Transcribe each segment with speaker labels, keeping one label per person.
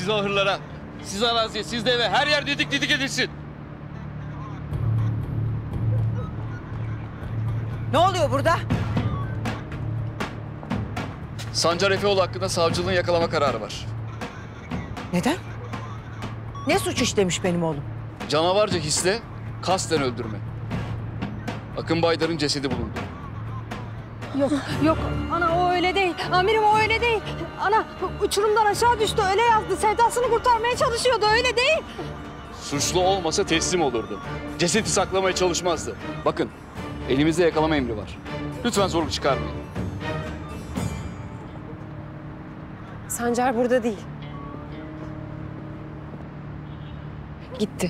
Speaker 1: siz ahırlara, siz araziye, siz de eve, her yer didik didik edilsin.
Speaker 2: Ne oluyor burada?
Speaker 1: Sancar Efeoğlu hakkında savcılığın yakalama kararı var.
Speaker 2: Neden? Ne suç işlemiş benim oğlum?
Speaker 1: Canavarca hisle kasten öldürme. Akın Baydar'ın cesedi bulundu.
Speaker 3: Yok, yok. Ana o öyle değil. Amirim o öyle değil. Ana uçurumdan aşağı düştü. Öyle yazdı. Sevdasını kurtarmaya çalışıyordu. Öyle değil.
Speaker 1: Suçlu olmasa teslim olurdu. Cesedi saklamaya çalışmazdı. Bakın, elimizde yakalama emri var. Lütfen zorluk çıkarmayın.
Speaker 4: Sancar burada değil. Gitti.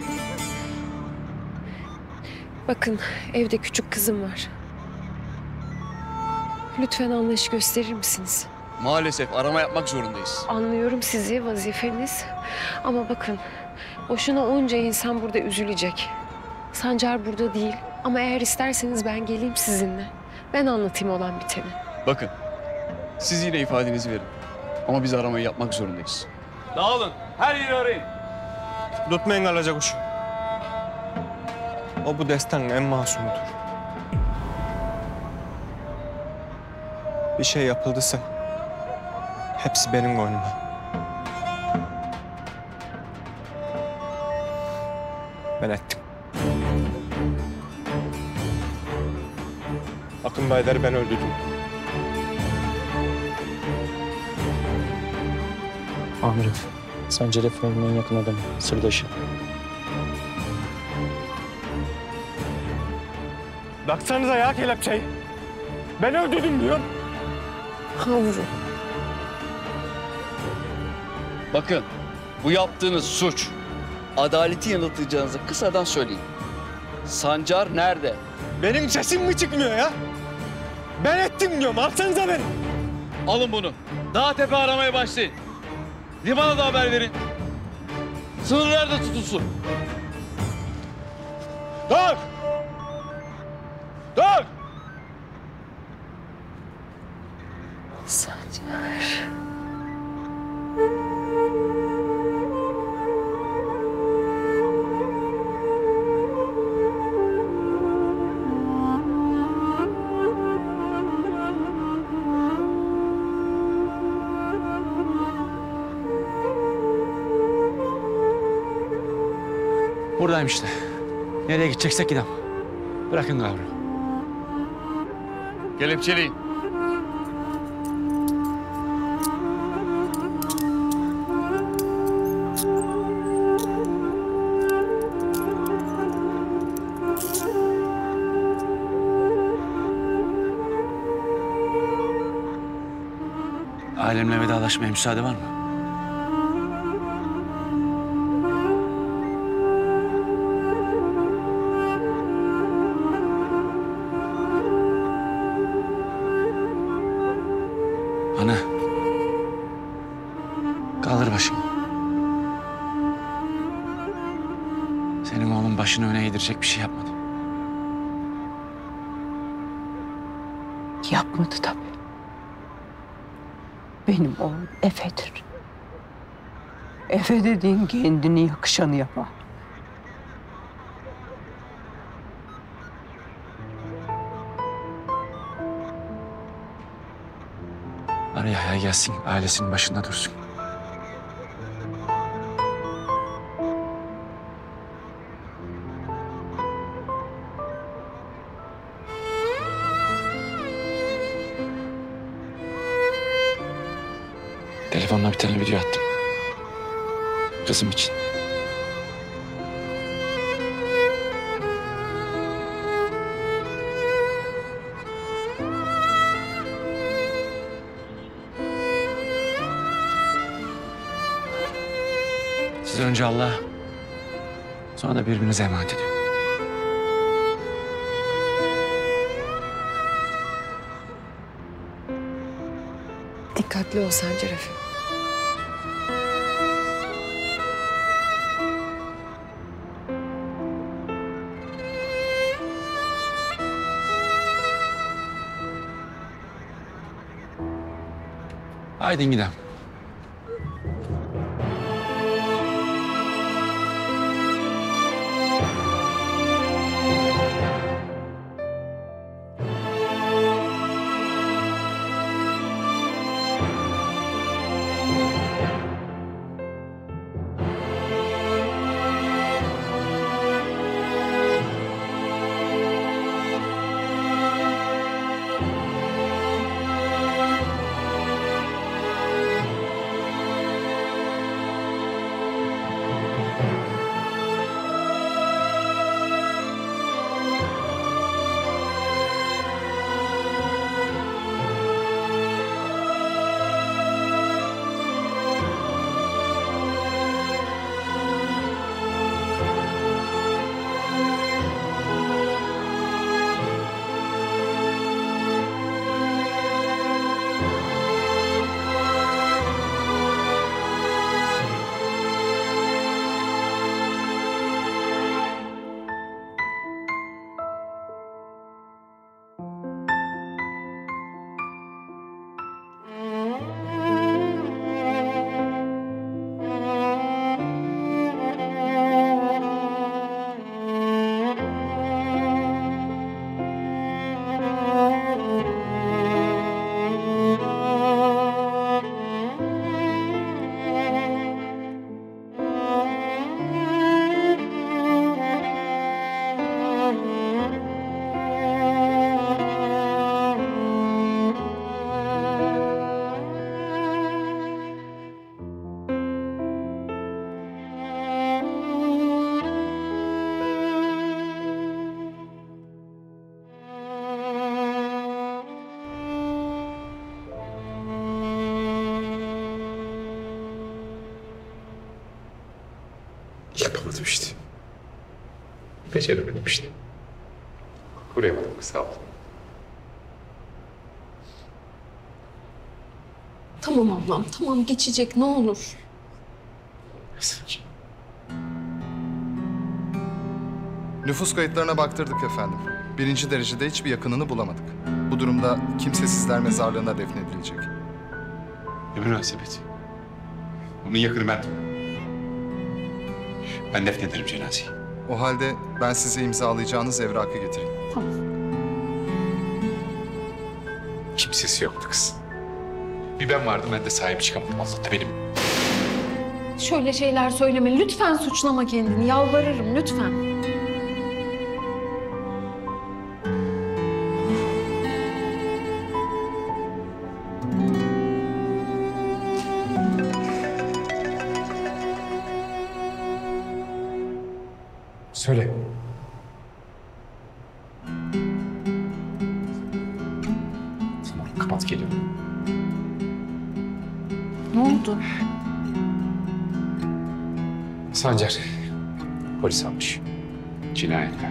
Speaker 4: Bakın evde küçük kızım var. Lütfen anlayış gösterir misiniz?
Speaker 1: Maalesef arama yapmak zorundayız.
Speaker 4: Anlıyorum sizi, vazifeniz. Ama bakın, boşuna onca insan burada üzülecek. Sancar burada değil. Ama eğer isterseniz ben geleyim sizinle. Ben anlatayım olan biteni.
Speaker 1: Bakın, siz yine ifadenizi verin. Ama biz aramayı yapmak zorundayız. Dağılın, her yeri arayın.
Speaker 5: Tutmayın Alacakuş. O bu destanın en masumudur. Bir şey yapıldıysa hepsi benim boynuma. Ben ettim. Akın Baydar'ı ben öldürdüm.
Speaker 6: Amirim, Sancar Efeoğlu'nun en yakın adamı, sırdaşı.
Speaker 5: Baksanıza ya kelepçeyi. Ben öldürdüm diyor.
Speaker 4: Vurun.
Speaker 1: Bakın, bu yaptığınız suç. Adaleti yanıltacağınızı kısadan söyleyin. Sancar nerede?
Speaker 5: Benim sesim mi çıkmıyor ya? Ben ettim diyorum. Alsanıza beni.
Speaker 1: Alın bunu. Dağ tepe aramaya başlayın. Limana da haber verin. Sınırlar da tutulsun.
Speaker 5: Dur! Dur!
Speaker 4: Sancar.
Speaker 6: Buradayım işte. Nereye gideceksek gidelim. Bırakın gavrı.
Speaker 1: Kelepçeleyin.
Speaker 6: Ailemle vedalaşmaya müsaade var mı? Ana. Kaldır başım. Senin oğlun başını öne eğdirecek bir şey yapmadı.
Speaker 2: Yapmadı tabii. Benim oğlum Efe'dir. Efe dediğin kendine yakışanı yapar.
Speaker 6: Ara Yahya gelsin, ailesinin başında dursun. Telefonla bir tane video attım. Kızım için. Siz önce Allah'a, sonra da birbirinize emanet edin.
Speaker 4: Dikkatli ol Sancar Efe.
Speaker 6: Haydi gidelim.
Speaker 7: Yapamadım işte. Beceremedim işte. Kurayamadım, sağ ol.
Speaker 4: Tamam ablam, tamam geçecek ne olur.
Speaker 8: Nüfus kayıtlarına baktırdık efendim. 1. derecede hiçbir yakınını bulamadık. Bu durumda kimsesizler mezarlığına defnedilecek.
Speaker 7: Ne münasebet. Bunun yakını ben. Ben defnederim cenazeyi.
Speaker 8: O halde ben size imzalayacağınız evrakı getireyim.
Speaker 7: Kimsesi yoktu kız. Bir ben vardım, ben de sahip çıkamadım. Allah da benim.
Speaker 4: Şöyle şeyler söyleme. Lütfen suçlama kendini. Yalvarırım lütfen.
Speaker 7: Söyle. Tamam, kapat, geliyorum.
Speaker 4: Ne oldu?
Speaker 7: Sancar, polis almış. Cinayetle.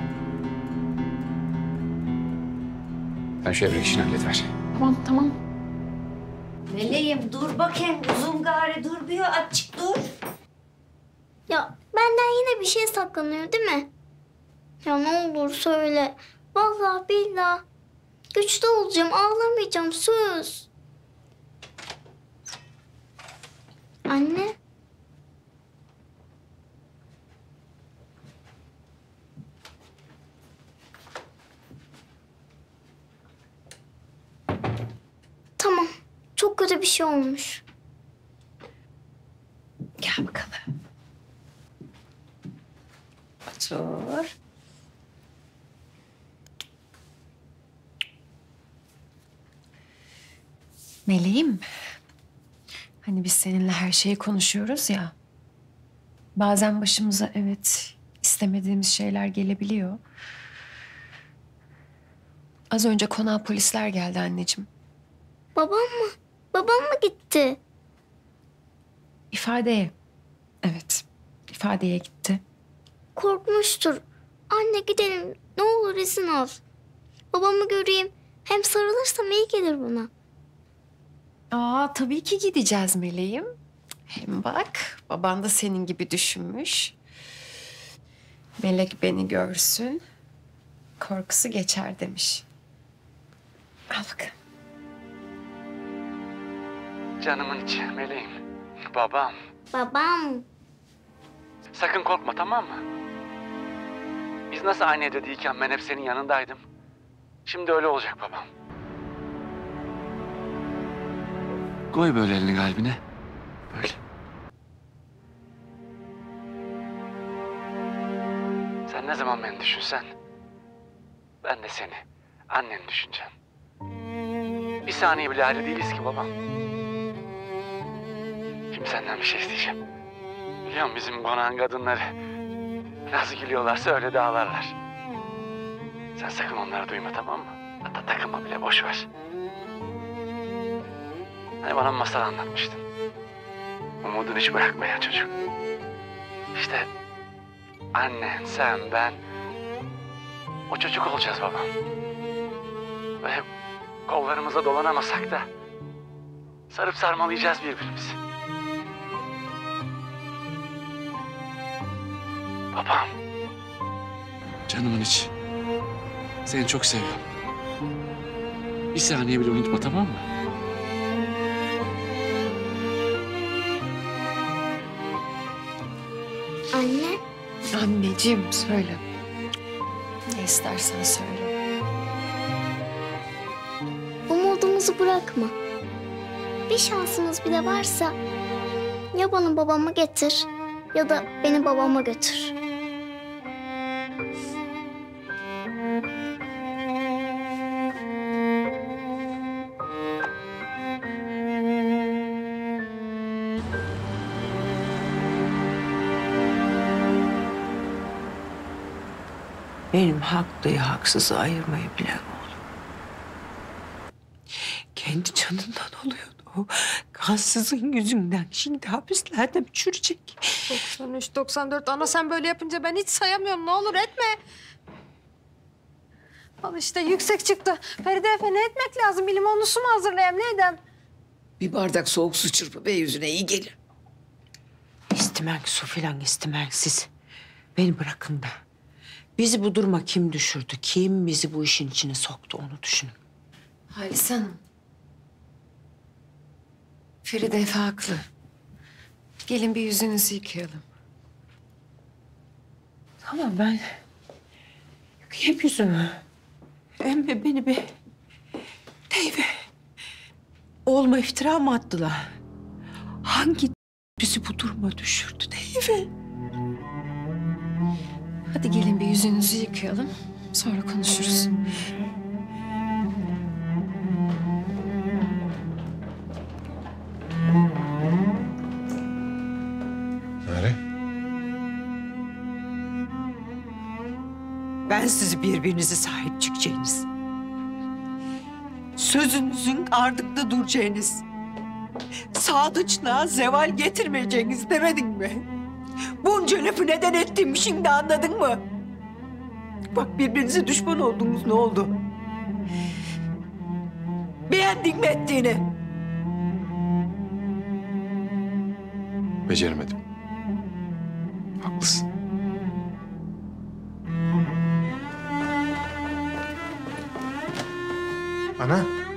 Speaker 7: Sen şu evrak işini halleder.
Speaker 4: Tamam tamam.
Speaker 9: Meleğim dur bakayım. Uzun gari durmuyor. Açık dur. Ya benden yine bir şey saklanıyor değil mi? Ya ne olur söyle. Vallahi billahi. Güçlü olacağım. Ağlamayacağım. Söz. Anne. Tamam. Çok kötü bir şey olmuş.
Speaker 4: Gel bakalım. Otur. Meleğim. Hani biz seninle her şeyi konuşuyoruz ya. Bazen başımıza evet istemediğimiz şeyler gelebiliyor. Az önce konağa polisler geldi anneciğim.
Speaker 9: Babam mı? Babam mı gitti?
Speaker 4: İfadeye. Evet. ifadeye gitti.
Speaker 9: Korkmuştur. Anne gidelim. Ne olur izin al. Babamı göreyim. Hem sarılırsam iyi gelir bana.
Speaker 4: Aa tabii ki gideceğiz meleğim. Hem bak baban da senin gibi düşünmüş. Melek beni görsün. Korkusu geçer demiş. Al bakalım.
Speaker 6: Canımın içi meleğim. Babam.
Speaker 9: Babam.
Speaker 6: Sakın korkma, tamam mı? Biz nasıl aynı evde değilken ben hep senin yanındaydım. Şimdi öyle olacak babam. Koy böyle elini kalbine. Böyle. Sen ne zaman beni düşünsen, ben de seni, anneni düşüneceğim. Bir saniye bile ayrı değiliz ki babam. Şimdi senden bir şey isteyeceğim. Biliyor musun bizim konağın kadınları nasıl gülüyorlarsa öyle de ağlarlar. Sen sakın onları duyma, tamam mı? Hatta takılma bile, boş ver. Hani bana masal anlatmıştın. Umudunu hiç bırakmayan çocuk. İşte annen, sen, ben o çocuk olacağız babam. Ve kollarımıza dolanamasak da sarıp sarmalayacağız birbirimizi. Babam. Canımın içi. Seni çok seviyorum. Bir saniye bile unutma, tamam mı?
Speaker 9: Anne.
Speaker 4: Anneciğim söyle. Ne istersen söyle.
Speaker 9: Umudumuzu bırakma. Bir şansımız bile varsa ya bana babamı getir ya da beni babama götür.
Speaker 2: Benim haklıyı haksızı ayırmayı bilen oğlum. Kendi canından oluyordu o. Kansızın yüzünden şimdi hapislerde mi çürüyecek?
Speaker 3: 93, 94. Ana sen böyle yapınca ben hiç sayamıyorum. Ne olur etme. Al işte yüksek çıktı. Feride Efe ne etmek lazım? Bir limonlu su mu hazırlayayım ne edem?
Speaker 2: Bir bardak soğuk su çırpı be yüzüne iyi gelir. İstemem su filan istemem siz. Beni bırakın da. Bizi bu duruma kim düşürdü? Kim bizi bu işin içine soktu onu düşünün.
Speaker 4: Halis Hanım. Feride Efe haklı. Gelin bir yüzünüzü yıkayalım.
Speaker 2: Tamam ben hep yüzümü. Emme beni bir teyve. Oğluma iftira mı attılar? Hangi bizi bu duruma düşürdü teyve?
Speaker 4: Hadi gelin bir yüzünüzü yıkayalım. Sonra konuşuruz.
Speaker 7: Nare.
Speaker 2: Ben sizi birbirinize sahip çıkacağınız. Sözünüzün ardıkta duracağınız. Sadıçlığa zeval getirmeyeceğiniz demedim mi? Bunca lafı neden ettim şimdi anladın mı? Bak birbirinize düşman oldunuz ne oldu? Beğendin mi ettiğini?
Speaker 7: Beceremedim. Haklısın.
Speaker 5: Ana.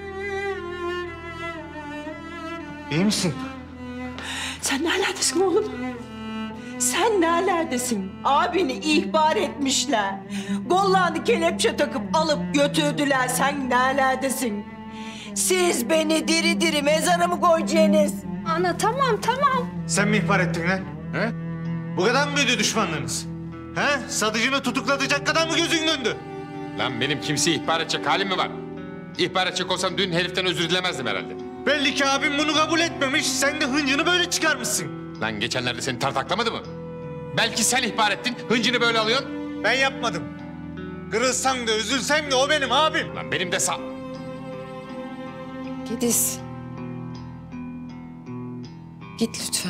Speaker 5: İyi misin?
Speaker 2: Sen nerelerdesin oğlum? Sen nerelerdesin? Abini ihbar etmişler. Gollarını kelepçe takıp alıp götürdüler. Sen nerelerdesin? Siz beni diri diri mezara mı koyacaksınız?
Speaker 3: Ana tamam.
Speaker 5: Sen mi ihbar ettin lan?
Speaker 7: He?
Speaker 5: Bu kadar mı büyüdü düşmanlığınız? He? Sadıcını tutuklatacak kadar mı gözün döndü?
Speaker 7: Lan benim kimseyi ihbar edecek halim mi var? İhbar edecek olsam dün heriften özür dilemezdim herhalde.
Speaker 5: Belli ki abim bunu kabul etmemiş. Sen de hıncını böyle çıkarmışsın.
Speaker 7: Lan geçenlerde seni tartaklamadı mı? Belki sen ihbar ettin, hıncını böyle alıyorsun.
Speaker 5: Ben yapmadım. Kırılsam da üzülsem de o benim abim.
Speaker 7: Lan benim de sağ...
Speaker 4: Gediz. Git lütfen.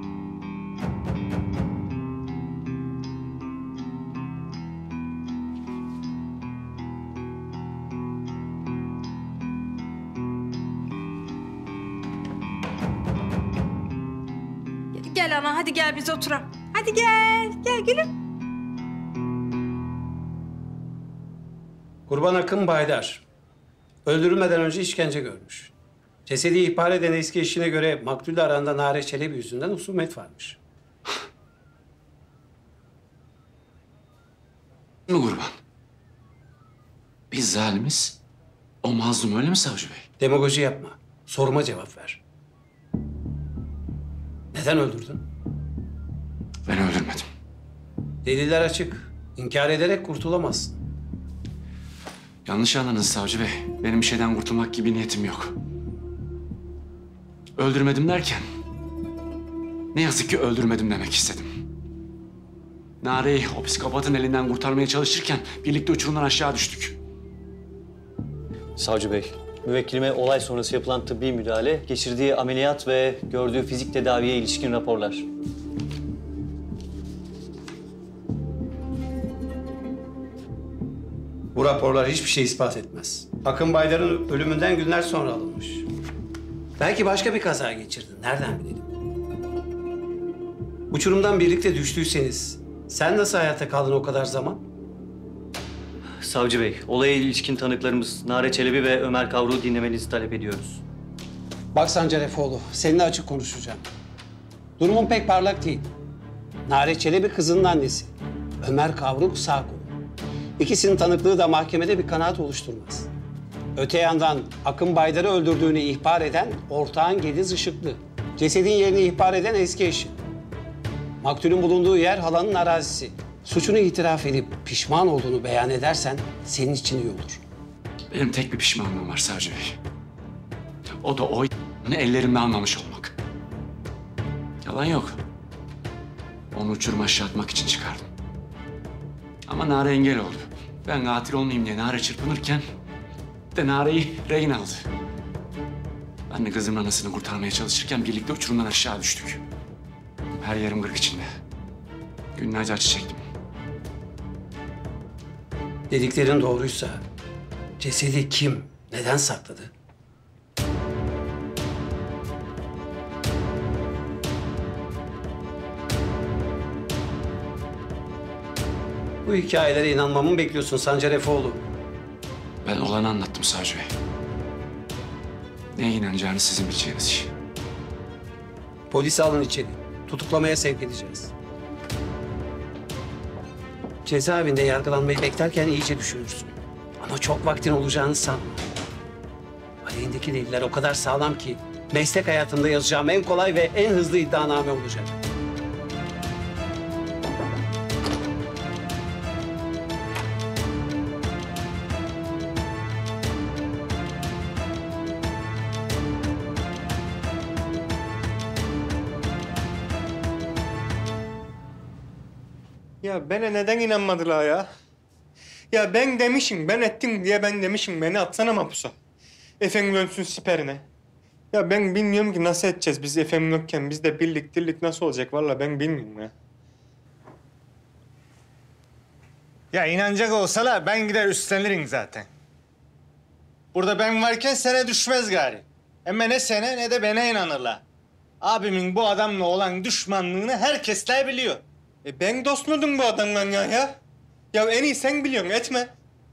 Speaker 3: Gel ana hadi gel biz oturalım. Hadi gel gülüm.
Speaker 10: Kurban Akın Baydar. Öldürülmeden önce işkence görmüş. Cesedi ihbar eden eski eşine göre maktul arasında Nare Çelebi yüzünden husumet varmış.
Speaker 6: Mi kurban? Biz zalimiz, o mazlum öyle mi savcı bey?
Speaker 10: Demagoji yapma. Soruma cevap ver. Neden öldürdün?
Speaker 6: Ben öldürmedim.
Speaker 10: Deliller açık. İnkar ederek kurtulamazsın.
Speaker 6: Yanlış anladınız savcı bey. Benim bir şeyden kurtulmak gibi niyetim yok. Öldürmedim derken... ne yazık ki öldürmedim demek istedim. Nare'yi o psikopatın elinden kurtarmaya çalışırken birlikte uçurumdan aşağı düştük.
Speaker 11: Savcı Bey, müvekkilime olay sonrası yapılan tıbbi müdahale, geçirdiği ameliyat ve gördüğü fizik tedaviye ilişkin raporlar.
Speaker 10: Bu raporlar hiçbir şey ispat etmez. Akın Baydar'ın ölümünden günler sonra alınmış. Belki başka bir kaza geçirdin. Nereden bilelim? Uçurumdan birlikte düştüyseniz sen nasıl hayatta kaldın o kadar zaman?
Speaker 11: Savcı Bey, olaya ilişkin tanıklarımız Nare Çelebi ve Ömer Kavruk'u dinlemenizi talep ediyoruz.
Speaker 10: Bak Sancar Efeoğlu, seninle açık konuşacağım. Durumun pek parlak değil. Nare Çelebi kızının annesi. Ömer Kavruk sağ kolu. İkisinin tanıklığı da mahkemede bir kanaat oluşturmaz. Öte yandan Akın Baydar'ı öldürdüğünü ihbar eden ortağın Gediz Işıklı. Cesedin yerini ihbar eden eski eşi. Maktulün bulunduğu yer halanın arazisi. Suçunu itiraf edip pişman olduğunu beyan edersen senin için iyi olur.
Speaker 6: Benim tek bir pişmanlığım var savcı bey. O da o ellerimle almamış olmak. Yalan yok. Onu uçuruma aşağı atmak için çıkardım. Ama Nare engel oldu. Ben katil olmayayım diye Nare çırpınırken de Nare'yi rehin aldı. Ben de kızımın anasını kurtarmaya çalışırken birlikte uçurumdan aşağı düştük. Her yerim kırık içinde. Günlerce acı çektim.
Speaker 10: Dediklerin doğruysa cesedi kim, neden sakladı? Bu hikayelere inanmamı mı bekliyorsun Sancar Efoğlu?
Speaker 6: Ben olanı anlattım Savcı Bey. Neye inanacağını sizin bileceğiniz iş.
Speaker 10: Polisi alın içeri. Tutuklamaya sevk edeceğiz. Cezaevinde yargılanmayı beklerken iyice düşünürsün. Ama çok vaktin olacağını sanma. Aleyhindeki deliller o kadar sağlam ki meslek hayatımda yazacağım en kolay ve en hızlı iddianame olacak.
Speaker 5: Ya bana neden inanmadılar ya? Ya ben demişim, ben ettim diye ben demişim. Beni atsana mahpusa. Efendim dönsün siperine. Ya ben bilmiyorum ki nasıl edeceğiz biz efendim yokken. Biz de birlik dirlik nasıl olacak? Vallahi ben bilmiyorum ya. Ya inanacak olsalar ben gider üstlenirim zaten. Burada ben varken sene düşmez gari. Ama ne sene ne de bana inanırlar. Abimin bu adamla olan düşmanlığını herkesler biliyor. Ben dost muydum bu adamla ya? Ya en iyi sen biliyorsun, etme.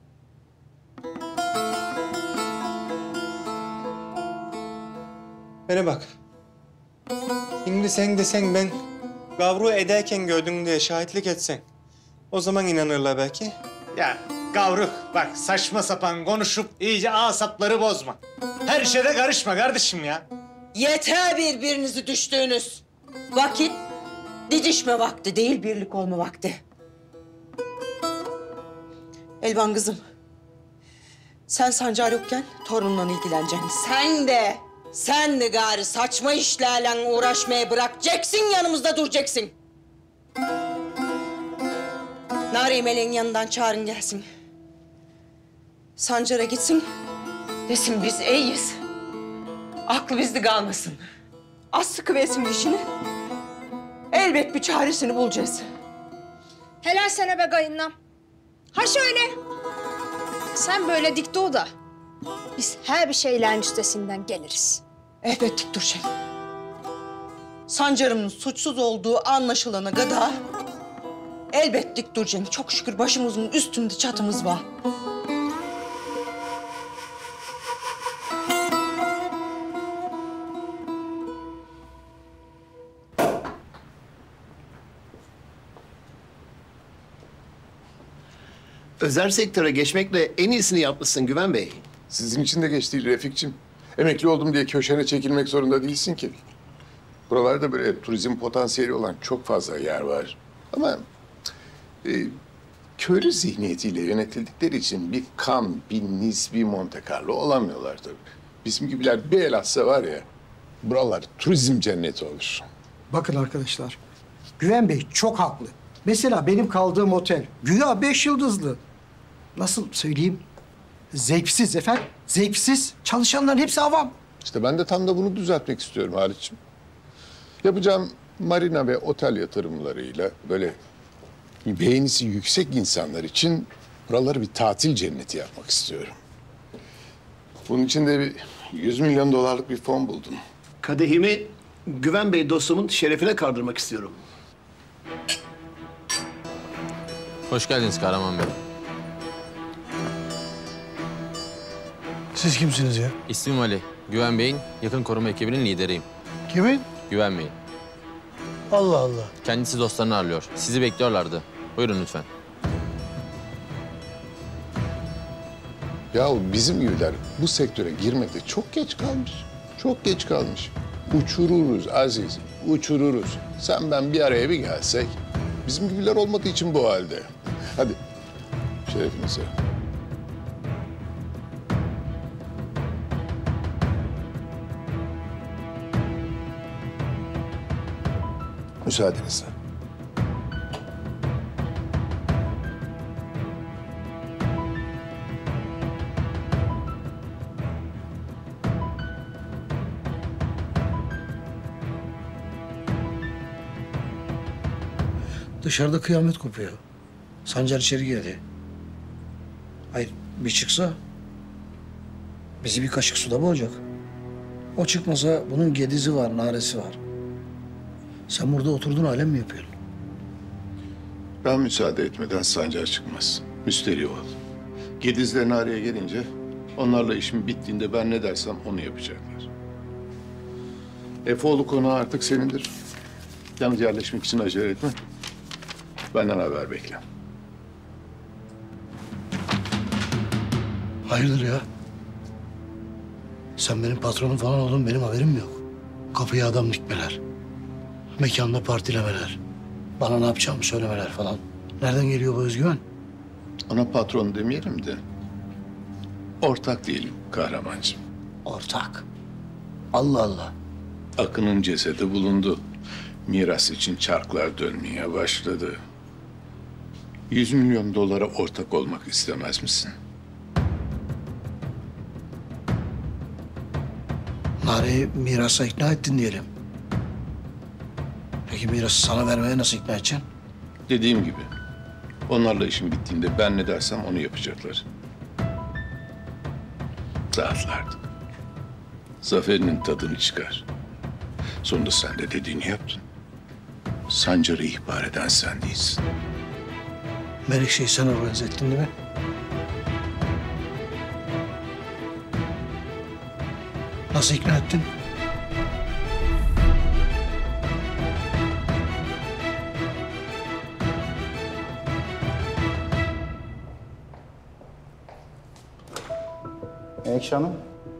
Speaker 5: Bana bak. Şimdi sen desen ben gavru ederken gördüm diye şahitlik etsen. O zaman inanırlar belki. Ya gavruk bak saçma sapan konuşup iyice asapları bozma. Her şeyde karışma kardeşim ya.
Speaker 2: Yeter birbirinizi düştüğünüz. Vakit didişme vakti değil, birlik olma vakti. Elvan kızım, sen Sancar yokken torunla ilgileneceksin. Sen de gari saçma işlerle uğraşmaya bırakacaksın, yanımızda duracaksın. Nari Meleğin yanından çağırın gelsin. Sancar'a gitsin, desin biz iyiyiz. Aklı bizde kalmasın. Az sıkıversin dişini. Elbet bir çaresini bulacağız.
Speaker 3: Helal sana be kayınlam. Ha şöyle. Sen böyle dik dur da biz her bir şeylerin üstesinden geliriz.
Speaker 2: Elbet dik duracağım. Sancar'ımın suçsuz olduğu anlaşılana kadar elbet dik duracağım. Çok şükür başımızın üstünde çatımız var.
Speaker 12: Özel sektöre geçmekle en iyisini yapmışsın Güven Bey.
Speaker 7: Sizin için de geç değil Refik'cim. Emekli oldum diye köşene çekilmek zorunda değilsin ki. Buralarda böyle turizm potansiyeli olan çok fazla yer var. Ama köylü zihniyetiyle yönetildikleri için bir Cannes, bir Nice, bir Monte Carlo olamıyorlar tabii. Bizim gibiler bir el atsa var ya, buralar turizm cenneti olur.
Speaker 13: Bakın arkadaşlar, Güven Bey çok haklı. Mesela benim kaldığım otel güya 5 yıldızlı. Nasıl söyleyeyim? Zevksiz efendim, zevksiz. Çalışanların hepsi avam.
Speaker 7: İşte ben de tam da bunu düzeltmek istiyorum Halit'ciğim. Yapacağım marina ve otel yatırımlarıyla böyle beğenisi yüksek insanlar için buraları bir tatil cenneti yapmak istiyorum. Bunun için de bir 100 milyon dolarlık bir fon buldum.
Speaker 12: Kadehimi Güven Bey dostumun şerefine kaldırmak istiyorum.
Speaker 14: Hoş geldiniz Kahraman Bey.
Speaker 13: Siz kimsiniz ya?
Speaker 14: İsmim Ali. Güven Bey'in yakın koruma ekibinin lideriyim.
Speaker 13: Kimin?
Speaker 14: Güven Bey'in.
Speaker 13: Allah Allah.
Speaker 14: Kendisi dostlarını arıyor. Sizi bekliyorlardı. Buyurun lütfen.
Speaker 7: Yahu bizim gibiler bu sektöre girmekte çok geç kalmış. Çok geç kalmış. Uçururuz Aziz, uçururuz. Sen ben bir araya bir gelsek. Bizim gibiler olmadığı için bu halde. Hadi şerefinize. Müsaadenizle.
Speaker 13: Dışarıda kıyamet kopuyor. Sancar içeri girdi. Hayır bir çıksa bizi bir kaşık suda boğacak. O çıkmasa bunun gedizi var, naresi var. Sen burada oturdun alem mi yapıyorsun?
Speaker 7: Ben müsaade etmeden Sancar çıkmaz. Müsterih ol. Gedizlerin araya gelince onlarla işim bittiğinde ben ne dersem onu yapacaklar. Efoğlu konağı artık senindir. Yalnız yerleşmek için acele etme. Benden haber bekle.
Speaker 13: Hayırdır ya? Sen benim patronum falan oldun, benim haberim yok. Kapıya adam dikmeler. Mekanda partilemeler. Bana ne yapacağımı söylemeler falan. Nereden geliyor bu özgüven?
Speaker 7: Ona patron demeyelim de ortak diyelim Kahramancığım.
Speaker 13: Ortak? Allah Allah.
Speaker 7: Akın'ın cesedi bulundu. Miras için çarklar dönmeye başladı. 100 milyon dolara ortak olmak istemez misin?
Speaker 13: Nare'yi mirasa ikna ettin diyelim. Peki mirası sana vermeye nasıl ikna edeceksin?
Speaker 7: Dediğim gibi onlarla işim bittiğinde ben ne dersem onu yapacaklar. Rahatlardı. Zaferinin tadını çıkar. Sonunda sen de dediğini yaptın. Sancar'ı ihbar eden sen değilsin.
Speaker 13: Menekşe'yi sen organize ettin değil mi? Nasıl ikna ettin?
Speaker 15: Menekşe Hanım.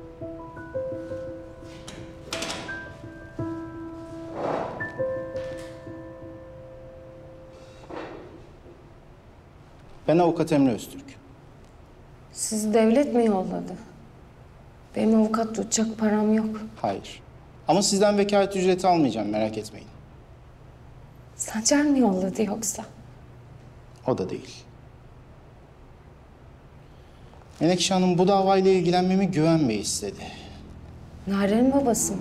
Speaker 15: Ben avukat Emre Öztürk.
Speaker 4: Sizi devlet mi yolladı? Benim avukat tutacak param yok.
Speaker 15: Hayır. Ama sizden vekalet ücreti almayacağım, merak etmeyin.
Speaker 4: Sancar mı yolladı yoksa?
Speaker 15: O da değil. Menekşe Hanım, bu davayla ilgilenmemi Güven Bey istedi.
Speaker 4: Nare'nin babası mı?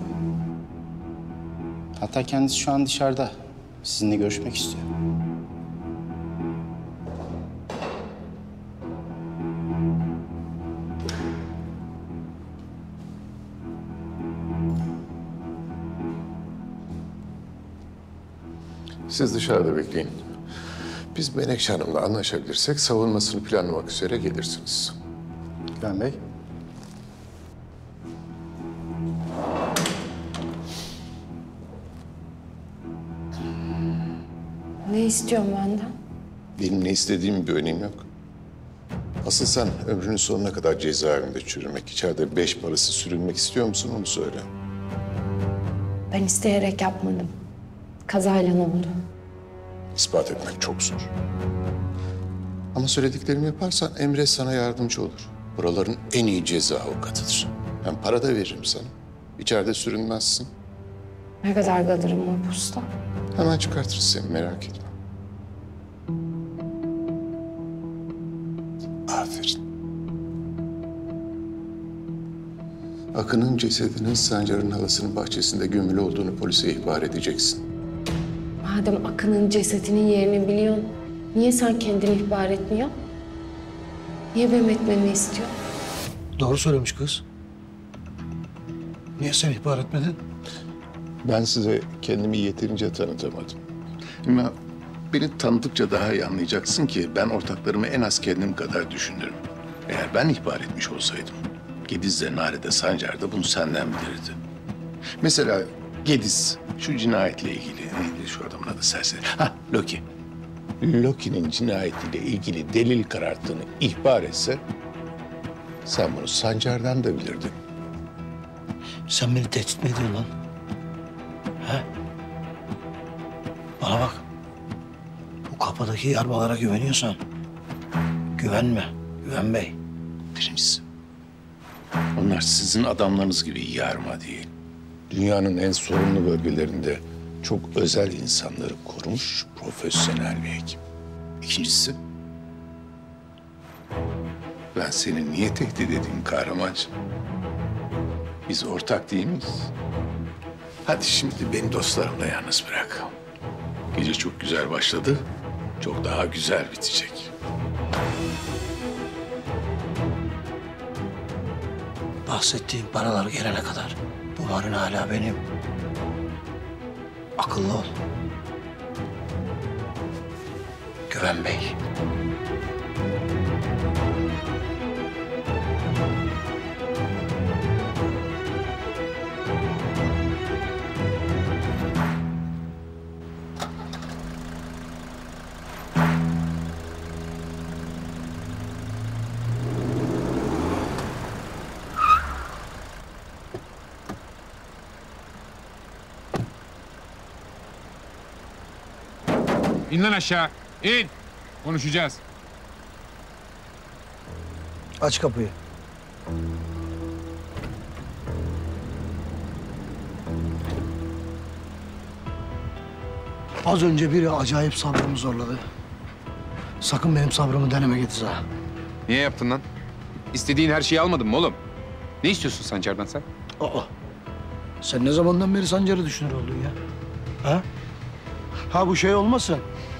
Speaker 15: Hatta kendisi şu an dışarıda. Sizinle görüşmek istiyor.
Speaker 7: Siz dışarıda bekleyin. Biz Menekşe Hanım'la anlaşabilirsek savunmasını planlamak üzere gelirsiniz.
Speaker 15: Güven Bey.
Speaker 4: Ne istiyorsun benden?
Speaker 7: Benim ne istediğim bir önemi yok. Asıl sen ömrünün sonuna kadar cezaevinde çürümek, içeride 5 parası sürünmek istiyor musun onu söyle.
Speaker 4: Ben isteyerek yapmadım. Kazayla oldu.
Speaker 7: İspat etmek çok zor. Ama söylediklerimi yaparsan Emre sana yardımcı olur. Buraların en iyi ceza avukatıdır. Ben para da veririm sana. İçeride sürünmezsin.
Speaker 4: Ne kadar kalırım mahpusta?
Speaker 7: Hemen çıkartırız seni, merak etme. Aferin. Akın'ın cesedinin Sancar'ın halasının bahçesinde gömülü olduğunu polise ihbar edeceksin.
Speaker 4: Madem Akın'ın cesedinin yerini biliyorsun, niye sen kendini ihbar etmiyorsun? Niye benim etmemi istiyorsun?
Speaker 13: Doğru söylemiş kız. Niye sen ihbar etmedin?
Speaker 7: Ben size kendimi yeterince tanıtamadım. Ama beni tanıdıkça daha iyi anlayacaksın ki ben ortaklarımı en az kendim kadar düşünürüm. Eğer ben ihbar etmiş olsaydım, Gediz'le Nare'de, Sancar'da bunu senden bilirdi. Mesela Gediz, şu cinayetle ilgili, neydi şu adamın adı serseri? Loki. Loki'nin cinayetiyle ilgili delil kararttığını ihbar etse, sen bunu Sancar'dan da bilirdin.
Speaker 13: Sen beni tehdit mi ediyorsun lan? He? Bana bak. Bu kapıdaki yarbalara güveniyorsan güvenme, Güven Bey.
Speaker 7: Birincisi, onlar sizin adamlarınız gibi yarma değil. Dünyanın en sorunlu bölgelerinde çok özel insanları korumuş profesyonel bir ekip. İkincisi, ben seni niye tehdit edeyim Kahramancığım? Biz ortak değil miyiz? Hadi şimdi beni dostlarımla yalnız bırak. Gece çok güzel başladı. Çok daha güzel bitecek.
Speaker 10: Bahsettiğim paralar gelene kadar bu marina hala benim. Akıllı ol. Güven Bey.
Speaker 16: İn lan aşağı. İn. Konuşacağız.
Speaker 13: Aç kapıyı. Az önce biri acayip sabrımı zorladı. Sakın benim sabrımı deneme Gediz ha.
Speaker 16: Niye yaptın lan? İstediğin her şeyi almadın mı oğlum? Ne istiyorsun Sancar'dan sen?
Speaker 13: Aa, sen ne zamandan beri Sancar'ı düşünür oldun ya? Ha? Ha bu şey olmasın.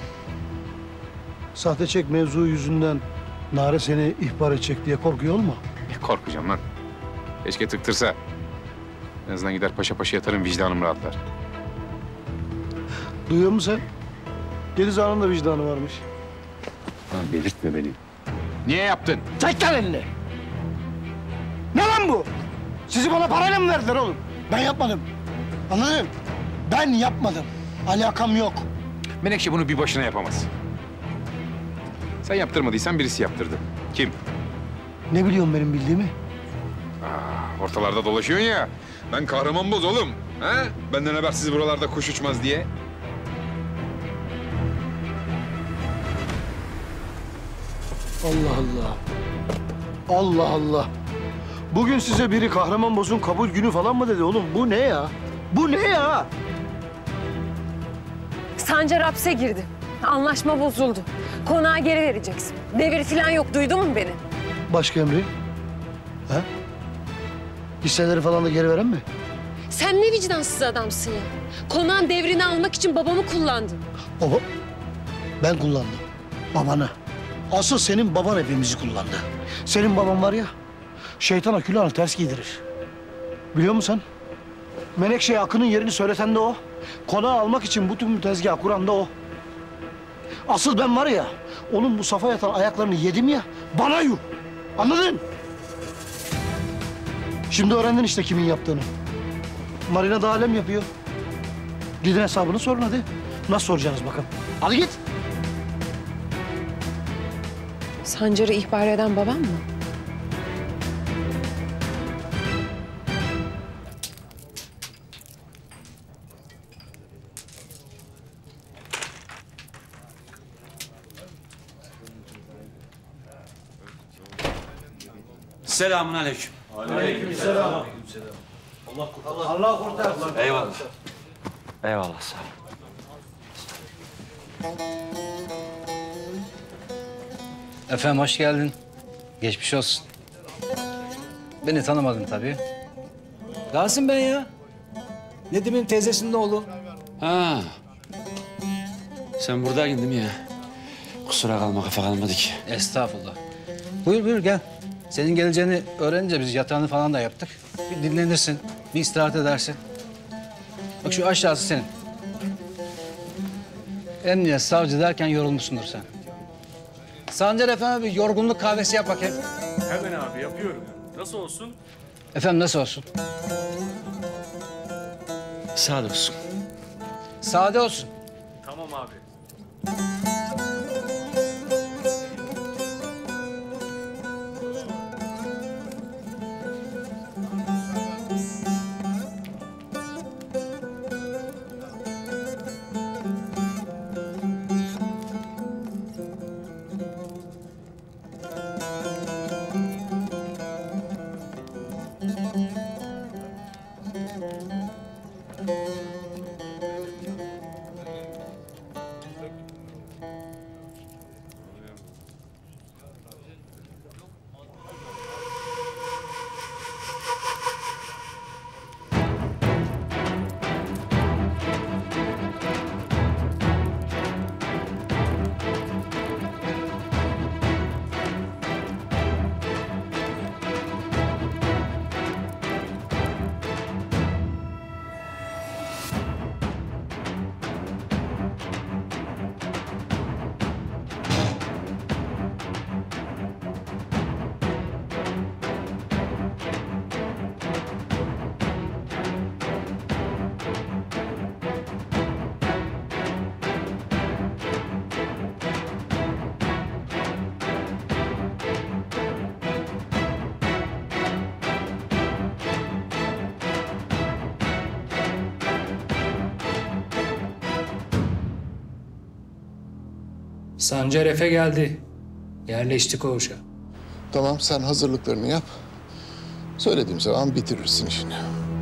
Speaker 13: Sahte çek mevzu yüzünden Nare seni ihbar edecek diye korkuyor olma.
Speaker 16: Ne korkacağım lan? Keşke tıktırsa. En azından gider paşa paşa yatarım, vicdanım rahatlar.
Speaker 13: Duyuyor musun sen? Gediz Ağa'nın da vicdanı varmış.
Speaker 16: Lan belirtme beni. Niye yaptın?
Speaker 13: Çek lan elini! Ne lan bu? Sizi bana parayla mı verdiler oğlum? Ben yapmadım. Anladın? Ben yapmadım. Alakam yok.
Speaker 16: Menekşe bunu bir başına yapamaz. Sen yaptırmadıysan birisi yaptırdı. Kim?
Speaker 13: Ne biliyorsun benim bildiğimi?
Speaker 16: Ortalarda dolaşıyorsun ya. Ben kahraman boz oğlum. Ha? Benden habersiz buralarda kuş uçmaz diye.
Speaker 13: Allah Allah. Allah Allah. Bugün size biri kahraman bozun kabul günü falan mı dedi oğlum? Bu ne ya? Bu ne ya?
Speaker 4: Sancar hapse girdi. Anlaşma bozuldu. Konağı geri vereceksin. Devir falan yok. Duydun mu beni?
Speaker 13: Başka emri? Ha? Hisseleri falan da geri veren mi?
Speaker 4: Sen ne vicdansız adamsın ya. Konağın devrini almak için babamı kullandın.
Speaker 13: Baba, ben kullandım. Babanı. Asıl senin baban hepimizi kullandı. Senin baban var ya, şeytana külahını ters giydirir. Biliyor musun sen? Menekşe'ye Akın'ın yerini söyleten de o. Konağı almak için bütün bu tezgahı kuran da o. Asıl ben var ya, onun bu safa yatan ayaklarını yedim ya, bana yuh. Anladın? Şimdi öğrendin işte kimin yaptığını. Marina da alem yapıyor. Gidin hesabını sorun hadi. Nasıl soracaksınız bakın. Hadi git.
Speaker 4: Sancar'ı ihbar eden babam mı?
Speaker 17: Selamun aleyküm.
Speaker 13: Aleykümselam. Allah kurtarsın.
Speaker 17: Eyvallah. Eyvallah sağ ol.
Speaker 15: Efendim hoş geldin. Geçmiş olsun. Beni tanımadın tabii. Rasim ben ya. Nedim'in teyzesinin oğlu.
Speaker 6: Ha. Sen buradaydın değil mi ya? Kusura kalma, kafa kalmadı ki.
Speaker 15: Estağfurullah. Buyur buyur gel. Senin geleceğini öğrenince biz yatağını falan da yaptık. Bir dinlenirsin, bir istirahat edersin. Bak şu aşağısı senin. Emniyet, savcı derken yorulmuşsundur sen. Sancar efendim bir yorgunluk kahvesi yap bakayım.
Speaker 18: Hemen abi yapıyorum. Nasıl olsun?
Speaker 15: Efendim nasıl olsun?
Speaker 6: Sade olsun.
Speaker 15: Sade olsun.
Speaker 18: Tamam abi.
Speaker 19: Sancar Efe geldi. Yerleşti koğuşa.
Speaker 7: Tamam, sen hazırlıklarını yap. Söylediğim zaman bitirirsin işini.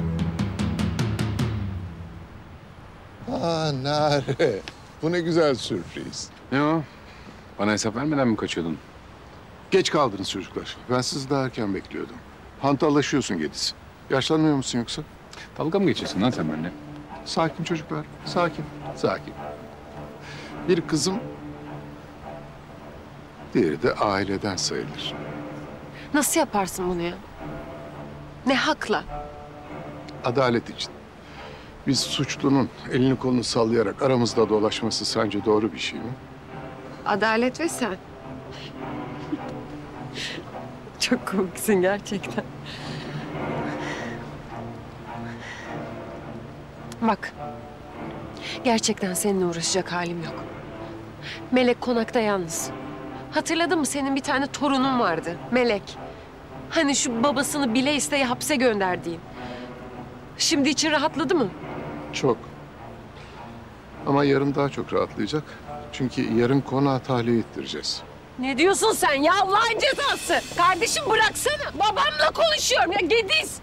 Speaker 7: Nare. Bu ne güzel sürpriz.
Speaker 16: Ne o? Bana hesap vermeden mi kaçıyordun?
Speaker 7: Geç kaldınız çocuklar. Ben sizi daha erken bekliyordum. Hantallaşıyorsun Gediz. Yaşlanmıyor musun yoksa?
Speaker 16: Dalga mı geçiyorsun lan sen benimle?
Speaker 7: Sakin çocuklar, sakin, sakin. Bir kızım, diğeri de aileden sayılır.
Speaker 4: Nasıl yaparsın bunu ya? Ne hakla?
Speaker 7: Adalet için. Biz suçlunun elini kolunu sallayarak aramızda dolaşması sence doğru bir şey mi?
Speaker 4: Adalet ve sen. Çok komiksin gerçekten. Bak, gerçekten seninle uğraşacak halim yok. Melek konakta yalnız. Hatırladın mı, senin bir tane torunun vardı, Melek. Hani şu babasını bile isteye hapse gönderdiğin. Şimdi için rahatladı mı?
Speaker 7: Çok. Ama yarın daha çok rahatlayacak. Çünkü yarın konağı tahliye ettireceğiz.
Speaker 4: Ne diyorsun sen ya, Allah'ın cezası? Kardeşim bıraksana, babamla konuşuyorum ya Gediz.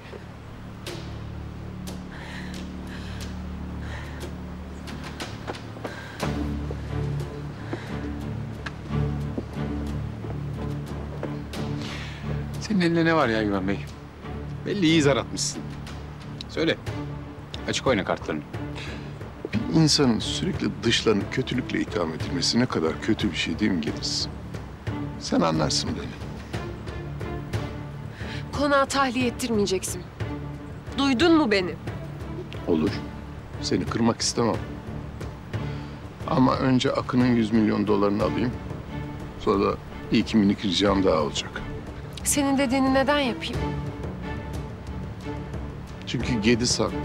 Speaker 16: Senin elinde ne var ya Güven Bey? Belli iyi zar atmışsın. Söyle. Açık oyna kartlarını.
Speaker 7: Bir insanın sürekli dışlanıp kötülükle itham edilmesi ne kadar kötü bir şey değil mi Gediz? Sen anlarsın beni.
Speaker 4: Konağı tahliye ettirmeyeceksin. Duydun mu beni?
Speaker 7: Olur. Seni kırmak istemem. Ama önce Akın'ın 100 milyon dolarını alayım. Sonra da bir iki minik ricam daha olacak.
Speaker 4: Senin dediğini neden yapayım?
Speaker 7: Çünkü Gediz haklı.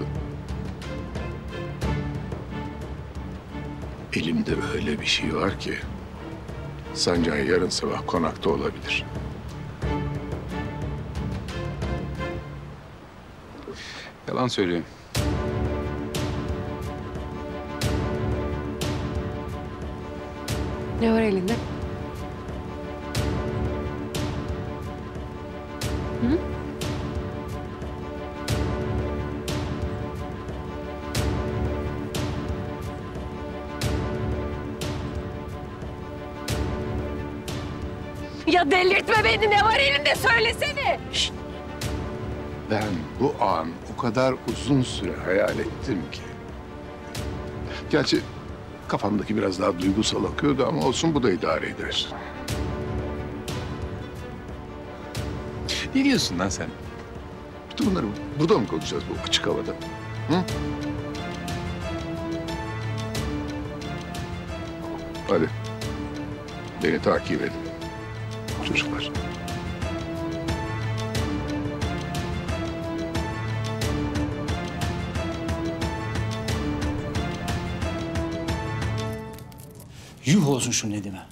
Speaker 7: Elimde öyle bir şey var ki Sancar yarın sabah konakta olabilir.
Speaker 16: Yalan söylüyorum.
Speaker 4: Ne var elinde? Hı? Ya delirtme beni, ne var elinde söylesene.
Speaker 7: Şişt. Ben bu an o kadar uzun süre hayal ettim ki. Gerçi kafamdaki biraz daha duygusal akıyordu ama olsun, bu da idare eder.
Speaker 16: Ne diyorsun lan sen?
Speaker 7: Bütün bunları burada mı konuşacağız, bu açık havada? Hı? Hadi. Beni takip edin. Çocuklar.
Speaker 15: Yuh olsun şu Nedim'e.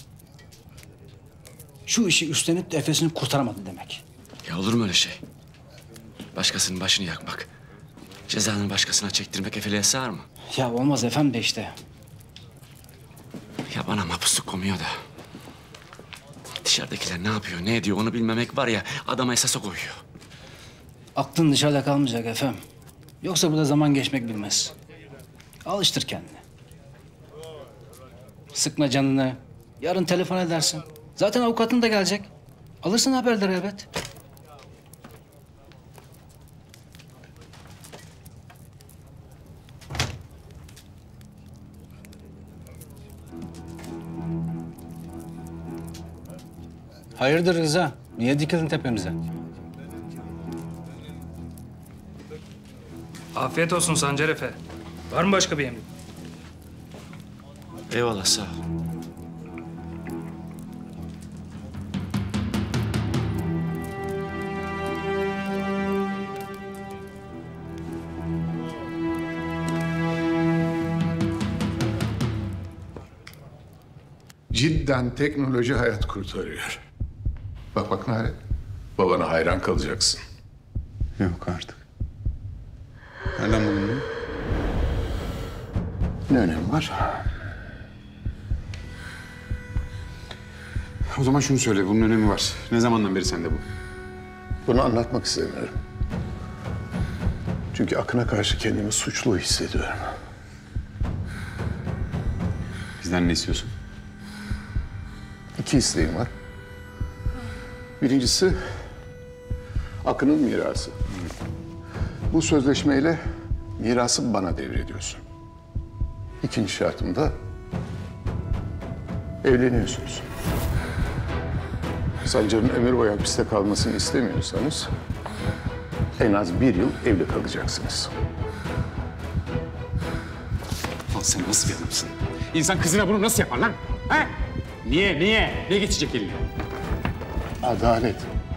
Speaker 15: Şu işi üstlenip de Efes'ini kurtaramadı demek.
Speaker 6: Ya olur mu öyle şey? Başkasının başını yakmak, cezanın başkasına çektirmek Efe'liğe sığar mı?
Speaker 15: Ya olmaz efendim de işte.
Speaker 6: Ya bana mapusluk komuyor da. Dışarıdakiler ne yapıyor, ne ediyor onu bilmemek var ya, adama esasa koyuyor.
Speaker 15: Aklın dışarıda kalmayacak efendim. Yoksa burada zaman geçmek bilmez. Alıştır kendini. Sıkma canını. Yarın telefon edersin. Zaten avukatın da gelecek. Alırsın haberleri elbet. Hayırdır Rıza? Niye dikildin tepemize?
Speaker 19: Afiyet olsun Sancar Efe. Var mı başka bir emrin?
Speaker 6: Eyvallah, sağ ol.
Speaker 7: Cidden teknoloji hayat kurtarıyor. Bak bak Nare, babana hayran kalacaksın.
Speaker 16: Yok artık. Nereden buldun bunu?
Speaker 7: Ne önemi var?
Speaker 16: O zaman şunu söyle, bunun önemi var. Ne zamandan beri sende bu?
Speaker 7: Bunu anlatmak istemiyorum. Çünkü Akın'a karşı kendimi suçlu hissediyorum.
Speaker 16: Bizden ne istiyorsun?
Speaker 7: 2 isteğim var. Birincisi Akın'ın mirası. Bu sözleşmeyle mirası bana devrediyorsun. 2. şartım da evleniyorsunuz. Sancar'ın ömür boyu hapiste kalmasını istemiyorsanız en az 1 yıl evli kalacaksınız.
Speaker 16: Lan sen nasıl bir adamsın? İnsan kızına bunu nasıl yapar lan? Ha? Niye? Ne geçecek eline?
Speaker 7: Adalet.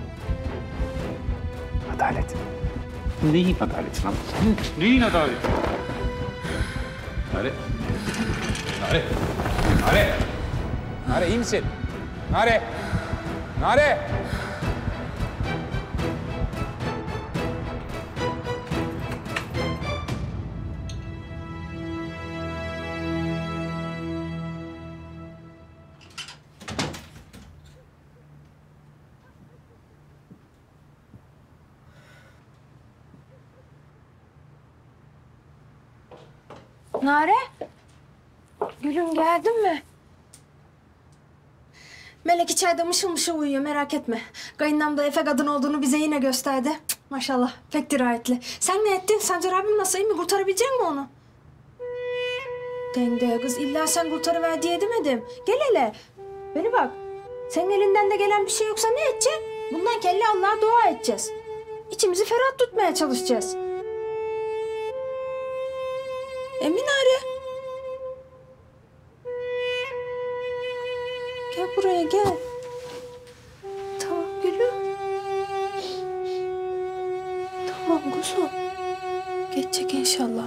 Speaker 16: Adalet. Neyin adaleti lan? Neyin adaleti? Nare. Nare. Nare. Nare iyi misin? Nare. Nare.
Speaker 3: Nare? Gülüm geldin mi? Melek içeride mışıl mışıl uyuyor, merak etme. Kayınlam da Efe kadın olduğunu bize yine gösterdi. Cık, maşallah, pek dirayetli. Sen ne ettin? Sancar abim nasıl, iyi mi? Kurtarabilecek misin onu? Denge kız, illa sen kurtarıver diye demedim. Gel hele. Beni bak. Senin elinden de gelen bir şey yoksa ne edeceksin? Bundan kelle Allah'a dua edeceğiz. İçimizi ferah tutmaya çalışacağız. Emin Nare. Gel buraya gel. Tamam gülüm. Tamam kuzum. Geçecek inşallah.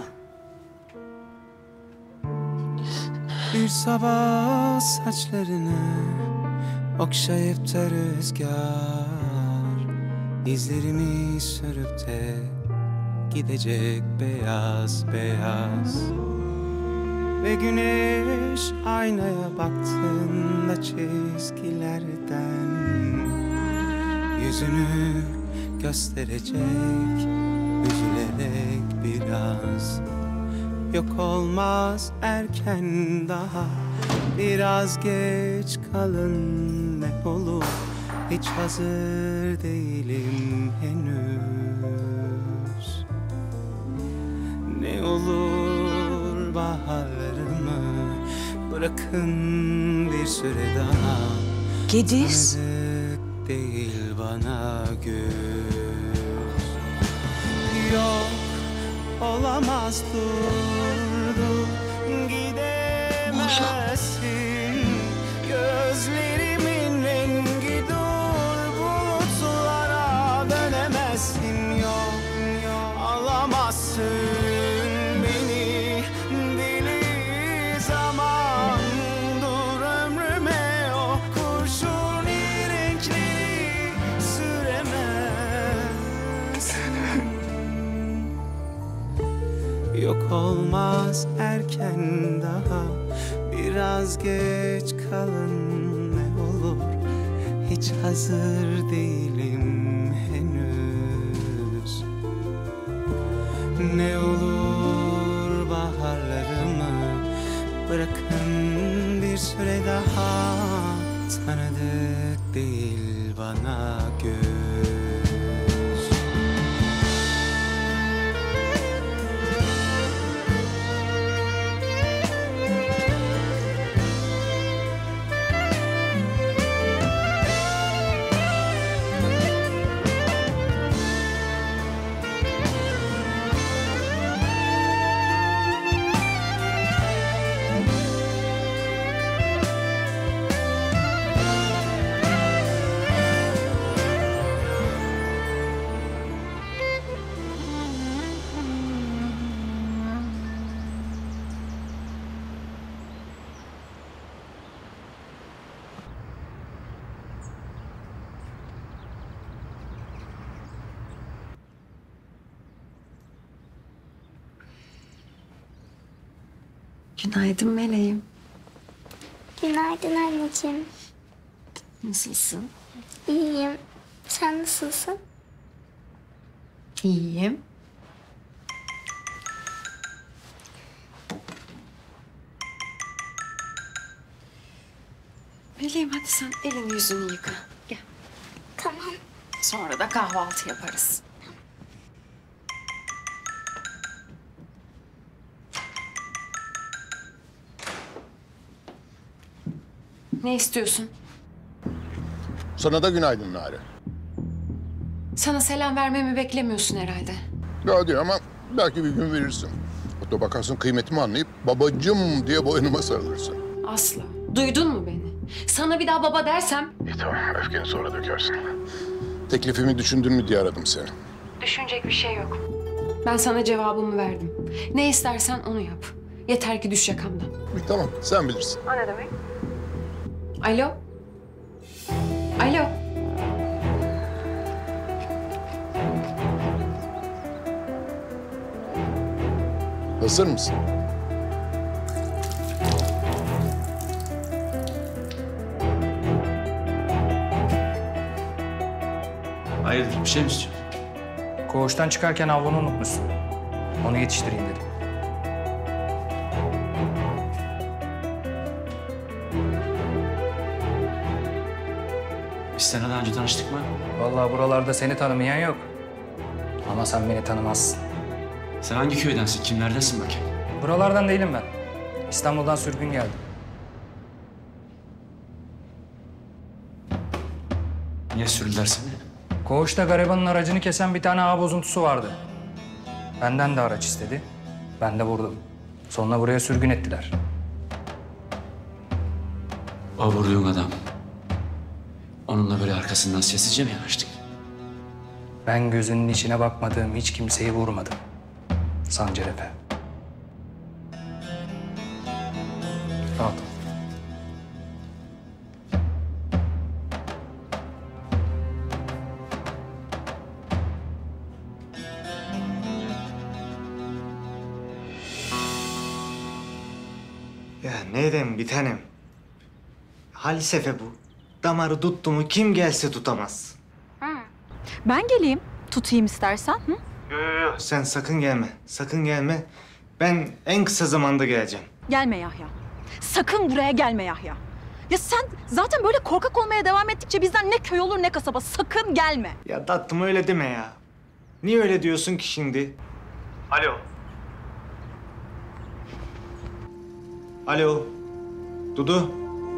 Speaker 20: Bir sabah saçlarını okşayıp da rüzgar izlerimi sürüp de gidecek beyaz beyaz. Ve güneş aynaya baktığında çizgilerden yüzünü gösterecek, üzülerek biraz. Yok olmaz erken, daha biraz geç kalın ne olur, hiç hazır değilim henüz. Ne olur baharlarımı bırakın bir süre daha.
Speaker 2: Gediz.
Speaker 20: Tanıdık değil bana göz. Yok olamaz, durdu gidemezsin. Gözlerimin rengi, dur bulutlara dönemezsin. Yok alamazsın beni, deli zaman. Dur ömrüme o kurşuni renkleri süremezsin. Yok olmaz erken, daha biraz geç kalın ne olur, hiç hazır değilim henüz. Ne olur baharlarımı bırakın bir süre daha, tanıdık değil bana göz.
Speaker 4: Günaydın meleğim.
Speaker 9: Günaydın anneciğim.
Speaker 4: Nasılsın?
Speaker 9: İyiyim. Sen nasılsın?
Speaker 4: İyiyim. Meleğim hadi sen elini yüzünü yıka. Gel.
Speaker 9: Tamam.
Speaker 4: Sonra da kahvaltı yaparız. Ne istiyorsun?
Speaker 7: Sana da günaydın Nare.
Speaker 4: Sana selam vermemi beklemiyorsun herhalde.
Speaker 7: Ya diyor ama belki bir gün verirsin. Hatta bakarsın kıymetimi anlayıp babacığım diye boynuma sarılırsın.
Speaker 4: Asla. Duydun mu beni? Sana bir daha baba dersem...
Speaker 7: Tamam, öfkeni sonra dökersin. Teklifimi düşündün mü diye aradım seni.
Speaker 4: Düşünecek bir şey yok. Ben sana cevabımı verdim. Ne istersen onu yap. Yeter ki düş yakamdan.
Speaker 7: Tamam, sen bilirsin.
Speaker 4: O ne demek? Alo? Alo?
Speaker 7: Hazır mısın?
Speaker 6: Hayırdır, bir şey mi istiyorsun?
Speaker 19: Koğuştan çıkarken havlunu unutmuşsun. Onu yetiştireyim dedim.
Speaker 6: Biz seninle daha önce tanıştık mı?
Speaker 19: Vallahi buralarda seni tanımayan yok. Ama sen beni tanımazsın.
Speaker 6: Sen hangi köydensin, kimlerdensin bakayım?
Speaker 19: Buralardan değilim ben. İstanbul'dan sürgün geldim.
Speaker 6: Niye sürdüler seni?
Speaker 19: Koğuşta garibanın aracını kesen bir tane ağ bozuntusu vardı. Benden de araç istedi. Ben de vurdum. Sonra buraya sürgün ettiler.
Speaker 6: O vurduğun adam. Onunla böyle arkasından sessizce mi yanaştık?
Speaker 19: Ben gözünün içine bakmadığım hiç kimseyi vurmadım. Sancar Efe. Rahat ol.
Speaker 5: Ya ne edeyim bir tanem? Halis Efe bu. Damarı tuttu mu kim gelse tutamaz.
Speaker 21: Ben geleyim. Tutayım istersen. Hı?
Speaker 5: Yo. Sen sakın gelme. Sakın gelme. Ben en kısa zamanda geleceğim.
Speaker 21: Gelme Yahya. Sakın buraya gelme Yahya. Ya sen zaten böyle korkak olmaya devam ettikçe bizden ne köy olur ne kasaba. Sakın gelme.
Speaker 5: Ya tatlım öyle deme ya. Niye öyle diyorsun ki şimdi? Alo. Alo. Dudu.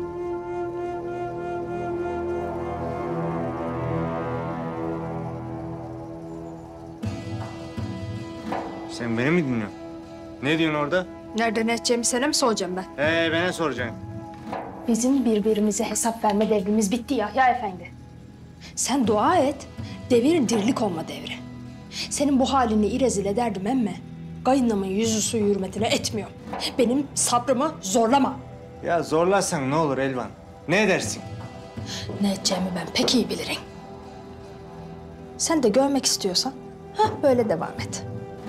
Speaker 5: Sen beni mi dinliyorsun? Ne diyorsun orada?
Speaker 3: Nereden edeceğimi sana mı soracağım ben?
Speaker 5: Bana soracaksın.
Speaker 3: Bizim birbirimize hesap verme devrimiz bitti Yahya Efendi. Sen dua et, devir dirlik olma devri. Senin bu halini irezil ederdim emme. Kayınlamın yüzü suyu hürmetine etmiyorum. Benim sabrımı zorlama.
Speaker 5: Ya zorlarsan ne olur Elvan? Ne edersin?
Speaker 3: Ne edeceğimi ben pek iyi bilirim. Sen de görmek istiyorsan, böyle devam et.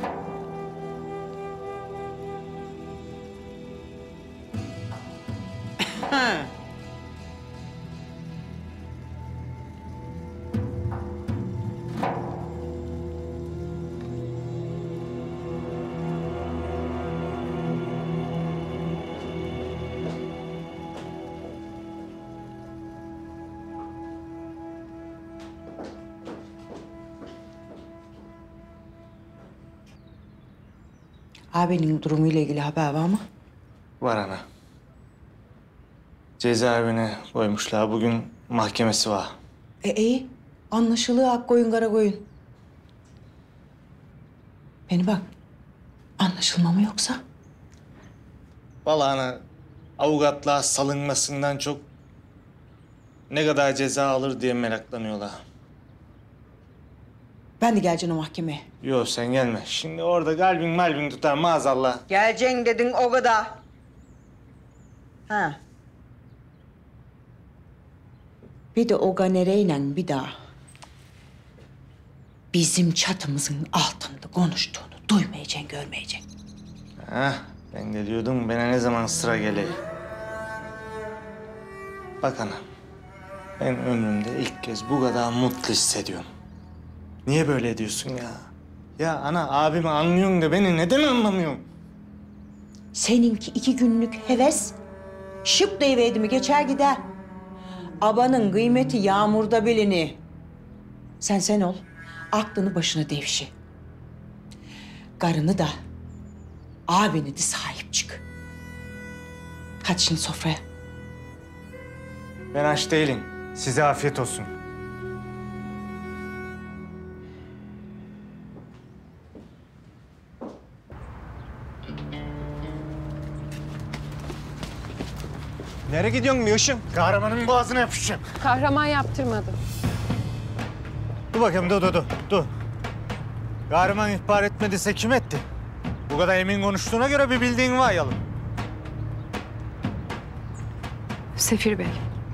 Speaker 2: Abinin durumuyla ilgili haber var mı?
Speaker 5: Var ana. Cezaevine koymuşlar. Bugün mahkemesi var.
Speaker 2: İyi. Anlaşılıyor ak koyun kara koyun. Beni bak. Anlaşılma mı yoksa?
Speaker 5: Vallahi ana, avukatlığa salınmasından çok ne kadar ceza alır diye meraklanıyorlar.
Speaker 2: Ben de geleceğim o mahkemeye.
Speaker 5: Yok sen gelme. Şimdi orada kalbin tutar maazallah.
Speaker 2: Geleceksin dedin o kadar. Ha. Bir de o ganereyle bir daha bizim çatımızın altında konuştuğunu duymayacaksın, görmeyeceksin.
Speaker 5: Ben geliyordum. Bana ne zaman sıra gelir? Bak ana. Ben ömrümde ilk kez bu kadar mutlu hissediyorum. Niye böyle ediyorsun ya? Ya ana abimi anlıyorsun da beni neden anlamıyorsun?
Speaker 2: Seninki 2 günlük heves şıp deyiverdi mi geçer gider. Abanın kıymeti yağmurda bilinir. Sen ol, aklını başına devşi. Karını da, abini de sahip çık. Hadi şimdi sofraya.
Speaker 5: Ben aç değilim. Size afiyet olsun. Nereye gidiyorsun Miyoş'um? Kahramanın boğazına yapışacağım.
Speaker 4: Kahraman yaptırmadım.
Speaker 5: Dur bakayım, dur. Kahraman ihbar etmediyse kim etti? Bu kadar emin konuştuğuna göre bir bildiğin var yalın.
Speaker 4: Sefir Bey.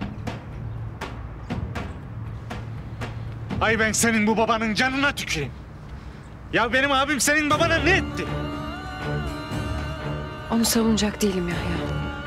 Speaker 5: Ay ben senin bu babanın canına tüküreyim. Ya benim abim senin babana ne etti?
Speaker 4: Onu savunacak değilim Yahya.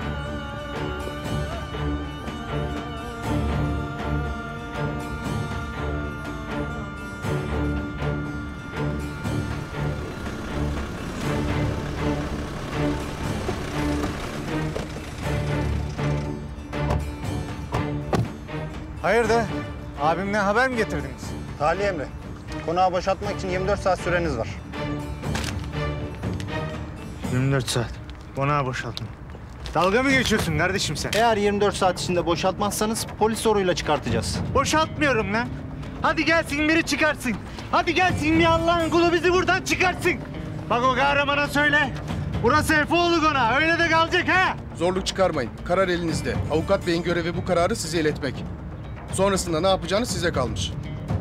Speaker 5: Hayırdır? Abimden haber mi getirdiniz?
Speaker 1: Talih Emre, konağı boşaltmak için 24 saat süreniz var.
Speaker 5: 24 saat. Konağı boşaltma. Dalga mı geçiyorsun kardeşim sen?
Speaker 1: Eğer 24 saat içinde boşaltmazsanız polis soruyla çıkartacağız.
Speaker 5: Boşaltmıyorum lan. Hadi gelsin biri çıkarsın. Hadi gelsin bir Allah'ın kulu bizi buradan çıkarsın. Bak o kahramana söyle. Burası Efeoğlu konağı. Öyle de kalacak ha.
Speaker 22: Zorluk çıkarmayın. Karar elinizde. Avukat beyin görevi bu kararı size iletmek. Sonrasında ne yapacağınız size kalmış.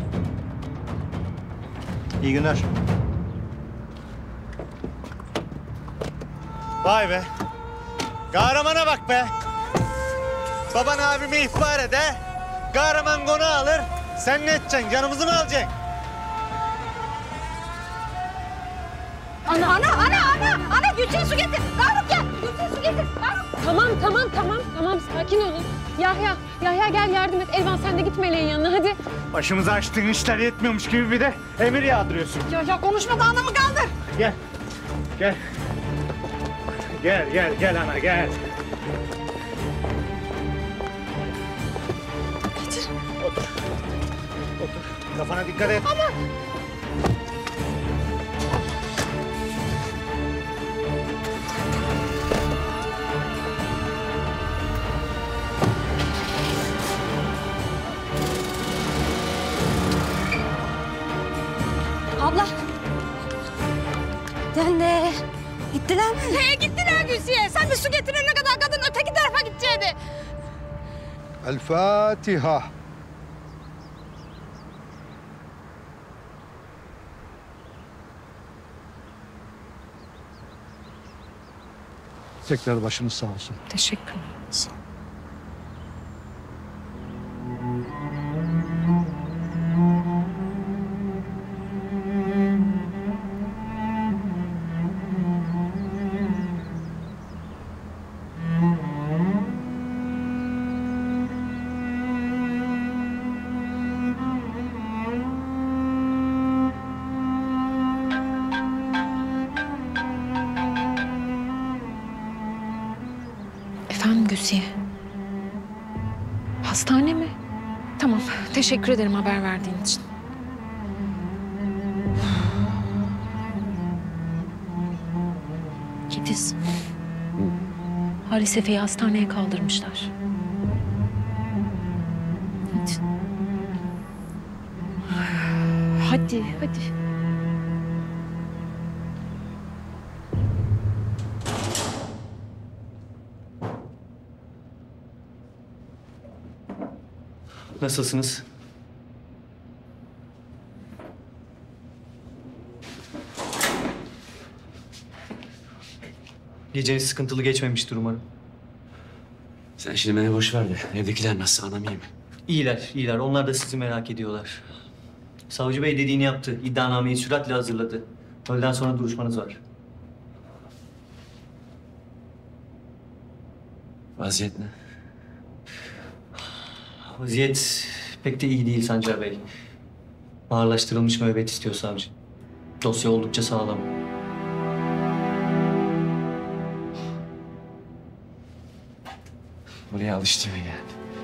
Speaker 1: İyi günler.
Speaker 5: Vay be. Kahramana bak be. Baban abimi ihbar eder. Kahraman konağı alır. Sen ne edeceksin? Canımızı mı alacaksın?
Speaker 21: Ana Gülçin su getir. Faruk gel. Gülçin su getir. Faruk.
Speaker 4: Tamam sakin olun. Yahya gel yardım et. Elvan sen de git Meleğin yanına hadi.
Speaker 5: Başımıza açtığın işler yetmiyormuş gibi bir de emir yağdırıyorsun.
Speaker 21: Ya konuşma da anamı kaldır.
Speaker 5: Gel. Gel ana gel.
Speaker 21: Getir.
Speaker 5: Otur. Kafana dikkat et.
Speaker 21: Ama. Abla. Dende. Gittiler mi? Gittiler Gülsiye. Sen bir su getirene kadar kadın öteki tarafa gidecekti.
Speaker 22: El Fatiha.
Speaker 15: Tekrar başınız sağ olsun.
Speaker 4: Teşekkür ederim. Efendim Gülsiye. Hastane mi? Tamam. Teşekkür ederim haber verdiğin için.
Speaker 21: Gidiz. Halis Efe'yi hastaneye kaldırmışlar. Hadi. Hadi.
Speaker 11: Nasılsınız? Geceniz sıkıntılı geçmemiştir umarım.
Speaker 6: Sen şimdi beni boş ver de evdekiler nasıl anam iyi mi?
Speaker 11: İyiler. Onlar da sizi merak ediyorlar. Savcı Bey dediğini yaptı. İddianameyi süratle hazırladı. Öğleden sonra duruşmanız var.
Speaker 6: Vaziyet ne?
Speaker 11: Vaziyet pek de iyi değil Sancar Bey. Ağırlaştırılmış müebbet istiyor savcı. Dosya oldukça sağlam.
Speaker 6: Buraya alıştım yani.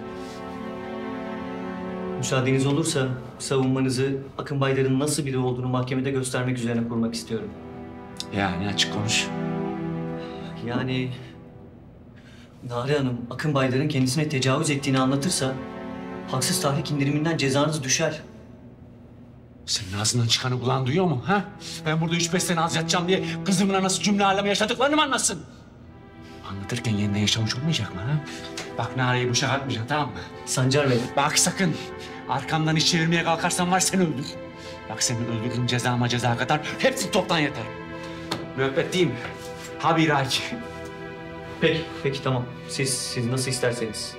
Speaker 11: Müsaadeniz olursa savunmanızı Akın Baydar'ın nasıl biri olduğunu mahkemede göstermek üzerine kurmak istiyorum.
Speaker 6: Yani açık konuş.
Speaker 11: Yani Nare Hanım Akın Baydar'ın kendisine tecavüz ettiğini anlatırsa haksız tahrik indiriminden cezanız düşer.
Speaker 6: Senin ağzından çıkanı kulağın duyuyor mu? Ha? Ben burada 3-5 sene az yatacağım diye kızımla nasıl cümle alemi yaşadıklarını mı anlatsın? Anlatırken yeniden yaşamış olmayacak mı? Ha? Bak Nare'yi bu atmayacaksın, tamam mı?
Speaker 11: Sancar Bey.
Speaker 6: Bak sakın. Arkamdan iş çevirmeye kalkarsan var seni öldür. Bak seni öldürürüm cezama ceza kadar. Hepsi toptan yeter. Müebbet değil mi? Ha bir ay.
Speaker 11: Peki tamam. Siz nasıl isterseniz.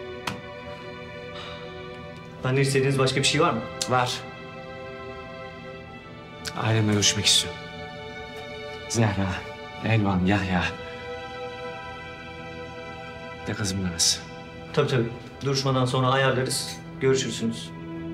Speaker 11: Benden istediğiniz başka bir şey var mı?
Speaker 6: Var. Ailemle görüşmek istiyorum. Zehra, Elvan, Yahya. De kızımın arası.
Speaker 11: Tabii. Duruşmadan sonra ayarlarız. Görüşürsünüz.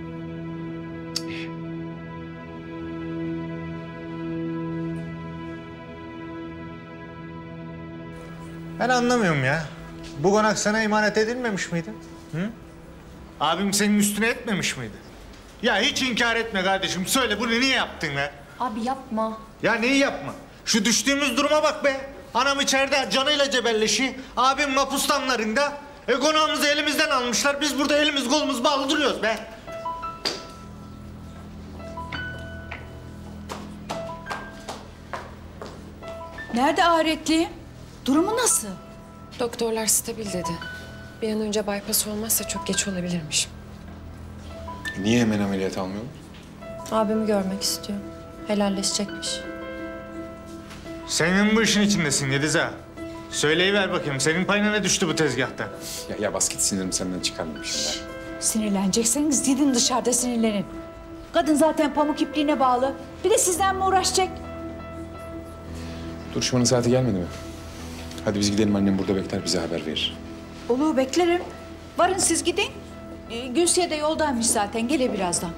Speaker 5: Ben anlamıyorum ya. Bu konak sana emanet edilmemiş miydi? Hı? Abim senin üstüne etmemiş miydi? Ya hiç inkar etme kardeşim. Söyle bunu niye yaptın be?
Speaker 21: Abi yapma.
Speaker 5: Ya neyi yapma? Şu düştüğümüz duruma bak be. Anam içeride canıyla cebelleşi. Abim mapustamlarında. Konağımızı elimizden almışlar. Biz burada elimiz kolumuz bağlı duruyoruz be.
Speaker 21: Nerede ahiretli? Durumu nasıl?
Speaker 4: Doktorlar stabil dedi. Bir an önce bypass olmazsa çok geç olabilirmiş.
Speaker 16: Niye hemen ameliyat almıyorlar?
Speaker 21: Abimi görmek istiyor. Helalleşecekmiş.
Speaker 5: Senin bu işin içindesin Yediz ha. Söyleyiver bakayım. Senin payına ne düştü bu tezgahta?
Speaker 16: Ya bas git, sinirimi senden çıkarmamışım ben.
Speaker 21: Sinirlenecekseniz gidin dışarıda sinirlenin. Kadın zaten pamuk ipliğine bağlı. Bir de sizden mi uğraşacak?
Speaker 16: Duruşmanın saati gelmedi mi? Hadi biz gidelim, annem burada bekler, bize haber verir.
Speaker 21: Olur beklerim. Varın siz gidin. Gülsiye de yoldaymış zaten. Gelir birazdan.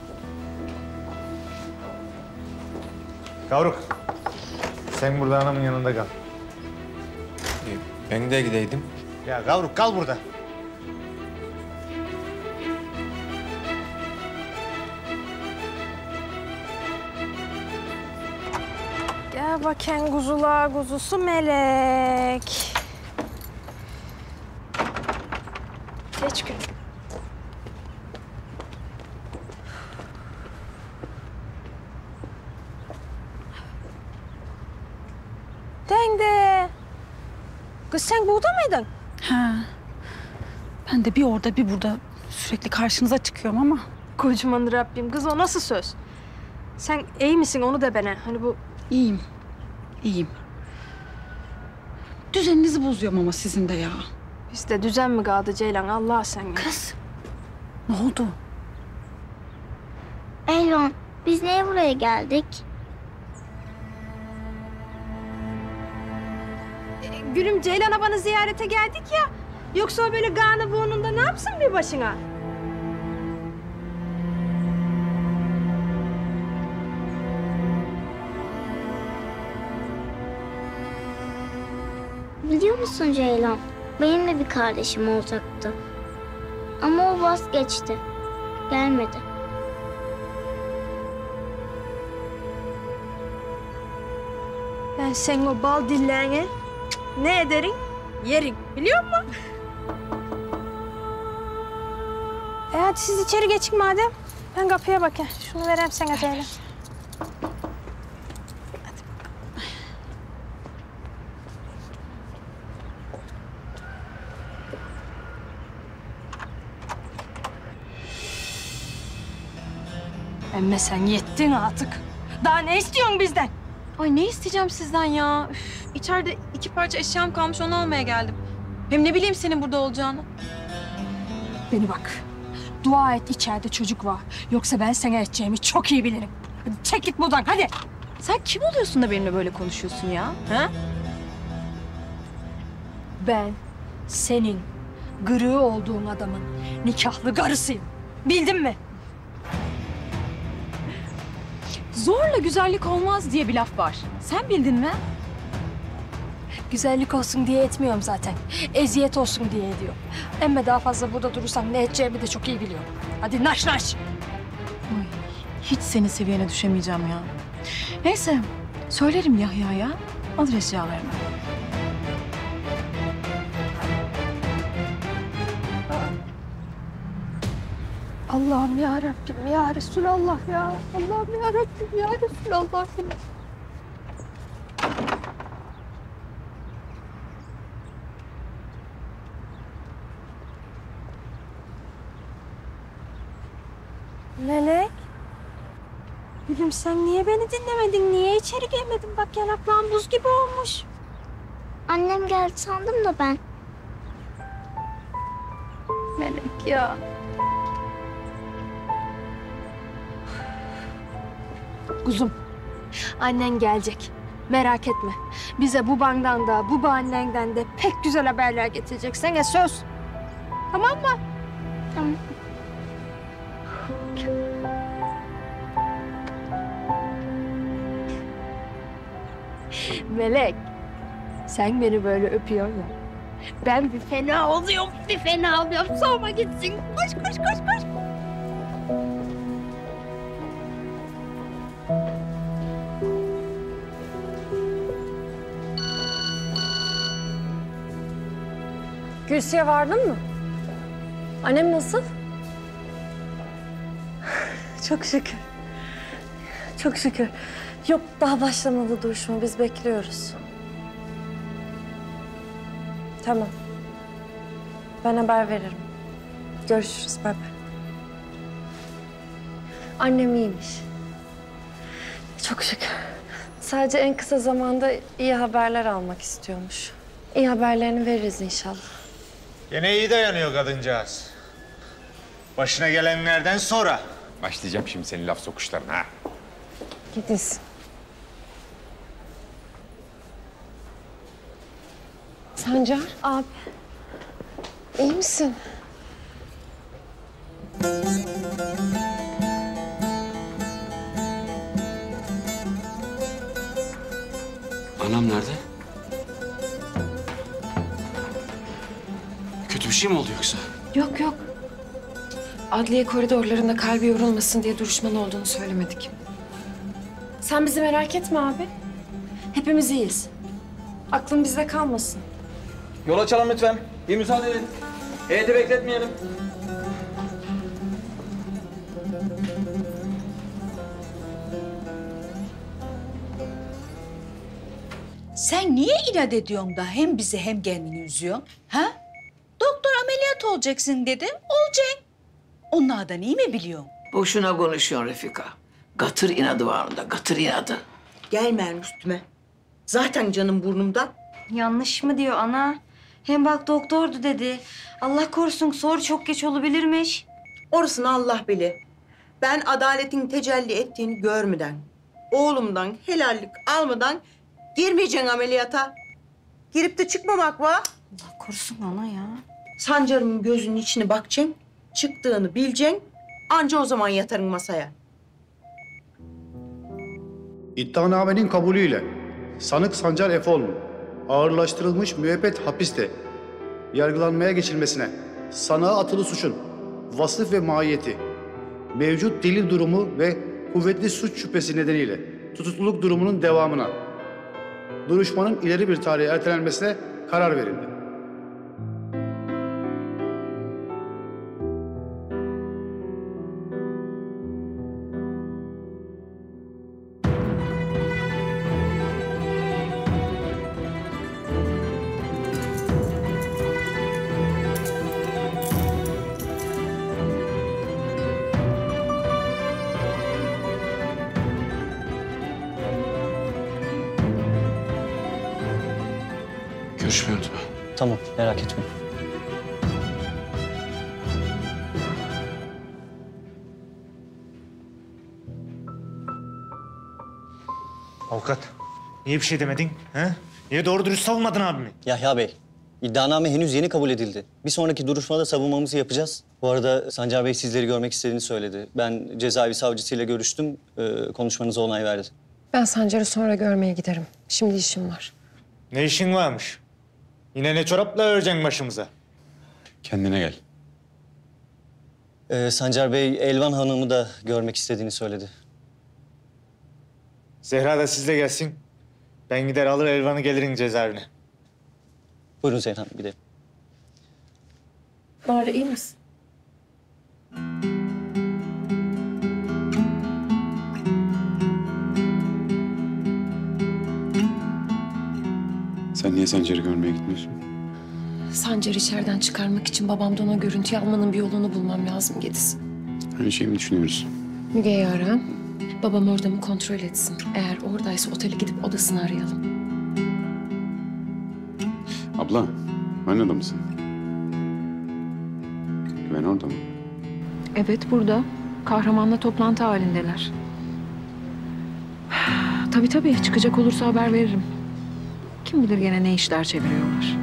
Speaker 5: Kavruk. Sen burada anamın yanında kal.
Speaker 17: Ben de gideydim.
Speaker 5: Ya Kavruk kal burada.
Speaker 3: Gel bakayım kuzular kuzusu Melek. Geç gün. Denge. Kız sen burada mıydın?
Speaker 21: Ha. Ben de bir orada bir burada sürekli karşınıza çıkıyorum ama.
Speaker 3: Kocaman Rabbim. Kız o nasıl söz? Sen iyi misin onu da bana. Hani bu...
Speaker 21: İyiyim. İyiyim. Düzeninizi bozuyorum ama sizin de ya.
Speaker 3: Bizde düzen mi kaldı Ceylan? Allah sen ya.
Speaker 21: Kız. Ne oldu?
Speaker 9: Elvan, biz niye buraya geldik?
Speaker 3: Gülüm Ceylan abanı ziyarete geldik ya. Yoksa o böyle karnı burnunda ne yapsın bir başına?
Speaker 9: Biliyor musun Ceylan? Benim de bir kardeşim olacaktı. Ama o vazgeçti. Gelmedi.
Speaker 3: Ben senin o bal dillerini ne ederim? Yerim. Biliyor musun? Hadi siz içeri geçin madem. Ben kapıya bakayım. Şunu vereyim sana Ceylan. Emme sen yettin artık. Daha ne istiyorsun bizden?
Speaker 21: Ay ne isteyeceğim sizden ya? Üf, içeride 2 parça eşyam kalmış onu almaya geldim. Hem ne bileyim senin burada olacağını.
Speaker 3: Beni bak. Dua et içeride çocuk var. Yoksa ben sana edeceğimi çok iyi bilirim. Hadi çek git buradan hadi.
Speaker 21: Sen kim oluyorsun da benimle böyle konuşuyorsun ya? Ha?
Speaker 3: Ben senin Gırığı olduğun adamın nikahlı karısıyım. Bildin mi?
Speaker 21: Zorla güzellik olmaz diye bir laf var. Sen bildin mi?
Speaker 3: Güzellik olsun diye etmiyorum zaten. Eziyet olsun diye ediyorum. Ama daha fazla burada durursam ne edeceğimi de çok iyi biliyorum. Hadi naş naş.
Speaker 21: Ay, hiç senin seviyene düşemeyeceğim ya. Neyse, söylerim Yahya'ya. Alır eşyalarını.
Speaker 3: Allah'ım ya Rabbim ya Resulallah ya. Allah'ım ya Rabbim ya Resulallah. Melek. Gülüm sen niye beni dinlemedin? Niye içeri gelmedin? Bak yanakların buz gibi olmuş.
Speaker 9: Annem geldi sandım da ben.
Speaker 3: Melek ya. Kuzum, annen gelecek. Merak etme. Bize bu bandan da, bu baannenden de pek güzel haberler getirecek. Sana söz. Tamam mı?
Speaker 9: Tamam.
Speaker 3: Melek, sen beni böyle öpüyorsun ya. Ben bir fena oluyorum, bir fena oluyorum. Sorma gitsin. Koş, koş, koş, koş.
Speaker 4: Gülsü'ye vardın mı? Annem nasıl?
Speaker 8: Çok şükür. Çok şükür. Yok daha başlamadı duruşma. Biz bekliyoruz. Tamam. Ben haber veririm. Görüşürüz. Bay bay. Annem iyiymiş. Çok şükür. Sadece en kısa zamanda iyi haberler almak istiyormuş. İyi haberlerini veririz inşallah.
Speaker 5: Gene iyi dayanıyor kadıncağız. Başına gelenlerden sonra.
Speaker 16: Başlayacağım şimdi senin laf sokuşlarına ha.
Speaker 4: Gidiz. Sancar.
Speaker 8: Abi.
Speaker 4: İyi misin?
Speaker 6: Anam nerede? Kötü bir şey mi oldu yoksa?
Speaker 4: Yok yok. Adliye koridorlarında kalbi yorulmasın diye duruşmanın olduğunu söylemedik. Sen bizi merak etme abi. Hepimiz iyiyiz. Aklın bizde kalmasın.
Speaker 17: Yol açalım lütfen. Bir müsaade edin. Heyeti bekletmeyelim.
Speaker 12: Sen niye inat ediyorsun da hem bizi hem kendini üzüyorsun? Ha? Doktor ameliyat olacaksın dedim, olacaksın. Onlardan iyi mi biliyorsun?
Speaker 2: Boşuna konuşuyorsun Refika. Gatır inadı var onda, gatır inadı.
Speaker 23: Gelme üstüme. Zaten canım burnumda.
Speaker 24: Yanlış mı diyor ana? Hem bak doktordu dedi. Allah korusun sonra çok geç olabilirmiş.
Speaker 23: Orasını Allah bilir. Ben adaletin tecelli ettiğini görmeden, oğlumdan helallik almadan girmeyeceksin ameliyata. Girip de çıkmamak var.
Speaker 24: Allah korusun ana ya.
Speaker 23: Sancar'ın gözünün içine bakacaksın, çıktığını bileceksin. Anca o zaman yatarın masaya.
Speaker 22: İddianamenin kabulüyle sanık Sancar Efoğlu'nun ağırlaştırılmış müebbet hapiste yargılanmaya geçilmesine, sanığa atılı suçun vasıf ve mahiyeti, mevcut delil durumu ve kuvvetli suç şüphesi nedeniyle tutukluluk durumunun devamına, duruşmanın ileri bir tarihe ertelenmesine karar verildi.
Speaker 6: Görüşmüyoruz mu?
Speaker 11: Tamam, merak etme.
Speaker 5: Avukat, niye bir şey demedin? Ha? Niye doğru dürüst savunmadın abimi?
Speaker 11: Yahya Bey, İddianame henüz yeni kabul edildi. Bir sonraki duruşmada savunmamızı yapacağız. Bu arada Sancar Bey sizleri görmek istediğini söyledi. Ben cezaevi savcısıyla görüştüm. Konuşmanıza onay verdi.
Speaker 4: Ben Sancar'ı sonra görmeye giderim. Şimdi işim var.
Speaker 5: Ne işin varmış? Yine ne çorapla öreceksin başımıza?
Speaker 6: Kendine gel.
Speaker 11: Sancar Bey Elvan Hanım'ı da görmek istediğini söyledi.
Speaker 5: Zehra da sizle gelsin. Ben gider alır Elvan'ı gelirim cezaevine.
Speaker 11: Buyurun Zehra Hanım, gidelim.
Speaker 4: Nare iyi misin?
Speaker 6: Sen niye Sancar'ı görmeye gitmiyorsun?
Speaker 4: Sancar'ı içeriden çıkarmak için babamdan o görüntüyü almanın bir yolunu bulmam lazım Gediz.
Speaker 6: Aynı şeyi mi düşünüyoruz?
Speaker 4: Müge'yi ara. Babam orada mı kontrol etsin. Eğer oradaysa otele gidip odasını arayalım.
Speaker 6: Abla, aynı adamı mısın? Güven orada mı?
Speaker 21: Evet burada. Kahramanla toplantı halindeler. Tabii çıkacak olursa haber veririm. Kim bilir gene ne işler çeviriyorlar.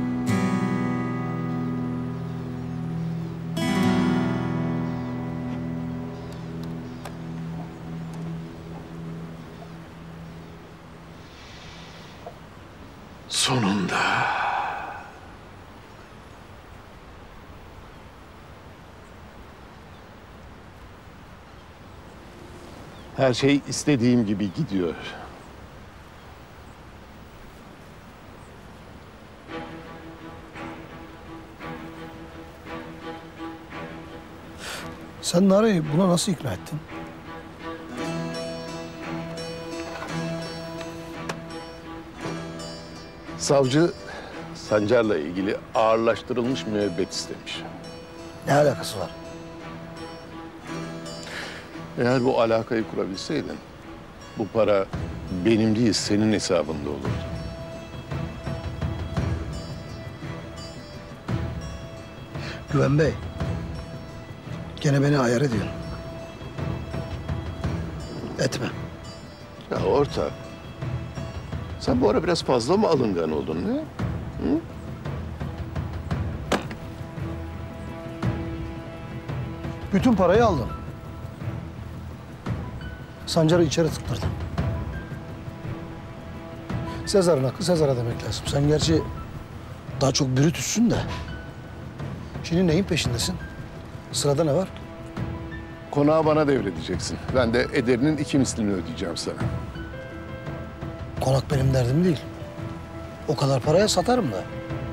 Speaker 7: Sonunda. Her şey istediğim gibi gidiyor.
Speaker 22: Sen Nare'yi buna nasıl ikna ettin?
Speaker 7: Savcı Sancar'la ilgili ağırlaştırılmış müebbet istemiş.
Speaker 22: Ne alakası var?
Speaker 7: Eğer bu alakayı kurabilseydin, bu para benim değil senin hesabında olurdu.
Speaker 22: Güven Bey, gene beni ayar ediyorsun. Etme.
Speaker 7: Ya ortak, sen bu ara biraz fazla mı alıngan oldun ne? Hı?
Speaker 22: Bütün parayı aldım. Sancar'ı içeri tıktırdım. Sezar'ın hakkı Sezar'a demek lazım. Sen gerçi daha çok Brutus'sun da. Şimdi neyin peşindesin? Sırada ne var?
Speaker 7: Konağı bana devredeceksin. Ben de ederinin 2 mislini ödeyeceğim sana.
Speaker 22: Konak benim derdim değil. O kadar paraya satarım da.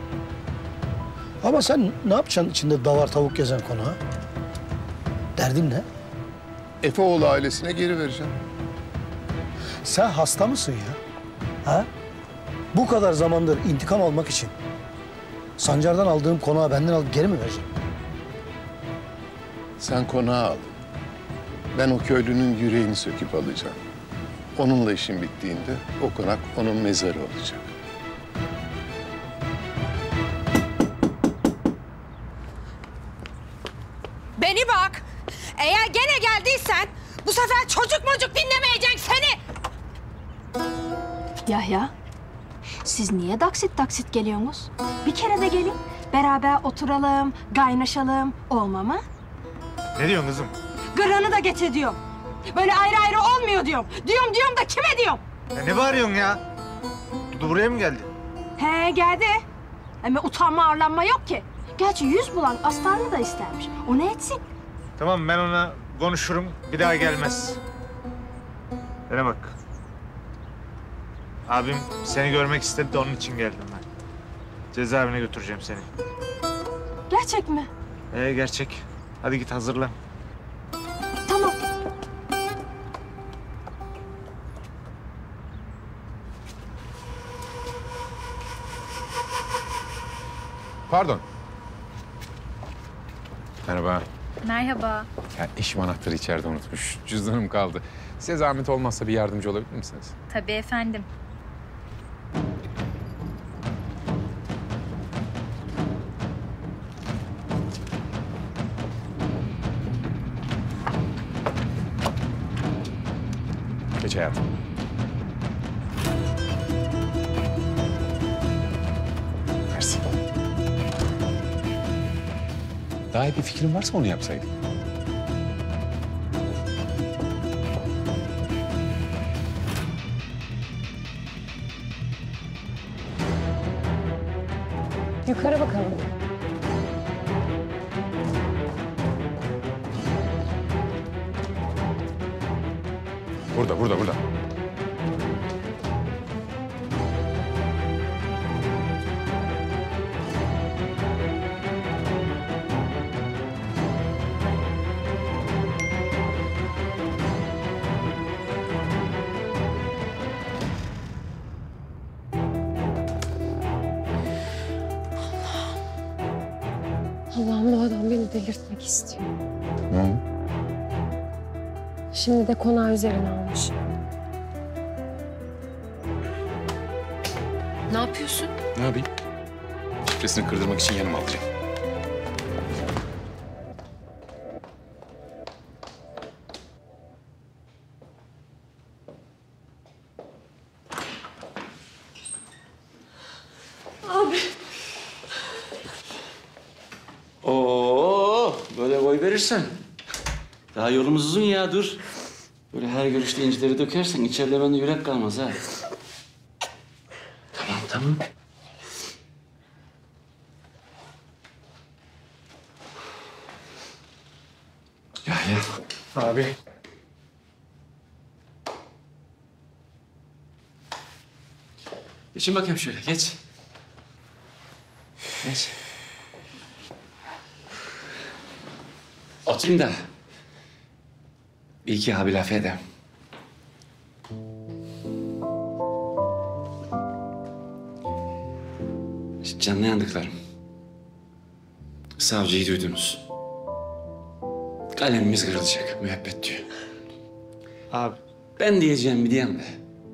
Speaker 22: Ama sen ne yapacaksın içinde davar tavuk gezen konağı? Derdin ne?
Speaker 7: Efeoğlu ailesine geri vereceğim.
Speaker 22: Sen hasta mısın ya? Ha? Bu kadar zamandır intikam almak için Sancar'dan aldığım konağı benden alıp geri mi vereceğim?
Speaker 7: Sen konağı al. Ben o köylünün yüreğini söküp alacağım. Onunla işin bittiğinde o konak onun mezarı olacak.
Speaker 10: Beni bak. Eğer gene geldiysen bu sefer çocuk dinlemeyecek seni.
Speaker 3: Yahya, siz niye taksit geliyorsunuz? Bir kere de gelin. Beraber oturalım, kaynaşalım. Olma mı?
Speaker 5: Ne diyorsun kızım?
Speaker 10: Gırranı da getir diyorum. Böyle ayrı ayrı olmuyor diyorum. Diyorum da kime diyorum?
Speaker 5: Ya ne bağırıyorsun ya? Dudu buraya mı geldi?
Speaker 3: He geldi. Ama utanma arlanma yok ki. Gerçi 100 bulan astarını da istermiş. O ne etsin?
Speaker 5: Tamam ben ona konuşurum. Bir daha gelmez. Bana bak. Abim seni görmek istedi de onun için geldim ben. Cezaevine götüreceğim seni.
Speaker 3: Gerçek mi?
Speaker 5: Gerçek. Hadi git hazırlan.
Speaker 3: Tamam.
Speaker 16: Pardon. Merhaba.
Speaker 21: Merhaba.
Speaker 16: Ya eşim anahtarı içeride unutmuş. Cüzdanım kaldı. Size zahmet olmazsa bir yardımcı olabilir misiniz?
Speaker 21: Tabii efendim.
Speaker 16: Geç hayatım. Mersi. Daha iyi bir fikrin varsa onu yapsaydın.
Speaker 4: Yukarı bakalım.
Speaker 16: Burada.
Speaker 4: Allah'ım bu adam beni delirtmek istiyor.
Speaker 16: Ne?
Speaker 4: Şimdi de konağı üzerine almış. Ne yapıyorsun?
Speaker 16: Ne yapayım? Şifresini kırdırmak için yanıma alacağım.
Speaker 21: Abi.
Speaker 6: Oo, böyle boy verirsen. Daha yolumuz uzun ya, dur. Böyle her görüşte incileri dökersen içeride bende yürek kalmaz ha. Tamam. Ya.
Speaker 5: Abi.
Speaker 6: Geçin bakayım şöyle, geç. Geç. Oturayım da bir iki abi laf edeyim. Canlı yandıklarım. Savcıyı duydunuz. Kalemimiz kırılacak, müebbet diyor. Abi. Ben diyeceğim bir diyem de.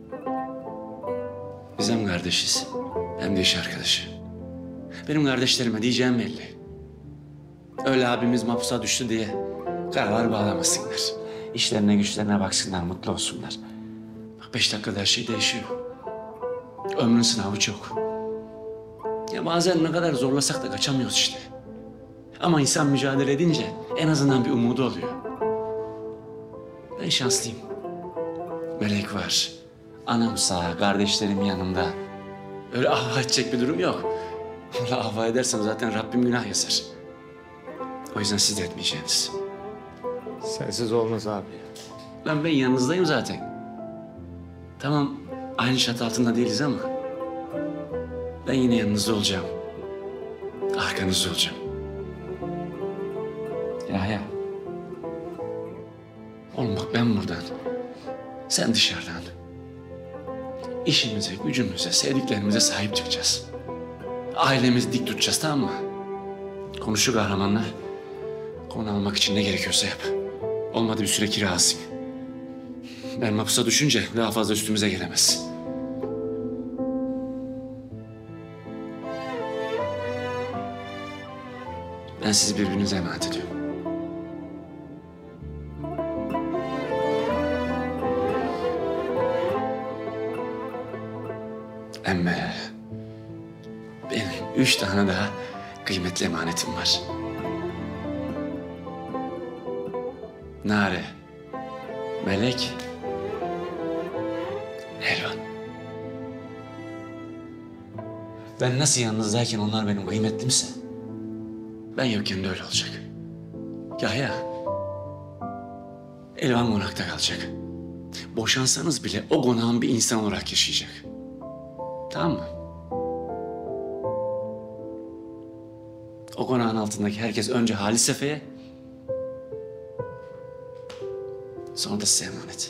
Speaker 6: Biz hem kardeşiz, hem de iş arkadaşı. Benim kardeşlerime diyeceğim belli. Öyle abimiz mahpusa düştü diye karalar bağlamasınlar. İşlerine güçlerine baksınlar, mutlu olsunlar. Bak 5 dakikada her şey değişiyor. Ömrün sınavı çok. Ya bazen ne kadar zorlasak da kaçamıyoruz işte. Ama insan mücadele edince en azından bir umudu oluyor. Ben şanslıyım. Melek var. Anam sağ, kardeşlerim yanımda. Öyle ah edecek bir durum yok. Öyle ah edersem zaten Rabbim günah yazar. O yüzden siz de etmeyeceksiniz.
Speaker 5: Sensiz olmaz abi.
Speaker 6: Lan ben yanınızdayım zaten. Tamam, aynı çatı altında değiliz ama... ben yine yanınızda olacağım. Arkanızda olacağım. Ya. Oğlum bak ben buradan, sen dışarıdan. İşimize, gücümüze, sevdiklerimize sahip çıkacağız. Ailemizi dik tutacağız, tamam mı? Konuşu kahramanla. Konu almak için ne gerekiyorsa yap. Olmadı bir süre kira alsın. Ben mahpusa düşünce daha fazla üstümüze gelemez. Ben sizi birbirinize emanet ediyorum. Ama benim 3 tane daha kıymetli emanetim var. Nare, Melek, Elvan. Ben nasıl yanınızdayken onlar benim kıymetlimse... ben yokken de öyle olacak. Ya. Elvan konakta kalacak. Boşansanız bile o konağın bir insan olarak yaşayacak. Tamam mı? O konağın altındaki herkes önce Halis Efe'ye... sonra da size emanet.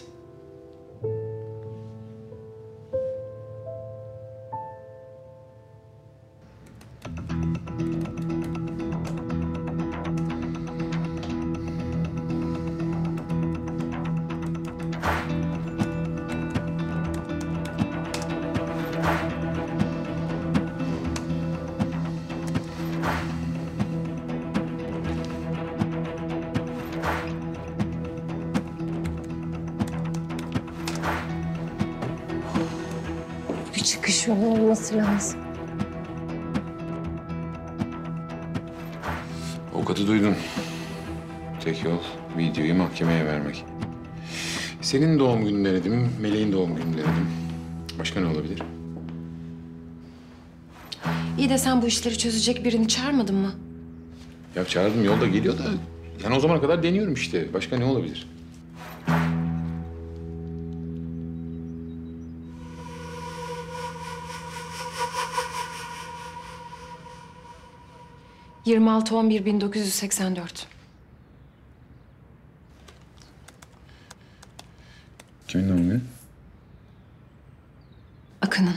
Speaker 4: Bir çıkış yolu olması lazım.
Speaker 16: O kadar Avukatı duydun. Tek yol videoyu mahkemeye vermek. Senin doğum günün denedim, Meleğin doğum gününü denedim. Başka ne olabilir?
Speaker 4: İyi de sen bu işleri çözecek birini çağırmadın mı?
Speaker 16: Ya çağırdım, yolda geliyor da... Yani o zamana kadar deniyorum işte. Başka ne olabilir? ...26.11.1984. Kimin doğum günü?
Speaker 4: Akın'ın.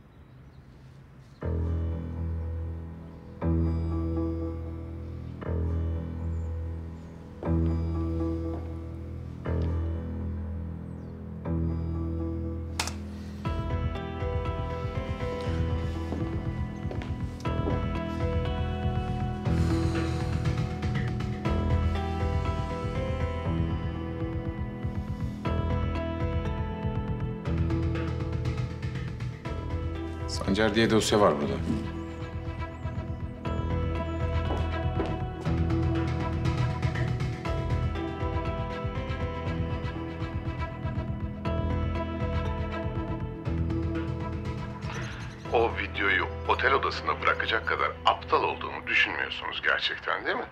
Speaker 16: Sancar diye dosya var burada.
Speaker 7: O videoyu otel odasında bırakacak kadar aptal olduğumu düşünmüyorsunuz gerçekten değil mi?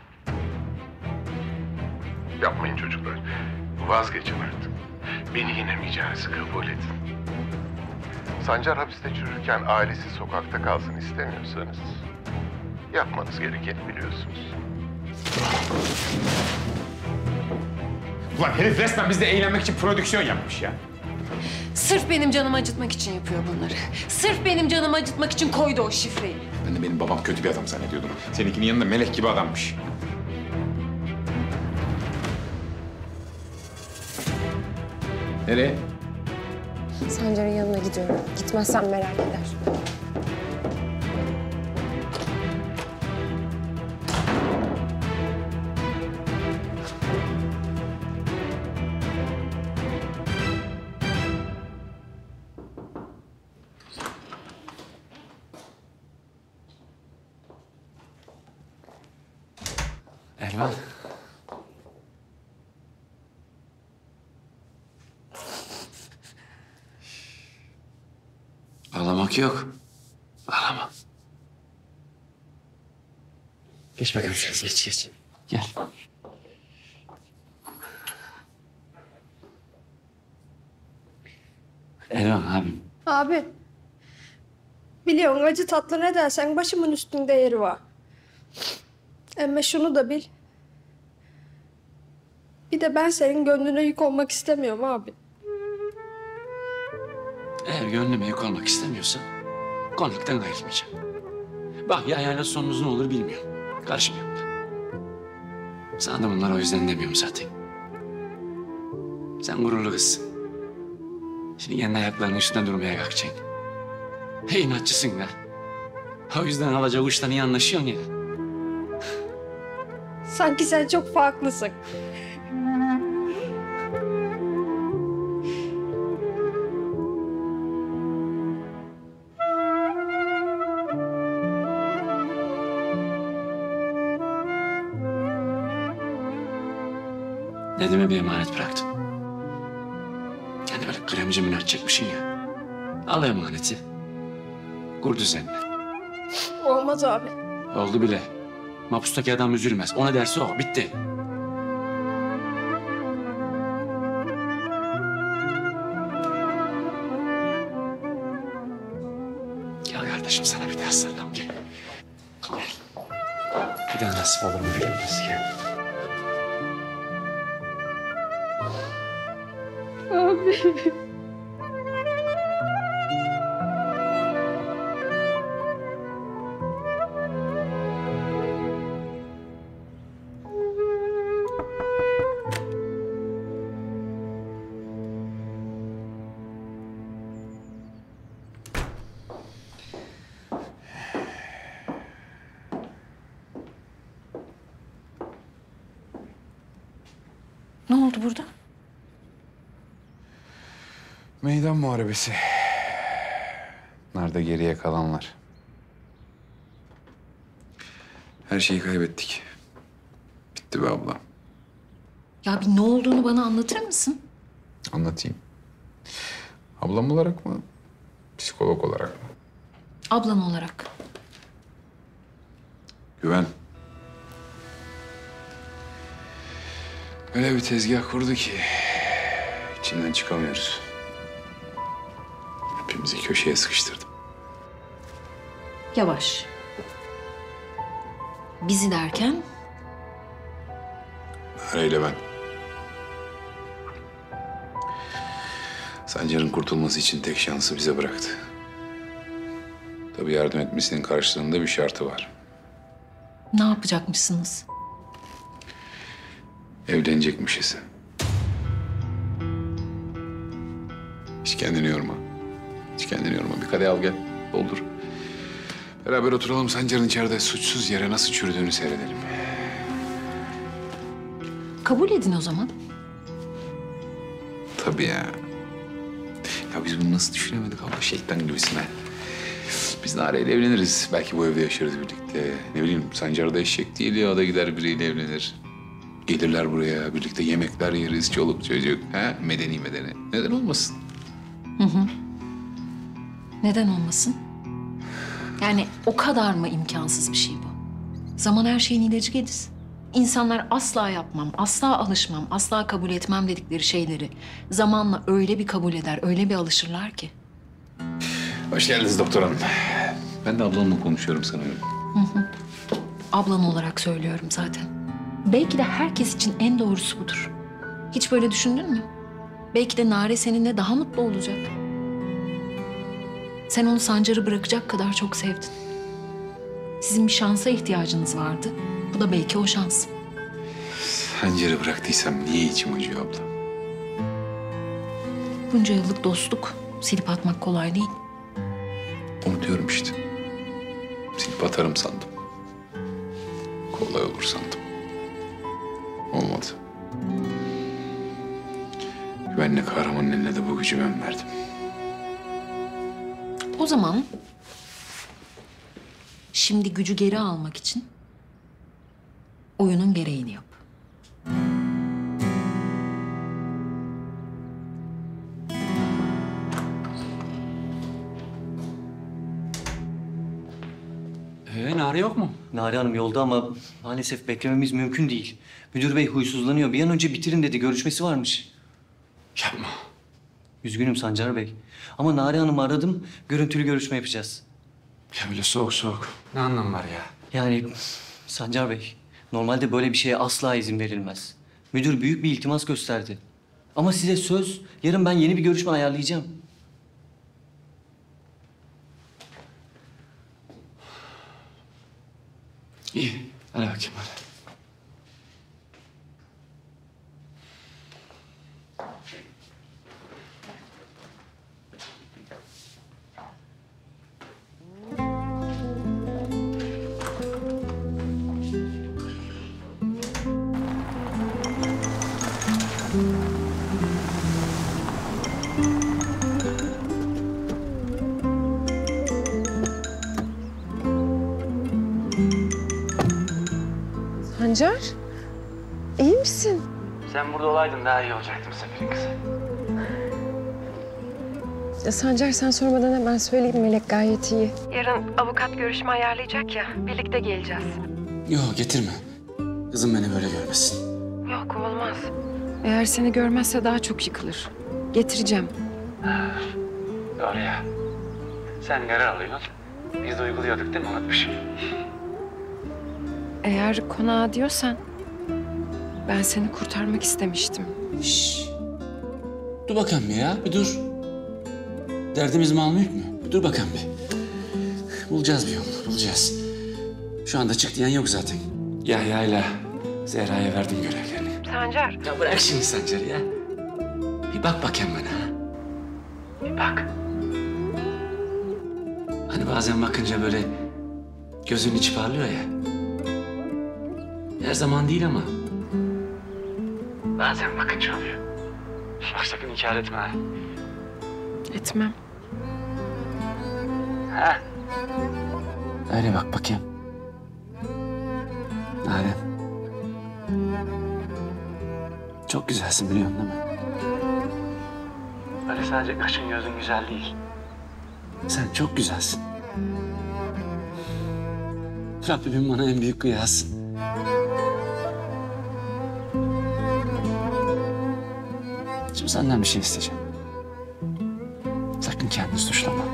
Speaker 7: Yapmayın çocuklar. Vazgeçin artık. Beni yenemeyeceğinizi kabul edin. Sancar hapiste çürürken ailesi sokakta kalsın istemiyorsanız... yapmanız gerekeni biliyorsunuz.
Speaker 16: Ulan herif resmen bizle eğlenmek için prodüksiyon yapmış ya.
Speaker 4: Sırf benim canımı acıtmak için yapıyor bunları. Sırf benim canımı acıtmak için koydu o şifreyi.
Speaker 16: Ben de benim babam kötü bir adam zannediyordum. Seninkinin yanında melek gibi adammış. Nereye?
Speaker 4: Sancar'ın yanına gidiyorum. Gitmezsem merak eder.
Speaker 6: Elvan. Ağlamak yok. Ağlama. Geç bakalım. Geç. Gel. Elvan abim.
Speaker 3: Abi. Biliyorsun acı tatlı ne dersen başımın üstünde yeri var. Ama şunu da bil. Bir de ben senin gönlüne yük olmak istemiyorum abi.
Speaker 6: Eğer gönlüme yük olmak istemiyorsan konuktan ayrılmayacağım. Bak yayayla sonumuz ne olur bilmiyorum. Karışmıyorum da. Sana da bunları o yüzden demiyorum zaten. Sen gururlu kızsın. Şimdi kendi ayaklarının üstünde durmaya kalkacaksın. Hey inatçısın da. O yüzden alacak uçtan iyi anlaşıyorsun ya.
Speaker 3: Sanki sen çok farklısın.
Speaker 6: Dedeme bir emanet bıraktım. Yani böyle kremci açacakmışsın ya. Al emaneti. Kur düzenle.
Speaker 3: Olmaz abi.
Speaker 6: Oldu bile. Mapustaki adam üzülmez. O ne derse o. Bitti. Gel kardeşim sana bir daha sarılalım. Gel. Gel. Bir daha nasip olur mu bilmiyoruz. Gel.
Speaker 3: Abi.
Speaker 21: Ne oldu burada?
Speaker 16: Meydan muharebesi. Nerede geriye kalanlar? Her şeyi kaybettik. Bitti be abla.
Speaker 12: Ya bir ne olduğunu bana anlatır mısın?
Speaker 16: Anlatayım. Ablam olarak mı? Psikolog olarak mı?
Speaker 12: Ablam olarak.
Speaker 16: Güven. Öyle bir tezgah kurdu ki içinden çıkamıyoruz. Hepimizi köşeye sıkıştırdım.
Speaker 12: Yavaş. Bizi derken?
Speaker 16: Nare ile ben. Sancar'ın kurtulması için tek şansı bize bıraktı. Tabii yardım etmesinin karşılığında bir şartı var.
Speaker 12: Ne yapacakmışsınız?
Speaker 16: Evlenecekmişiz. Hiç kendini yorma. Hiç kendini yorma. Bir kadeh al gel. Doldur. Beraber oturalım, Sancar'ın içeride suçsuz yere nasıl çürüdüğünü seyredelim.
Speaker 12: Kabul edin o zaman.
Speaker 16: Tabii ya. Ya biz bunu nasıl düşünemedik abla, şeytan gibisine. Biz Nare'yle evleniriz. Belki bu evde yaşarız birlikte. Ne bileyim, Sancar da eşek değil ya, o da gider biriyle evlenir. Gelirler buraya, birlikte yemekler yeriz, çoluk çocuk. Ha? Medeni. Neden olmasın?
Speaker 12: Hı hı. Neden olmasın? Yani o kadar mı imkansız bir şey bu? Zaman her şeyin ilacı Gediz. İnsanlar asla yapmam, asla alışmam, asla kabul etmem dedikleri şeyleri zamanla öyle bir kabul eder, öyle bir alışırlar ki.
Speaker 16: Hoş geldiniz doktor hanım. Ben de ablamla konuşuyorum sanıyorum.
Speaker 12: Hı hı. Ablan olarak söylüyorum zaten. Belki de herkes için en doğrusu budur. Hiç böyle düşündün mü? Belki de Nare seninle daha mutlu olacak. Sen onu Sancar'ı bırakacak kadar çok sevdin. Sizin bir şansa ihtiyacınız vardı. Bu da belki o şans.
Speaker 16: Sancar'ı bıraktıysam niye içim acıyor abla?
Speaker 12: Bunca yıllık dostluk silip atmak kolay değil.
Speaker 16: Unutuyorum işte. Silip atarım sandım. Kolay olur sandım. Olmadı. Güvenli kahramanın eline de bu gücü ben verdim.
Speaker 12: O zaman şimdi gücü geri almak için oyunun gereğini yap.
Speaker 6: Nare yok mu?
Speaker 11: Nare Hanım yolda ama maalesef beklememiz mümkün değil. Müdür bey huysuzlanıyor. Bir an önce bitirin dedi. Görüşmesi varmış.
Speaker 6: Yapma.
Speaker 11: Üzgünüm Sancar Bey. Ama Nare Hanım'ı aradım. Görüntülü görüşme yapacağız.
Speaker 6: Ya böyle soğuk. Ne anlamı var ya?
Speaker 11: Yani Sancar Bey, normalde böyle bir şeye asla izin verilmez. Müdür büyük bir iltimas gösterdi. Ama size söz, yarın ben yeni bir görüşme ayarlayacağım.
Speaker 6: İyi. Hadi bakayım hadi.
Speaker 4: Sancar, iyi misin?
Speaker 6: Sen burada olaydın daha iyi olacaktı Sefer'in kızı.
Speaker 4: Ya Sancar, sen sormadan hemen söyleyeyim, Melek gayet iyi. Yarın avukat görüşme ayarlayacak ya, birlikte geleceğiz.
Speaker 6: Yok getirme. Kızım beni böyle görmesin.
Speaker 4: Yok, olmaz. Eğer seni görmezse daha çok yıkılır. Getireceğim.
Speaker 6: Doğru ya. Sen karar alıyorsun. Biz de uyguluyorduk değil mi? Unutmuşum.
Speaker 4: Eğer konağa diyorsan, ben seni kurtarmak istemiştim.
Speaker 6: Dur bakalım bir ya, bir dur. Derdimiz mal mülk mü? Dur bakalım bir. Bulacağız bir yolunu, bulacağız. Şu anda çık diyen yok zaten. Yahya'yla Zehra'ya verdim görevlerini.
Speaker 4: Sancar.
Speaker 6: Ya bırak şimdi Sancar'ı ya. Bir bak bakayım bana. Bir bak. Hani bazen bakınca böyle gözünün içi parlıyor ya. Her zaman değil ama. Bazen bakınca oluyor. Bak sakın inkar etme ha.
Speaker 4: Etmem.
Speaker 6: Ha? Öyle bak bakayım. Nare. Çok güzelsin biliyorsun değil mi? Öyle sadece kaşın gözün güzel değil. Sen çok güzelsin. Rabbimin bana en büyük kıyasın. Şimdi senden bir şey isteyeceğim. Sakın kendini suçlama.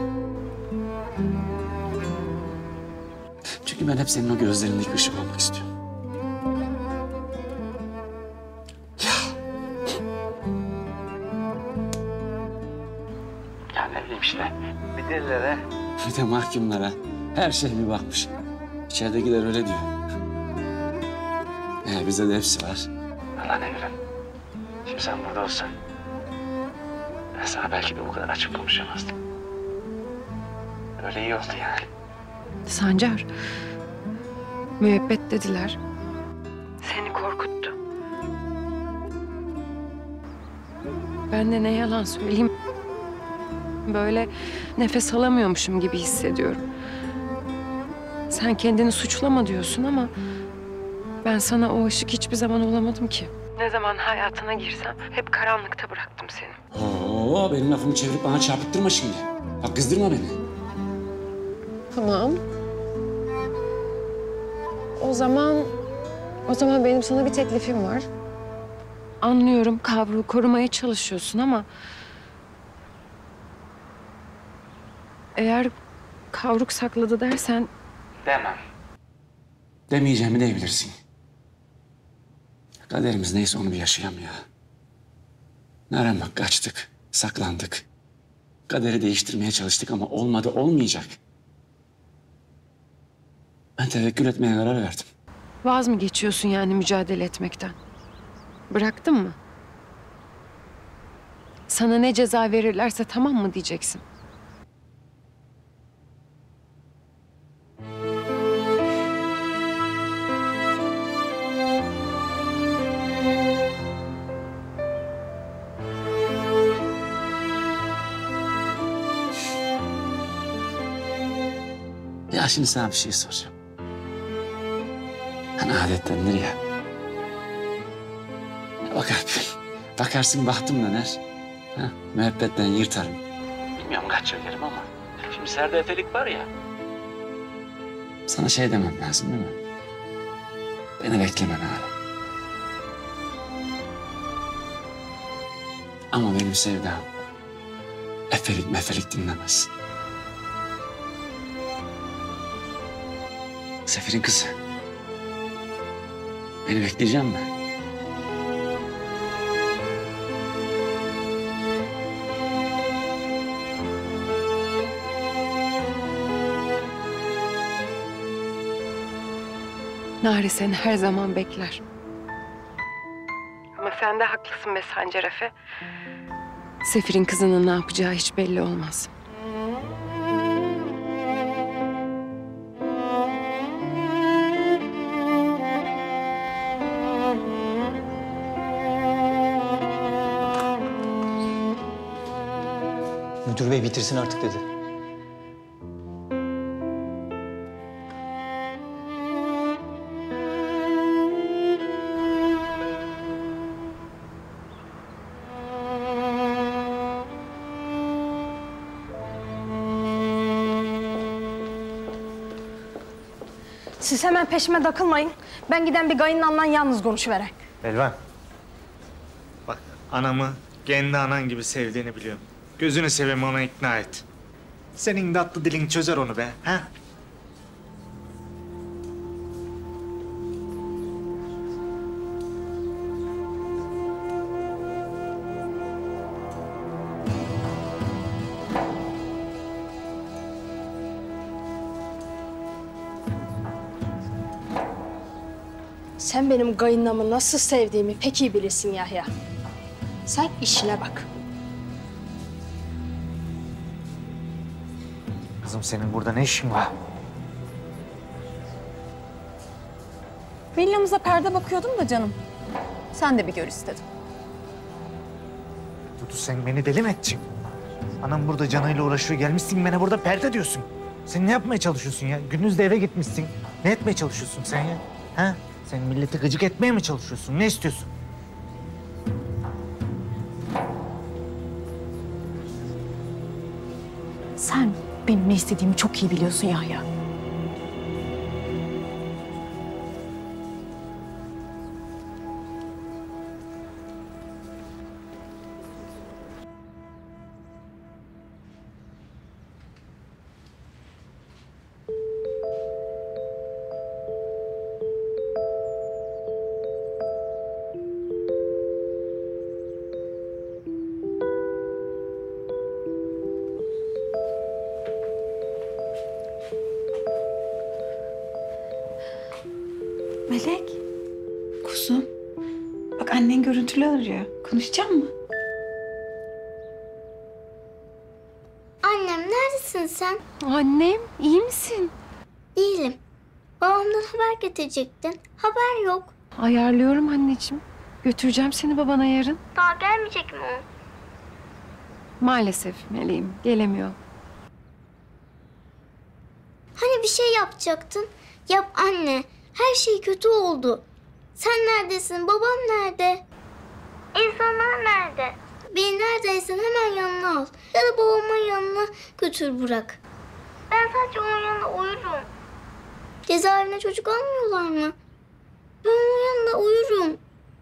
Speaker 6: Çünkü ben hep senin o gözlerindeki ışık olmak istiyorum. Ya ne bileyim işte. Bir delilere, bir de mahkumlara her şey bir bakmış. İçeridekiler öyle diyor. Bize de hepsi var. Allah ne bileyim. Şimdi sen burada olsan ben sana belki de bu kadar açık konuşamazdım. Öyle iyi oldu yani.
Speaker 4: Sancar, müebbet dediler. Seni korkuttu. Ben de ne yalan söyleyeyim. Böyle nefes alamıyormuşum gibi hissediyorum. Sen kendini suçlama diyorsun ama ben sana o ışık hiçbir zaman olamadım ki. Ne zaman hayatına girsem hep karanlıkta bıraktım seni.
Speaker 6: Oo, benim lafımı çevirip bana çarpıttırma şimdi. Bak kızdırma beni.
Speaker 4: Tamam. O zaman benim sana bir teklifim var. Anlıyorum, Kavruk'u korumaya çalışıyorsun ama eğer Kavruk sakladı dersen...
Speaker 6: Demem. Demeyeceğimi diyebilirsin. Kaderimiz neyse onu bir yaşayalım ya. Naren bak kaçtık, saklandık. Kaderi değiştirmeye çalıştık ama olmadı, olmayacak. Ben tevekkül etmeye karar verdim.
Speaker 4: Vaz mı geçiyorsun yani mücadele etmekten? Bıraktın mı? Sana ne ceza verirlerse tamam mı diyeceksin?
Speaker 6: Ya şimdi sana bir şey soracağım. Hani adettendir ya. Bakarsın bahtım döner. Ha, müebbetten yırtarım. Bilmiyorum kaç yıl ama. Şimdi serde efelik var ya. Sana şey demem lazım değil mi? Beni beklemen hala. Ama benim sevdam efelik mefelik dinlemez. Sefir'in kızı. Beni bekleyeceğim mi?
Speaker 4: Nare seni her zaman bekler. Ama sen de haklısın be Sancar Efe. Sefir'in kızının ne yapacağı hiç belli olmaz.
Speaker 11: Müdür bey bitirsin artık dedi.
Speaker 3: Siz hemen peşime takılmayın. Ben giden bir kayınlanla yalnız konuşuverek.
Speaker 5: Elvan. Bak anamı kendi anan gibi sevdiğini biliyorum. Gözünü seveyim ona ikna et. Senin tatlı dilin çözer onu be. Ha?
Speaker 3: Sen benim kayınlamı nasıl sevdiğimi pek iyi bilirsin Yahya. Sen işine bak.
Speaker 5: Kızım senin burada ne işin var?
Speaker 21: Villamıza perde bakıyordum da canım. Sen de bir gör istedim.
Speaker 5: Dudu sen beni deli mi edeceksin? Anam burada canıyla uğraşıyor. Gelmişsin bana burada perde diyorsun. Sen ne yapmaya çalışıyorsun ya? Gündüz de eve gitmişsin. Ne etmeye çalışıyorsun sen ya? Ha? Sen milleti gıcık etmeye mi çalışıyorsun? Ne istiyorsun?
Speaker 21: Sen benim ne istediğimi çok iyi biliyorsun Yahya.
Speaker 13: Melek. Kuzum. Bak annen görüntülü arıyor. Konuşacak mı?
Speaker 9: Annem neredesin sen?
Speaker 4: Annem iyi misin?
Speaker 9: Değilim. Babamdan haber getirecektin. Haber yok.
Speaker 4: Ayarlıyorum anneciğim. Götüreceğim seni babana yarın.
Speaker 9: Daha gelmeyecek mi o?
Speaker 4: Maalesef meleğim gelemiyor.
Speaker 9: Hani bir şey yapacaktın? Yap anne. Her şey kötü oldu. Sen neredesin? Babam nerede? İnsanlar nerede? Beni neredeysen hemen yanına al. Ya da babamın yanına götür bırak. Ben sadece onun yanında uyurum. Cezaevine çocuk almıyorlar mı? Ben onun yanında uyurum.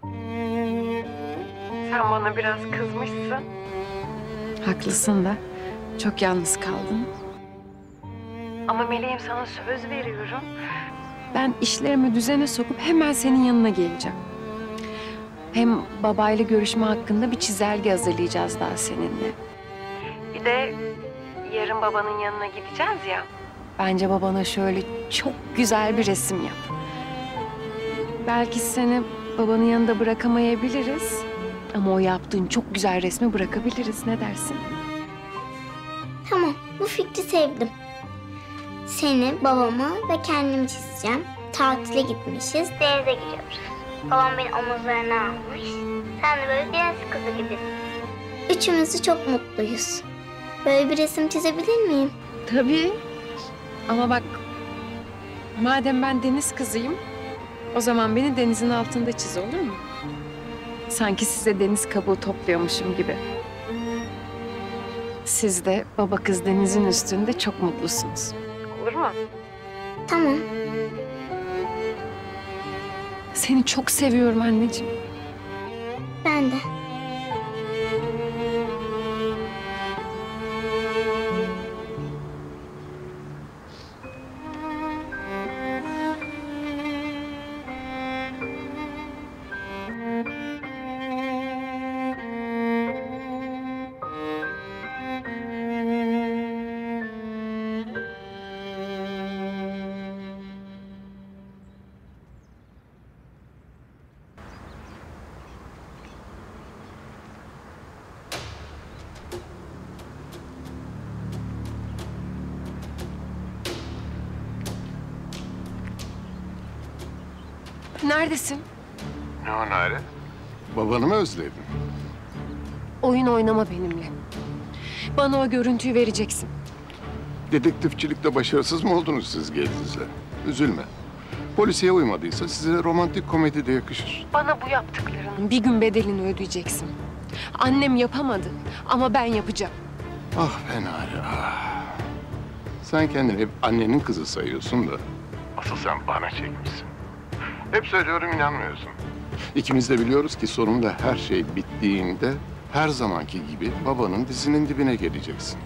Speaker 4: Sen bana biraz kızmışsın. Haklısın da. Çok yalnız kaldın. Ama meleğim sana söz veriyorum. Ben işlerimi düzene sokup hemen senin yanına geleceğim. Hem babayla görüşme hakkında bir çizelge hazırlayacağız daha seninle. Bir de yarın babanın yanına gideceğiz ya. Bence babana şöyle çok güzel bir resim yap. Belki seni babanın yanında bırakamayabiliriz. Ama o yaptığın çok güzel resmi bırakabiliriz. Ne dersin?
Speaker 9: Tamam, bu fikri sevdim. Seni, babamı ve kendimi çizeceğim. Tatile gitmişiz, denize gidiyoruz. Babam beni omuzlarına almış. Sen de böyle deniz kızı gibisin. Üçümüz de çok mutluyuz. Böyle bir resim çizebilir miyim?
Speaker 4: Tabii. Ama bak, madem ben deniz kızıyım, o zaman beni denizin altında çiz, olur mu? Sanki size deniz kabuğu topluyormuşum gibi. Siz de baba kız denizin üstünde çok mutlusunuz. Olur mu?
Speaker 9: Tamam.
Speaker 4: Seni çok seviyorum anneciğim.
Speaker 9: Ben de.
Speaker 4: Neredesin?
Speaker 7: Ne o Nare? Babanı mı özledin?
Speaker 4: Oyun oynama benimle. Bana o görüntüyü vereceksin.
Speaker 7: Dedektifçilikte başarısız mı oldunuz siz Gediz'le? Üzülme. Polisiye uymadıysa size romantik komedi de yakışır.
Speaker 4: Bana bu yaptıklarının bir gün bedelini ödeyeceksin. Annem yapamadı ama ben yapacağım.
Speaker 7: Ah be Nare, ah. Sen kendini hep annenin kızı sayıyorsun da asıl sen bana çekmişsin. Hep söylüyorum, inanmıyorsun. İkimiz de biliyoruz ki sonunda her şey bittiğinde her zamanki gibi babanın dizinin dibine geleceksin.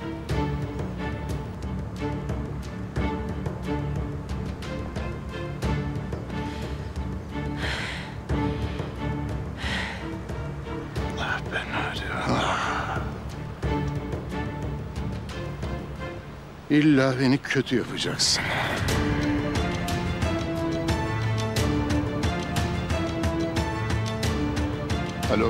Speaker 7: Ah be Nare, ah. İlla beni kötü yapacaksın. Alo.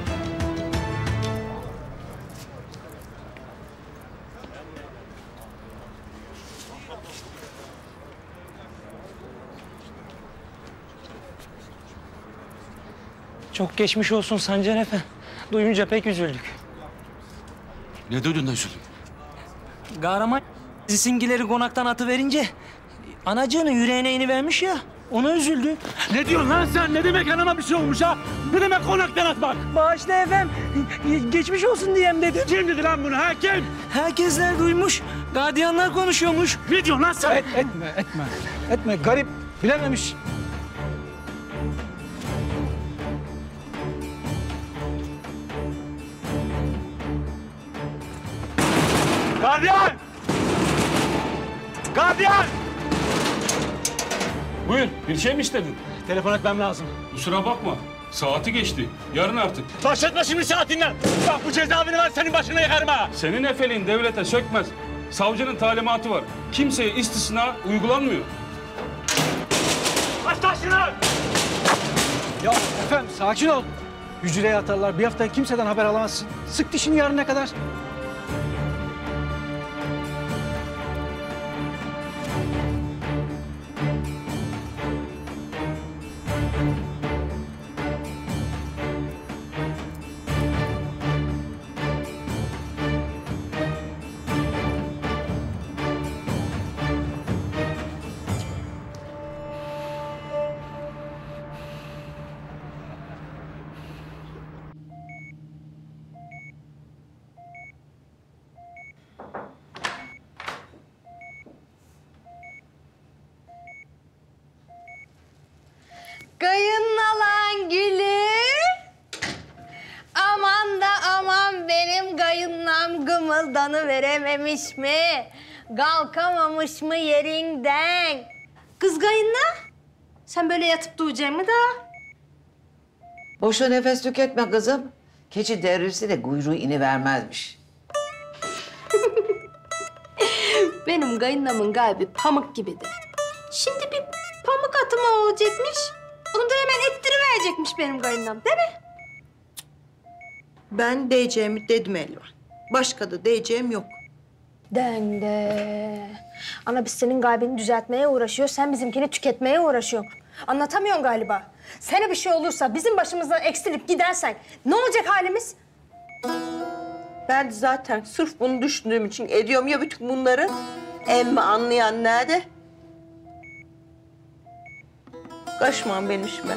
Speaker 14: Çok geçmiş olsun Sancar Efe. Duyunca pek üzüldük.
Speaker 6: Ne duydun da üzüldün?
Speaker 14: Kahraman Zisingileri konaktan atıverince anacığının yüreğine inivermiş ya. Ona üzüldü.
Speaker 18: Ne diyorsun lan sen? Ne demek anama bir şey olmuş ha?
Speaker 14: Ne demek konaktan atmak? Bağışla efem. Geçmiş olsun diyem dedim. Kim dedi lan bunu ha kim? Herkesler duymuş. Gardiyanlar konuşuyormuş. Ne diyorsun lan sen?
Speaker 15: Etme. Garip bilememiş.
Speaker 14: Gardiyan! Gardiyan!
Speaker 1: Buyur, bir şey mi istedin?
Speaker 14: Telefon etmem lazım.
Speaker 1: Kusura bakma, saati geçti. Yarın artık.
Speaker 14: Başlatma şimdi saatinden. Bak bu cezaevini ben senin başına yakarım ha.
Speaker 1: Senin efeliğin devlete sökmez. Savcının talimatı var. Kimseye istisna uygulanmıyor.
Speaker 14: Aç taşını!
Speaker 15: Ya efendim sakin ol. Hücreye atarlar. Bir hafta kimseden haber alamazsın. Sık dişini yarına kadar.
Speaker 3: Kayınlalan gülüm. Aman da aman benim kayınlam gımıldanı verememiş mi? Kalkamamış mı yerinden? Kız kayınla, sen böyle yatıp duracaksın mı daha?
Speaker 2: Boşa nefes tüketme kızım. Keçi devrilse de kuyruğu inivermezmiş.
Speaker 3: Benim kayınlamın kalbi pamuk gibidir. Şimdi bir pamuk atımı olacakmış. Onu da hemen ettiriverecekmiş benim kayınlam, değil mi?
Speaker 23: Ben diyeceğimi dedim Elvan. Başka da diyeceğim yok.
Speaker 3: Dende. Ana biz senin kalbini düzeltmeye uğraşıyoruz, sen bizimkini tüketmeye uğraşıyorsun. Anlatamıyorsun galiba. Sana bir şey olursa, bizim başımızdan eksilip gidersen ne olacak halimiz?
Speaker 23: Ben zaten sırf bunu düşündüğüm için ediyorum ya bütün bunları. Emmi anlayan nerede? Kaçmam benim işime.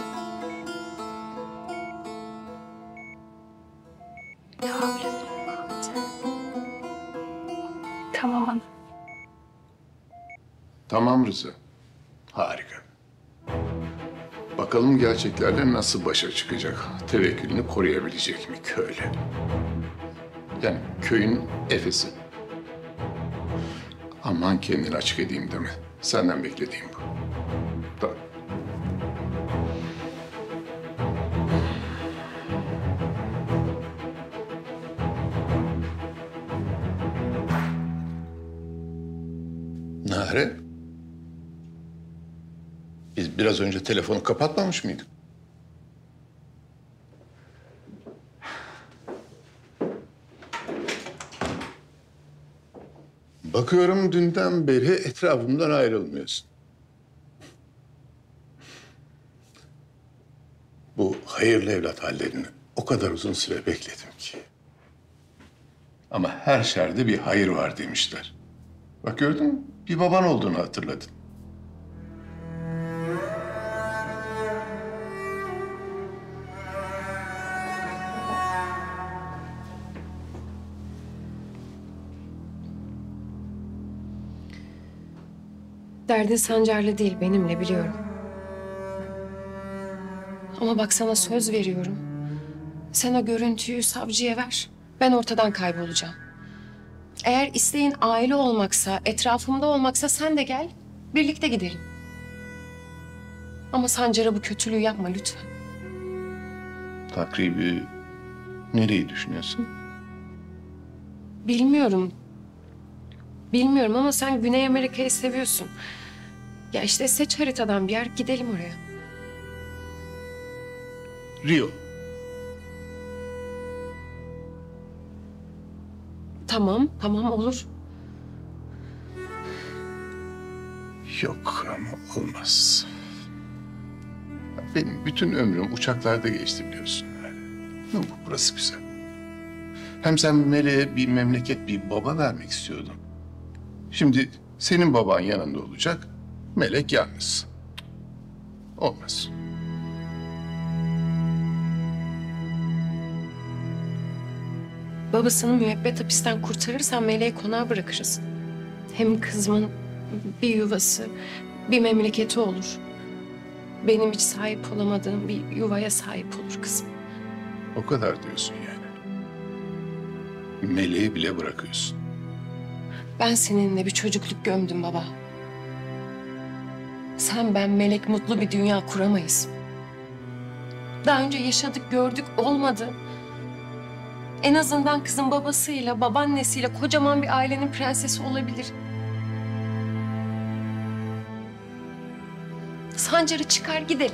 Speaker 3: Tamam ana.
Speaker 7: Tamam Rıza. Harika. Bakalım gerçeklerle nasıl başa çıkacak? Tevekkülünü koruyabilecek mi köylü? Yani köyün efesi. Aman kendini açık edeyim deme. Senden beklediğim bu. Tamam. Nare? Biz biraz önce telefonu kapatmamış mıydık? Bakıyorum dünden beri etrafımdan ayrılmıyorsun. Bu hayırlı evlat hallerini o kadar uzun süre bekledim ki. Ama her şerde bir hayır var demişler. Bak gördün mü? Bir baban olduğunu hatırladın.
Speaker 4: Derdin Sancar'la değil, benimle biliyorum. Ama bak sana söz veriyorum. Sen o görüntüyü savcıya ver. Ben ortadan kaybolacağım. Eğer isteğin aile olmaksa, etrafımda olmaksa sen de gel. Birlikte gidelim. Ama Sancar'a bu kötülüğü yapma lütfen.
Speaker 7: Takribi nereyi düşünüyorsun?
Speaker 4: Bilmiyorum. Bilmiyorum ama sen Güney Amerika'yı seviyorsun. Ya işte seç haritadan bir yer, gidelim oraya.
Speaker 7: Rio.
Speaker 4: Tamam, tamam olur.
Speaker 7: Yok ama olmaz. Benim bütün ömrüm uçaklarda geçti biliyorsun. Burası güzel. Hem sen Meleğe bir memleket, bir baba vermek istiyordun. Şimdi senin baban yanında olacak, Melek yalnız. Olmaz.
Speaker 4: Babasını müebbet hapisten kurtarırsan Meleği konağa bırakırız. Hem kızımın bir yuvası, bir memleketi olur. Benim hiç sahip olamadığım bir yuvaya sahip olur kızım.
Speaker 7: O kadar diyorsun yani. Meleği bile bırakıyorsun.
Speaker 4: Ben seninle bir çocukluk gömdüm baba. Sen, ben, Melek mutlu bir dünya kuramayız. Daha önce yaşadık, gördük, olmadı. En azından kızın babasıyla, babaannesiyle kocaman bir ailenin prensesi olabilir. Sancar'ı çıkar gidelim.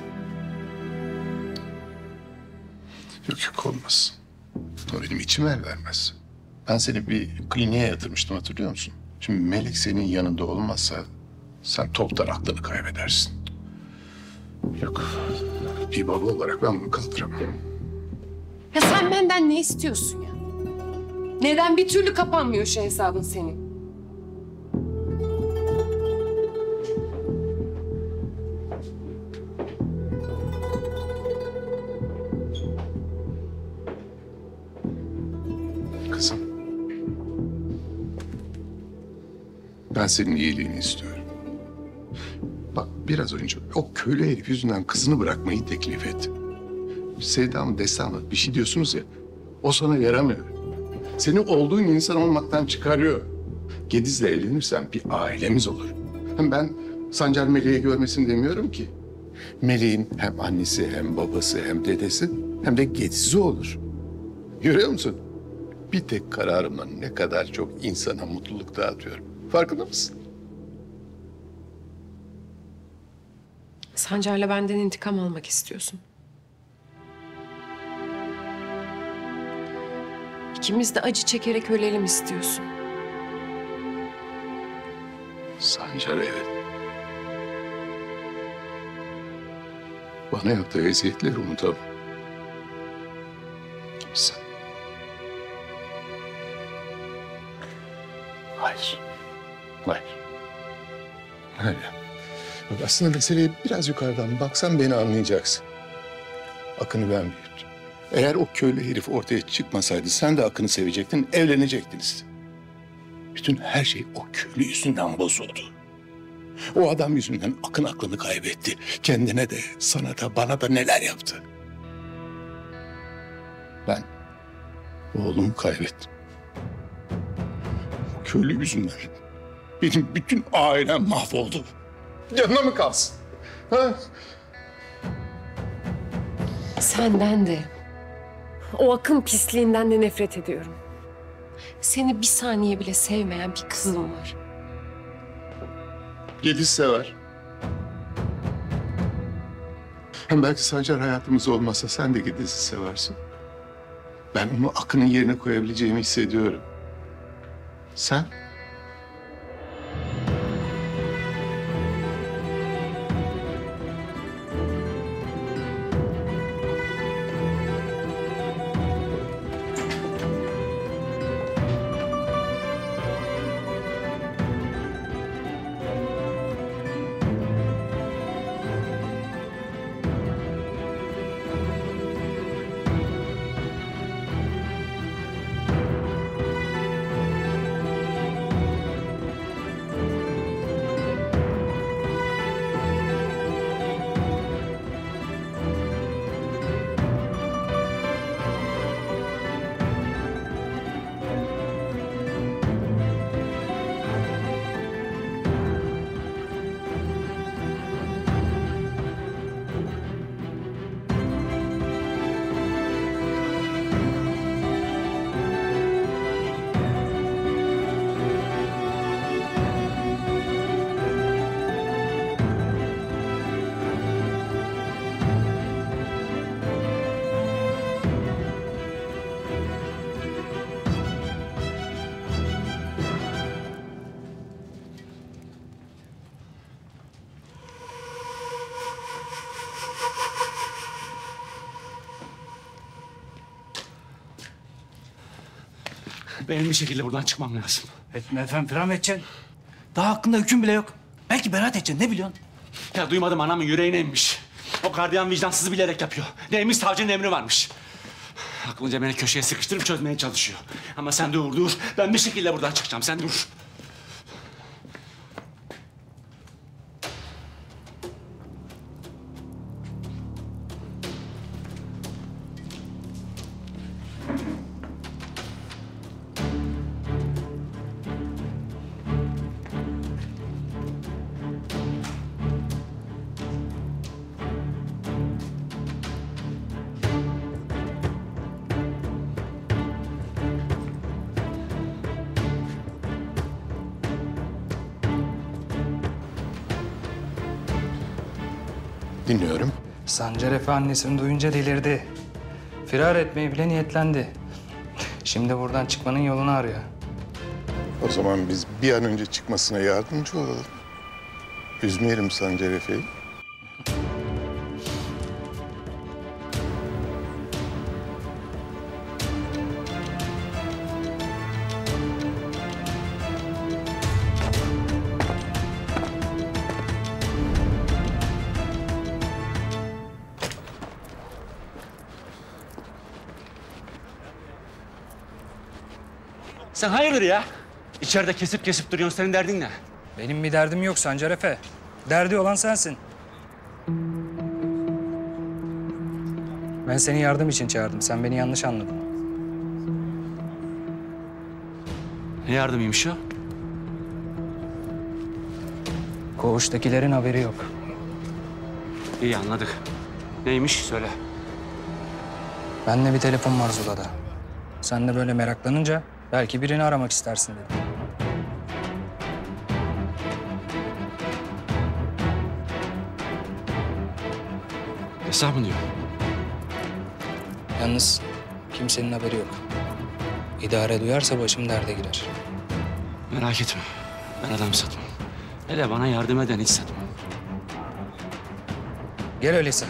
Speaker 7: Yok olmaz. O benim içim el vermez. Ben seni bir kliniğe yatırmıştım, hatırlıyor musun? Şimdi Melek senin yanında olmazsa sen toptan aklını kaybedersin. Yok. Bir baba olarak ben bunu kaldıramam.
Speaker 4: Ya sen benden ne istiyorsun ya? Neden bir türlü kapanmıyor şu hesabın senin?
Speaker 7: Kızım. Ben senin iyiliğini istiyorum. Bak biraz önce o köylü herif yüzünden kızını bırakmayı teklif etti. Sevda mı destan mı bir şey diyorsunuz ya. O sana yaramıyor. Seni olduğun insan olmaktan çıkarıyor. Gediz'le evlenirsen bir ailemiz olur. Hem ben Sancar Melek'i görmesin demiyorum ki. Melek'in hem annesi hem babası hem dedesi hem de Gediz'i olur. Görüyor musun? Bir tek kararımla ne kadar çok insana mutluluk dağıtıyorum. Farkında mısın?
Speaker 4: Sancar'la benden intikam almak istiyorsun. İkimiz de acı çekerek ölelim istiyorsun.
Speaker 7: Sancar evet. Bana yaptığı eziyetleri unutamam. Sen. Hayır. Hayır. Hayır. Bak aslında meseleye biraz yukarıdan baksan beni anlayacaksın. Akın'ı ben büyüttüm. Eğer o köylü herif ortaya çıkmasaydı sen de Akın'ı sevecektin, evlenecektiniz. Bütün her şey o köylü yüzünden bozuldu. O adam yüzünden Akın aklını kaybetti. Kendine de, sana da, bana da neler yaptı. Ben oğlumu kaybettim. O köylü yüzünden benim bütün ailem mahvoldu. Yanına mı kalsın? Ha?
Speaker 4: Senden de, o Akın pisliğinden de nefret ediyorum. Seni bir saniye bile sevmeyen bir kızım var.
Speaker 7: Gediz sever. Hem belki Sancar hayatımızda olmasa sen de Gediz'i seversin. Ben onu Akın'ın yerine koyabileceğimi hissediyorum. Sen?
Speaker 6: Benim bir şekilde buradan çıkmam lazım.
Speaker 14: Etme efendim, falan mı edeceksin? Daha hakkında hüküm bile yok. Belki beraat edeceksin, ne biliyorsun?
Speaker 6: Ya duymadım, anamın yüreğine inmiş. O gardiyan vicdansızı bilerek yapıyor. Neymiş, savcının emri varmış. Aklınca beni köşeye sıkıştırıp çözmeye çalışıyor. Ama sen dur. Ben bir şekilde buradan çıkacağım. Sen dur.
Speaker 7: Dinliyorum.
Speaker 8: Sancar Efe annesini duyunca delirdi. Firar etmeye bile niyetlendi. Şimdi buradan çıkmanın yolunu arıyor.
Speaker 7: O zaman biz bir an önce çıkmasına yardımcı olalım. Üzmeyelim Sancar Efe'yi.
Speaker 6: Sen hayırdır ya? İçeride kesip duruyorsun. Senin derdin ne?
Speaker 8: Benim bir derdim yok Sancar Efe. Derdi olan sensin. Ben seni yardım için çağırdım. Sen beni yanlış anladın.
Speaker 6: Ne yardımıymış o?
Speaker 8: Koğuştakilerin haberi yok.
Speaker 6: İyi anladık. Neymiş? Söyle.
Speaker 8: Bende bir telefon var Zula'da. Sen de böyle meraklanınca belki birini aramak istersin dedim.
Speaker 6: Hesap mı diyor?
Speaker 8: Yalnız kimsenin haberi yok. İdare duyarsa başım derde girer.
Speaker 6: Merak etme. Ben adam satmam. Hele bana yardım eden hiç satmam.
Speaker 8: Gel öyleyse.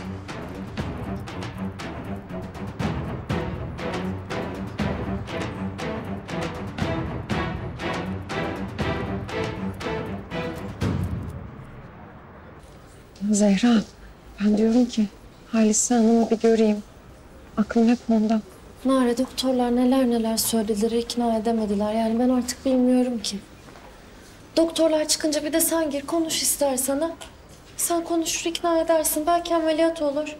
Speaker 4: Zehra, ben diyorum ki Halise Hanım'ı bir göreyim. Aklım hep onda.
Speaker 18: Nare, doktorlar neler söylediler, ikna edemediler. Yani ben artık bilmiyorum ki. Doktorlar çıkınca bir de sen gir, konuş istersen ha. Sen konuşur, ikna edersin. Belki ameliyat olur.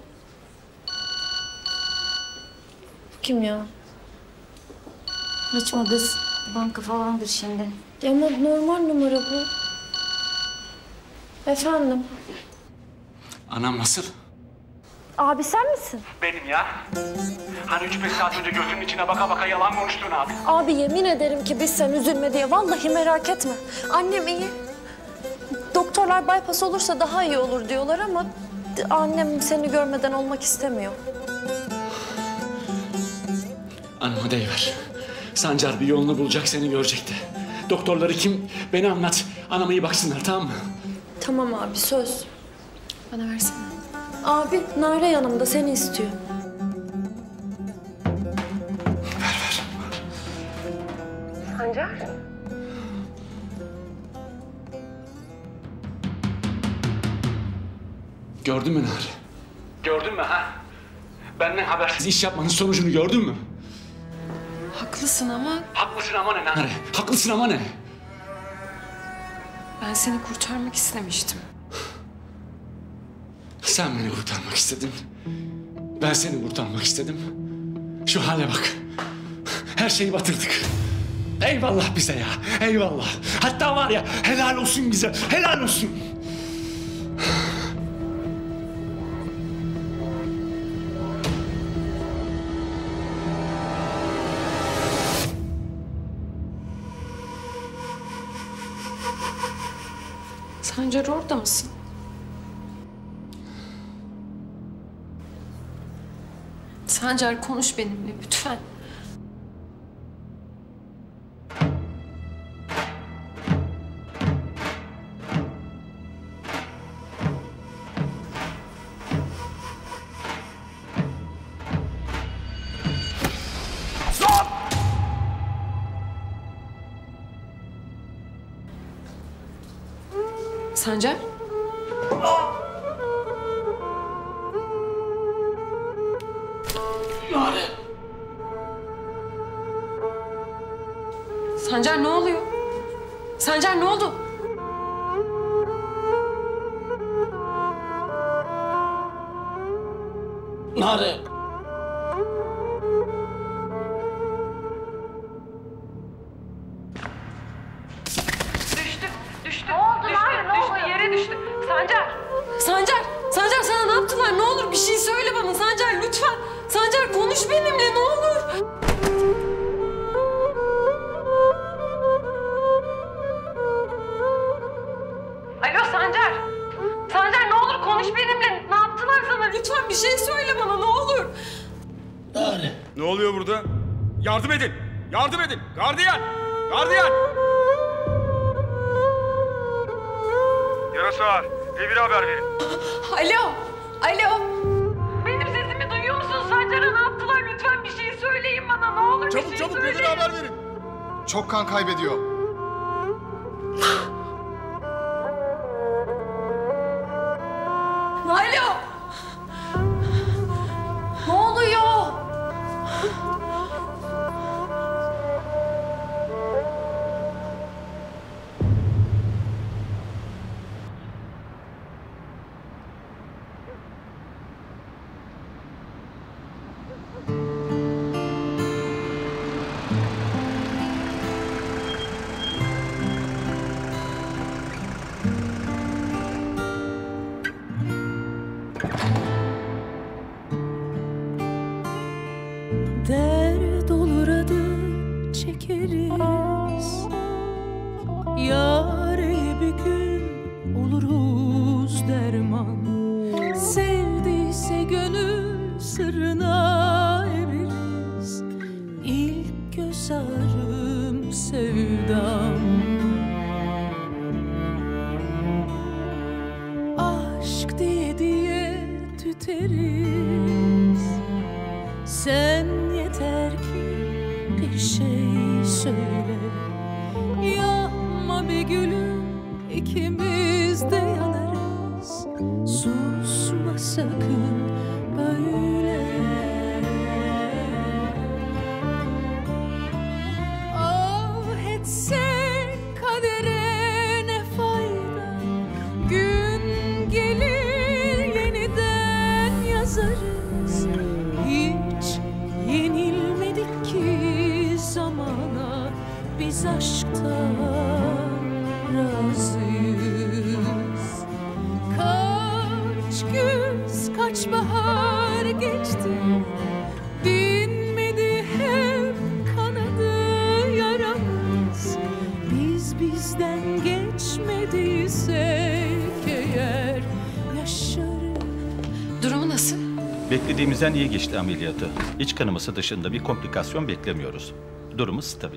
Speaker 18: Kim ya?
Speaker 24: Açma kız. Banka falandır şimdi.
Speaker 18: Ya ama normal numara bu. Efendim?
Speaker 6: Anam nasıl?
Speaker 18: Abi sen misin?
Speaker 6: Benim ya. Hani 3-5 saat önce gözünün içine baka yalan konuştuğun abi.
Speaker 18: Abi yemin ederim ki biz sen üzülme diye. Vallahi merak etme. Annem iyi. Doktorlar bypass olursa daha iyi olur diyorlar ama annem seni görmeden olmak istemiyor.
Speaker 6: Anama deyiver. Sancar bir yolunu bulacak, seni görecekti. Doktorları kim? Beni anlat. Anama iyi baksınlar, tamam mı?
Speaker 18: Tamam abi, söz. Bana versene. Abi, Nare yanımda, seni istiyor.
Speaker 6: Ver.
Speaker 18: Sancar?
Speaker 6: Gördün mü Nare? Gördün mü ha? Benden habersiz iş yapmanın sonucunu gördün mü?
Speaker 4: Haklısın ama
Speaker 6: Haklısın ama ne Nare? Haklısın ama ne?
Speaker 4: ben seni kurtarmak istemiştim.
Speaker 6: Sen beni kurtarmak istedin. Ben seni kurtarmak istedim. Şu hale bak. Her şeyi batırdık. Eyvallah bize ya. Eyvallah. Hatta var ya, helal olsun bize. Helal olsun.
Speaker 4: Sancar, orada mısın? Sancar, konuş benimle lütfen.
Speaker 6: Stop!
Speaker 4: Sancar?
Speaker 6: Nare.
Speaker 4: Sancar ne oluyor? Sancar ne oldu?
Speaker 14: Nare.
Speaker 4: Düştü. Ne oldu Nare? Ne oldu? Yere düştü. Sancar sana ne yaptılar? Ne olur bir şey söyle bana Sancar lütfen. Sancar konuş benimle ne olur. Alo Sancar. Sancar ne olur konuş benimle. Ne yaptılar sana? Lütfen bir şey söyle bana ne olur.
Speaker 1: Ne oluyor burada? Yardım edin! Yardım edin! Gardiyan! Gardiyan! Yarası ağır. Devir haber verin.
Speaker 4: Alo. Benim sesimi duyuyor musun? Sancar'a ne yaptılar? Lütfen bir şey söyleyin bana ne olur.
Speaker 7: Çabuk devir haber verin. Çok kan kaybediyor.
Speaker 4: Alo. Ne oluyor?
Speaker 17: Dert olur adı çekeriz. Yâre bir gün oluruz derman. Sevdiyse gönül sırrına eririz. İlk göz ağrım sevdam. Aşk diye tüteriz. Sen yeter ki bir şey söyle. Yapma be gülüm, ikimiz de yanarız. Susma sakın böyle. Ah etse kadere ne fayda. Gün gelir yeniden yazarız. Hiç yenilmedik ki zamana. Biz aşktan razıyız. Kaç güz, kaç bahar geçti. Dinmedi hep kanadı yaramız. Biz bizden geçmediysek eğer yaşarız.
Speaker 4: Durumu nasıl?
Speaker 19: Beklediğimizden iyi geçti ameliyatı. İç kanaması dışında bir komplikasyon beklemiyoruz. Durumu stabil.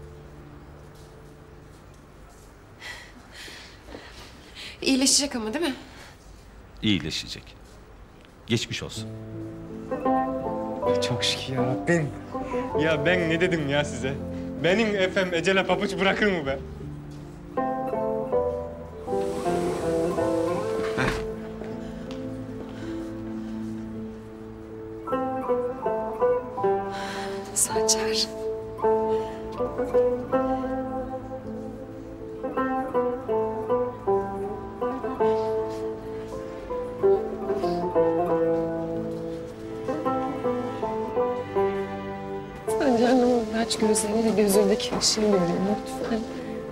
Speaker 4: İyileşecek ama değil mi?
Speaker 19: İyileşecek. Geçmiş olsun.
Speaker 5: Çok şükür ya Rabbim. Ya ben ne dedim ya size? Benim efem ecele pabuç bırakır mı be?
Speaker 4: Sancar. Sancar ne olur aç gözlerini de gözündeki ışığı göreyim lütfen.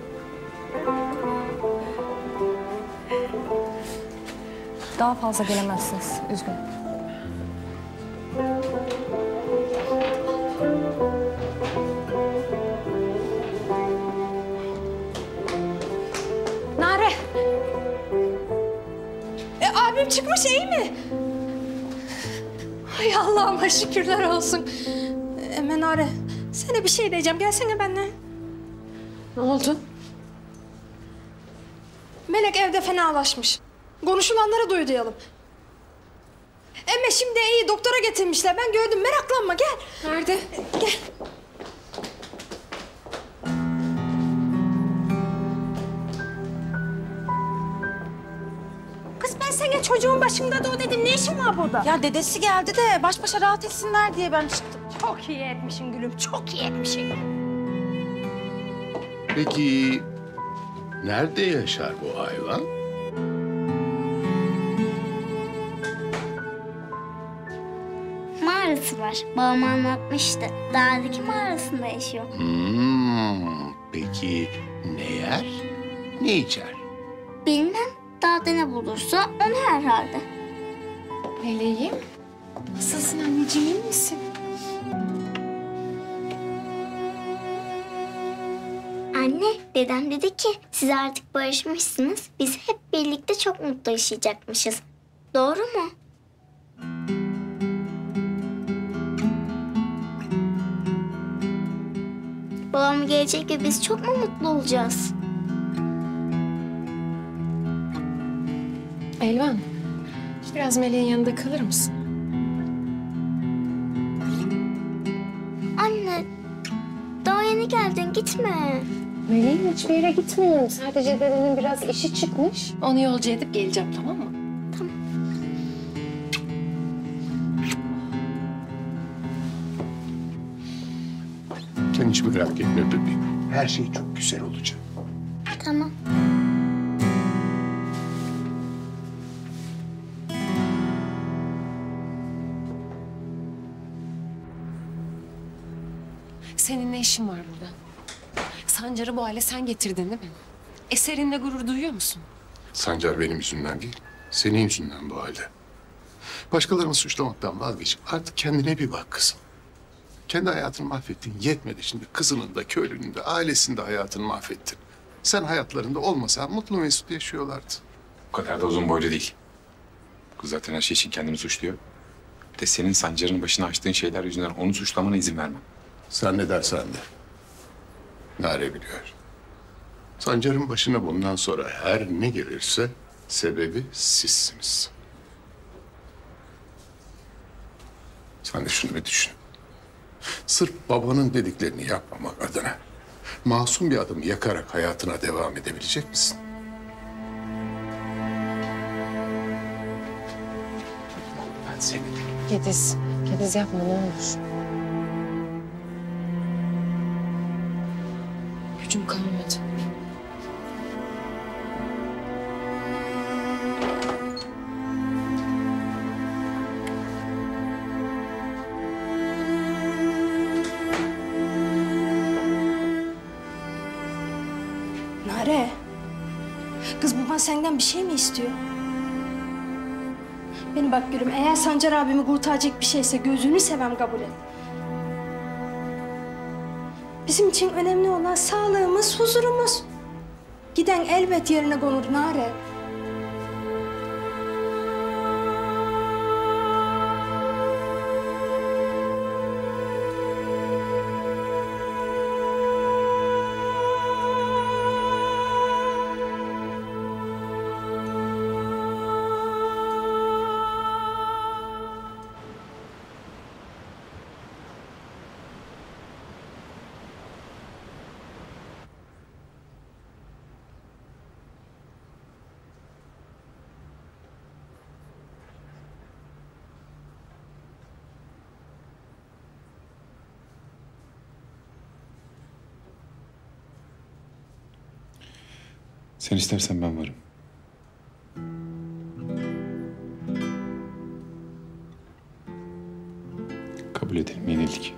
Speaker 3: Daha fazla gelemezsiniz. Üzgünüm. Nare. Abim çıkmış iyi mi? Ay Allah'ıma şükürler olsun. Nare, sana bir şey diyeceğim. Gelsene benimle.
Speaker 4: Ne oldu?
Speaker 3: Melek evde fenalaşmış. Konuşulanları duyduyalım. Emme şimdi iyi doktora getirmişler. Ben gördüm. Meraklanma gel.
Speaker 4: Nerede?
Speaker 3: Gel. Kız ben sana çocuğun başında doğ dedim. Ne işin var burada?
Speaker 13: Ya dedesi geldi de baş başa rahat etsinler diye ben çıktım.
Speaker 3: Çok iyi etmişsin gülüm. Çok iyi etmişsin.
Speaker 7: Peki nerede yaşar bu hayvan?
Speaker 9: Mağarası var. Babam anlatmıştı. Dağdaki mağarasında yaşıyor.
Speaker 7: Peki ne yer, ne içer?
Speaker 9: Bilmem. Dağda ne bulursa onu herhalde.
Speaker 4: Meleğim, nasılsın anneciğim, iyi misin?
Speaker 9: Anne, dedem dedi ki siz artık barışmışsınız. Biz hep birlikte çok mutlu yaşayacakmışız. Doğru mu? Babam gelecek ve biz çok mu mutlu olacağız?
Speaker 4: Elvan, biraz Meleğin yanında kalır mısın?
Speaker 9: Anne, daha yeni geldin, gitme.
Speaker 4: Meleğim, hiçbir yere gitmiyorum. Sadece dedenin biraz işi çıkmış. Onu yolcu edip geleceğim, tamam mı?
Speaker 7: Sen hiç merak etme bebeğim. Her şey çok güzel olacak.
Speaker 9: Tamam.
Speaker 4: Senin ne işin var burada? Sancar'ı bu hale sen getirdin değil mi? Eserinle gurur duyuyor musun?
Speaker 7: Sancar benim yüzümden değil, senin yüzünden bu halde. Başkalarını suçlamaktan vazgeçip artık kendine bir bak kızım. Kendi hayatını mahvettin, yetmedi şimdi. Kızının da, köylünün de, ailesinin de hayatını mahvettin. Sen hayatlarında olmasan mutlu mesut yaşıyorlardı.
Speaker 10: O kadar da uzun boylu değil. Kız zaten her şey için kendini suçluyor. Bir de senin Sancar'ın başına açtığın şeyler yüzünden onu suçlamana izin vermem.
Speaker 7: Sen ne dersen de. Nare biliyor. Sancar'ın başına bundan sonra her ne gelirse sebebi sizsiniz. Sen de şunu bir düşün. Sırf babanın dediklerini yapmamak adına masum bir adamı yakarak hayatına devam edebilecek misin?
Speaker 10: Ben seni...
Speaker 4: Gediz yapma ne olur. Gücüm kalmadı.
Speaker 3: Nare. Kız baban senden bir şey mi istiyor? Beni bak gülüm, eğer Sancar abimi kurtaracak bir şeyse gözünü sevem kabul et. Bizim için önemli olan sağlığımız, huzurumuz. Giden elbet yerine konur Nare.
Speaker 10: Sen istersen ben varım. Kabul edelim, yenildik.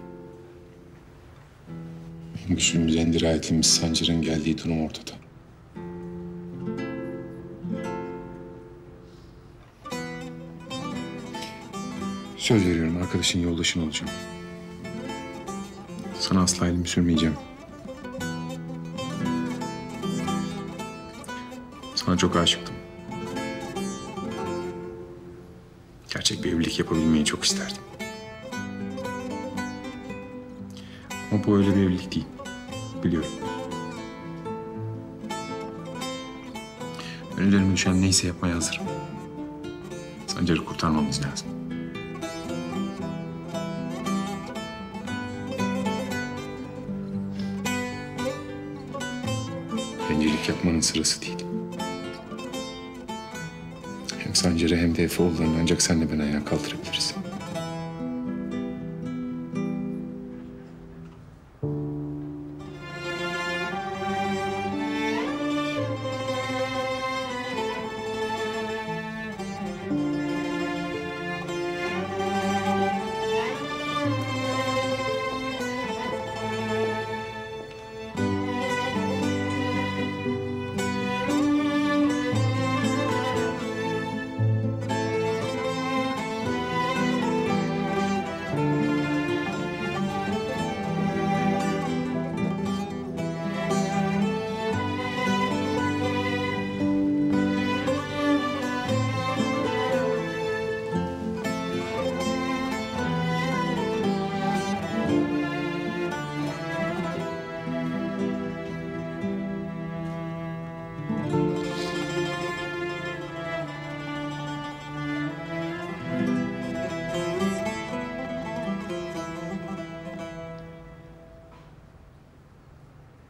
Speaker 10: En güçlümüz, en dirayetimiz Sancar'ın geldiği durum ortada. Söz veriyorum, arkadaşın, yoldaşın olacağım. Sana asla elimi sürmeyeceğim. Sana çok aşıktım. Gerçek bir evlilik yapabilmeyi çok isterdim. Ama bu öyle bir evlilik değil. Biliyorum. Ben üzerime düşen neyse yapmaya hazırım. Sancar'ı kurtarmamız lazım. Bencillik yapmanın sırası değil. Hem Sancar'ı hem de Efe oğullarını ancak senle ben ayağa kaldırabiliriz.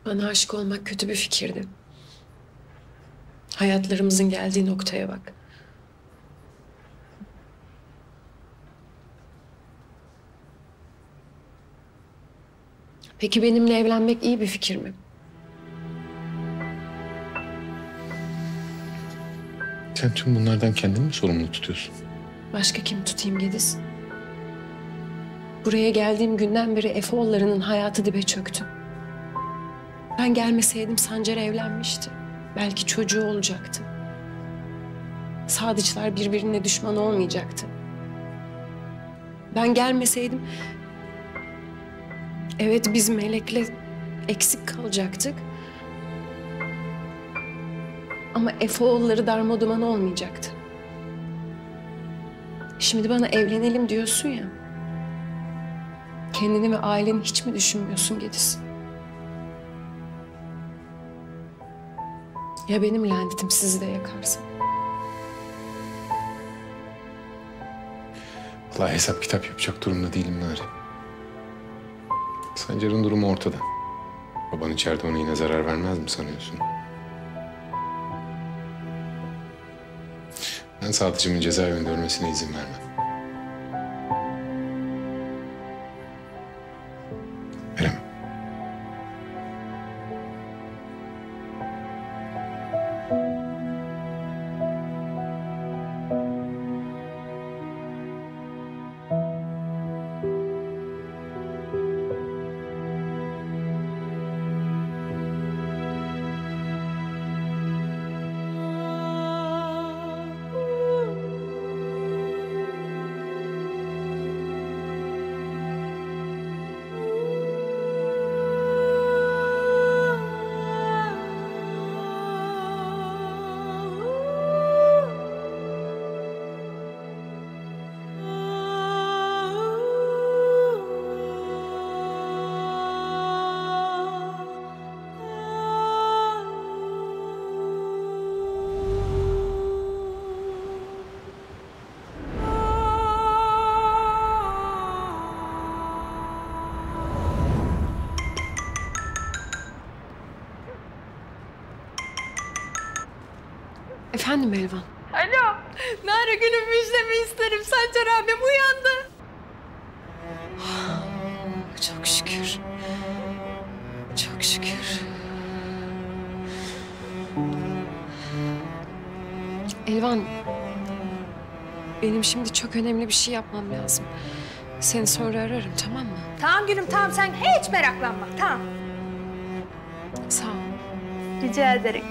Speaker 4: Bana aşık olmak kötü bir fikirdi. Hayatlarımızın geldiği noktaya bak. Peki benimle evlenmek iyi bir fikir mi?
Speaker 10: Sen tüm bunlardan kendini mi sorumlu tutuyorsun?
Speaker 4: Başka kim tutayım Gediz? Buraya geldiğim günden beri Efeoğulları'nın hayatı dibe çöktü. Ben gelmeseydim Sancar evlenmişti. Belki çocuğu olacaktı. Sadıçlar birbirine düşman olmayacaktı. Ben gelmeseydim... Evet, biz Melek'le eksik kalacaktık. Ama Efeoğulları darmaduman olmayacaktı. Şimdi bana evlenelim diyorsun ya. Kendini ve aileni hiç mi düşünmüyorsun Gediz? Ya benim lanetim sizi de yakarsa?
Speaker 10: Vallahi hesap kitap yapacak durumda değilim Nari. Sancar'ın durumu ortada. Baban içeride ona yine zarar vermez mi sanıyorsun? Ben Sadıcığımın cezaevinde ölmesine izin vermem. Veremem.
Speaker 4: Efendim Elvan?
Speaker 21: Alo. Nare günüm müjdemi isterim. Sancar abim uyandı.
Speaker 4: Çok şükür. Çok şükür. Elvan, benim şimdi çok önemli bir şey yapmam lazım. Seni sonra ararım, tamam mı?
Speaker 3: Tamam gülüm tamam sen hiç meraklanma tamam.
Speaker 4: Sağ ol.
Speaker 3: Rica ederim.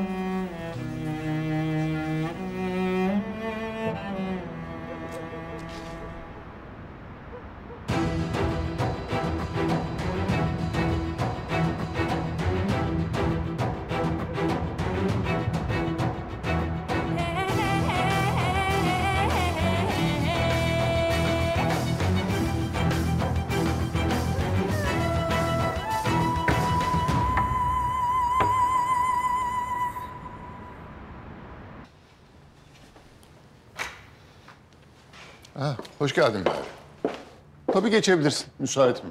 Speaker 7: Ha, hoş geldin Nari. Tabii geçebilirsin. Müsaitim.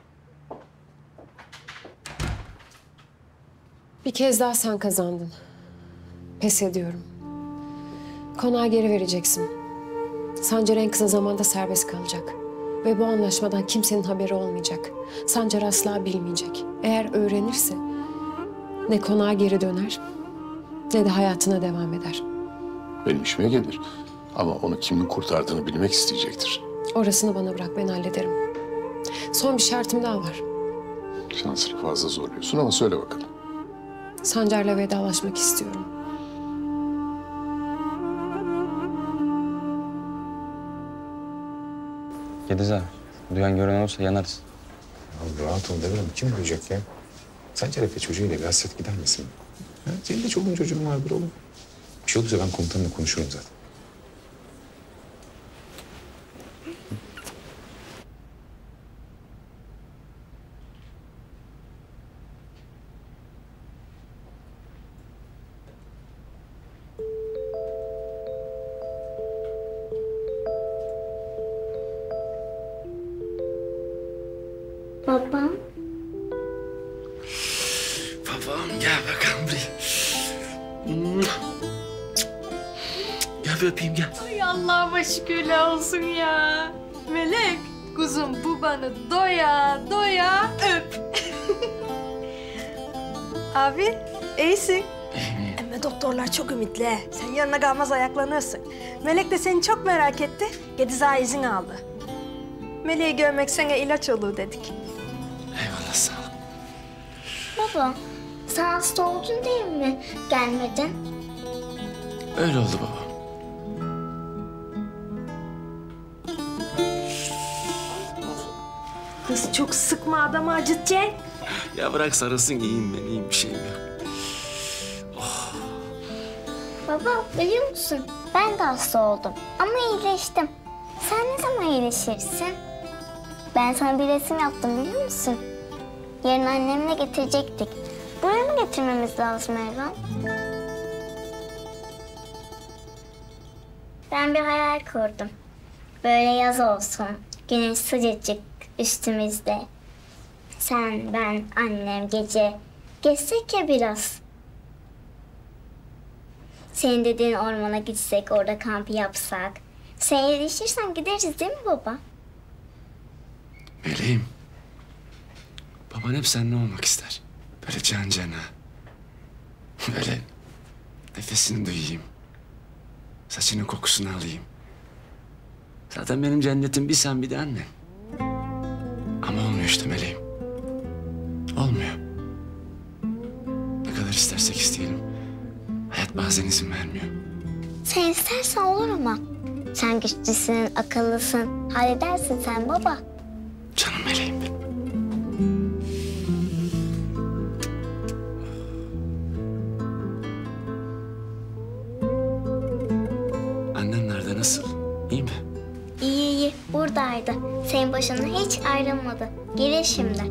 Speaker 4: Bir kez daha sen kazandın. Pes ediyorum. Konağı geri vereceksin. Sancar en kısa zamanda serbest kalacak. Ve bu anlaşmadan kimsenin haberi olmayacak. Sancar asla bilmeyecek. Eğer öğrenirse ne konağa geri döner ne de hayatına devam eder.
Speaker 7: Benim işime gelir. Ama onu kimin kurtardığını bilmek isteyecektir.
Speaker 4: Orasını bana bırak, ben hallederim. Son bir şartım daha var.
Speaker 7: Şansını fazla zorluyorsun ama söyle bakalım.
Speaker 4: Sancar'la vedalaşmak istiyorum.
Speaker 11: Gediz abi, duyan gören olursa yanarız.
Speaker 10: Ya rahat ol Devrem. Kim duyacak ya? Sancar Efe çocuğuyla bir hasret gider misin? Ha? Senin de çoluğun çocuğun vardır oğlum. Bir şey olursa ben komutanla konuşurum zaten.
Speaker 9: Babam.
Speaker 6: babam gel bakalım buraya. Gel bir öpeyim gel.
Speaker 3: Ay Allah'ıma şükürler olsun ya. Melek, kuzum babanı doya doya öp. Abi, iyisin. Ama doktorlar çok ümitli. Sen yanına kalmaz ayaklanırsın. Melek de seni çok merak etti. Gediz'a izin aldı. Melek'i görmek sana ilaç olur dedik.
Speaker 6: Eyvallah sağ ol.
Speaker 9: Baba, sen hasta oldun değil mi? Gelmedin.
Speaker 6: Öyle oldu baba.
Speaker 3: Kız çok sıkma adamı acıtacaksın.
Speaker 6: Ya bırak sarılsın iyiyim ben iyiyim bir şeyim yok.
Speaker 9: Baba, biliyor musun? Ben de hasta oldum ama iyileştim. Sen ne zaman iyileşirsin? Ben sana bir resim yaptım biliyor musun? Yarın annemle getirecektik. Buraya mı getirmemiz lazım Elvan? Ben bir hayal kurdum. Böyle yaz olsun, güneş sıcacık üstümüzde. Sen, ben, annem gece gezsek ya biraz. Senin dediğin ormana gitsek, orada kamp yapsak. Sen iyileşirsen gideriz değil mi baba?
Speaker 6: Meleğim. Baban hep seninle olmak ister. Böyle can cana. Böyle nefesini duyayım. Saçının kokusunu alayım. Zaten benim cennetim bir sen bir de annen. Ama olmuyor işte meleğim. Olmuyor. Ne kadar istersek isteyelim. Hayat bazen izin vermiyor.
Speaker 9: Sen istersen olur ama. Sen güçlüsün, akıllısın. Halledersin sen baba.
Speaker 6: Canım meleğim benim. Annen nerede, nasıl? İyi mi?
Speaker 9: İyi iyi, buradaydı. Senin başına hiç ayrılmadı. Gelir şimdi.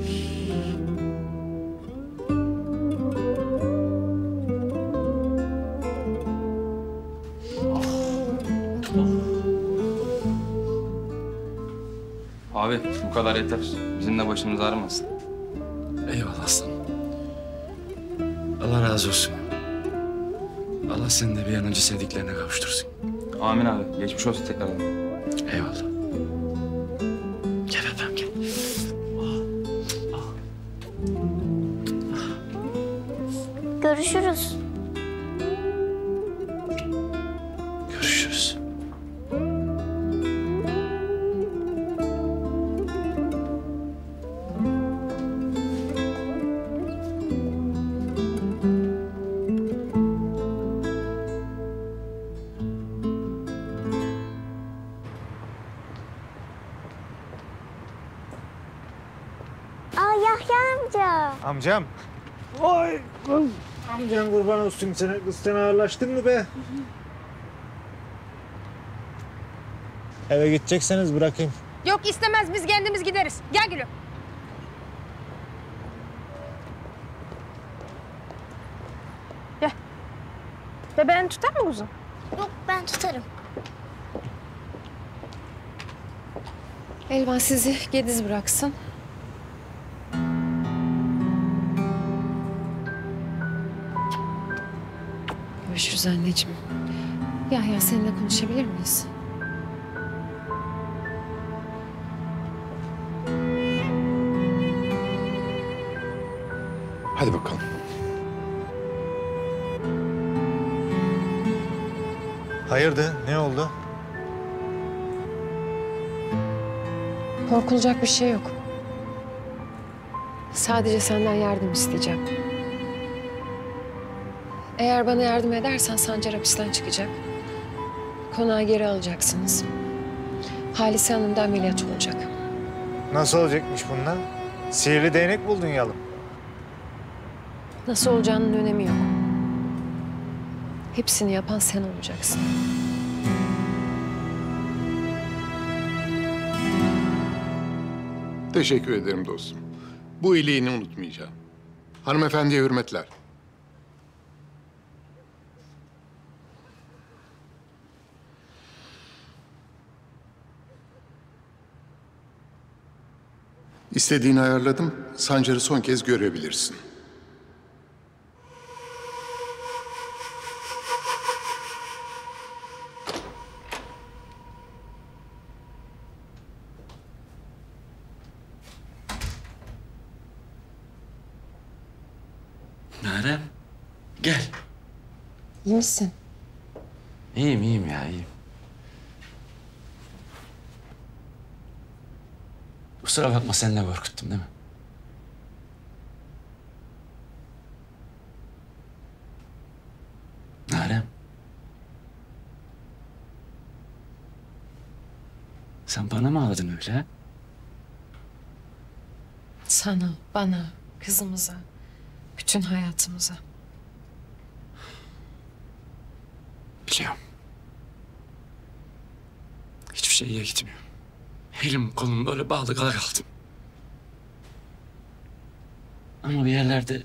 Speaker 8: Abi bu kadar yeter. Bizim de başımız ağrımasın.
Speaker 6: Eyvallah aslanım. Allah razı olsun. Allah seni de bir an önce sevdiklerine kavuştursun.
Speaker 8: Amin abi. Geçmiş olsun tekrardan.
Speaker 6: Eyvallah. Gel efendim gel.
Speaker 9: Görüşürüz.
Speaker 6: Görüşürüz.
Speaker 9: Aa Yahya amca.
Speaker 5: Amcam. Vay kız. Amcan kurban olsun sana. Kız sen ağırlaştın mı be? Eve gidecekseniz bırakayım.
Speaker 3: Yok istemez, biz kendimiz gideriz. Gel Gülüm. Gel. Bebeğini tutar mı kuzum?
Speaker 9: Yok ben tutarım.
Speaker 4: Elvan sizi Gediz bıraksın. Görüşürüz anneciğim. Yahya seninle konuşabilir miyiz?
Speaker 7: Hadi bakalım.
Speaker 5: Hayırdır? Ne oldu?
Speaker 4: Korkulacak bir şey yok. Sadece senden yardım isteyeceğim. Eğer bana yardım edersen Sancar hapisten çıkacak. Konağı geri alacaksınız. Halise Hanım da ameliyat olacak.
Speaker 5: Nasıl olacakmış bunlar? Sihirli değnek buldun yalım.
Speaker 4: Nasıl olacağının önemi yok. Hepsini yapan sen olacaksın.
Speaker 7: Teşekkür ederim dostum. Bu iyiliğini unutmayacağım. Hanımefendiye hürmetler. İstediğini ayarladım. Sancar'ı son kez görebilirsin.
Speaker 6: Nare, gel.
Speaker 4: İyi misin?
Speaker 6: İyiyim ya, iyiyim. Kusura bakma, seni de korkuttum değil mi? Nare. Sen bana mı ağladın öyle ha?
Speaker 4: Sana, bana, kızımıza, bütün hayatımıza.
Speaker 6: Biliyorum. Hiçbir şey iyi gitmiyor. Elim kolum böyle bağlı kala kaldım. Ama bir yerlerde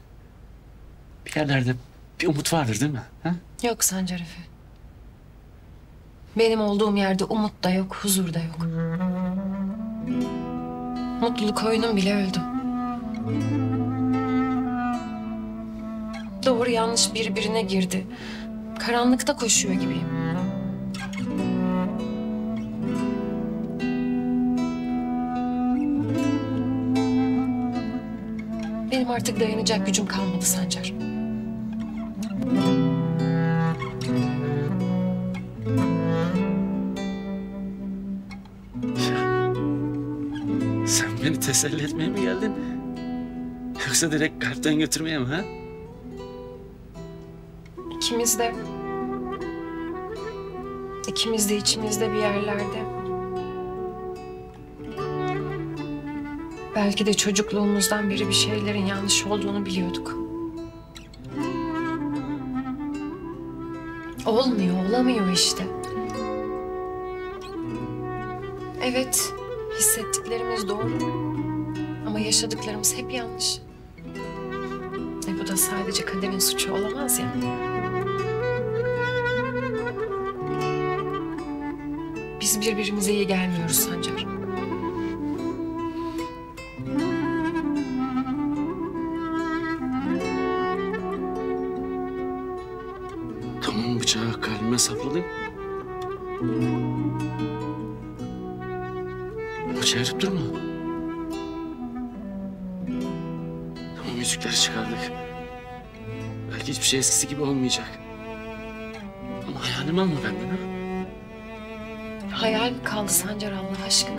Speaker 6: bir umut vardır değil mi? Ha?
Speaker 4: Yok Sancar Efe. Benim olduğum yerde umut da yok, huzur da yok. Mutluluk oyunum bile öldü. Doğru yanlış birbirine girdi. Karanlıkta koşuyor gibiyim. Benim artık dayanacak gücüm kalmadı Sancar.
Speaker 6: Sen beni teselli etmeye mi geldin? Yoksa direkt kalpten götürmeye mi ha?
Speaker 4: İkimiz de içimizde bir yerlerde. Belki de çocukluğumuzdan beri bir şeylerin yanlış olduğunu biliyorduk. Olmuyor, olamıyor işte. Evet, hissettiklerimiz doğru. Ama yaşadıklarımız hep yanlış. Bu da sadece kaderin suçu olamaz ya. Biz birbirimize iyi gelmiyoruz Sancar.
Speaker 6: Tamam, bıçağı kalbime sapladım. Ama çevirip durma. Tamam, yüzükleri çıkardık. Belki hiçbir şey eskisi gibi olmayacak. Ama hayalimi alma benden ha.
Speaker 4: Hayal mi kaldı Sancar Allah aşkına?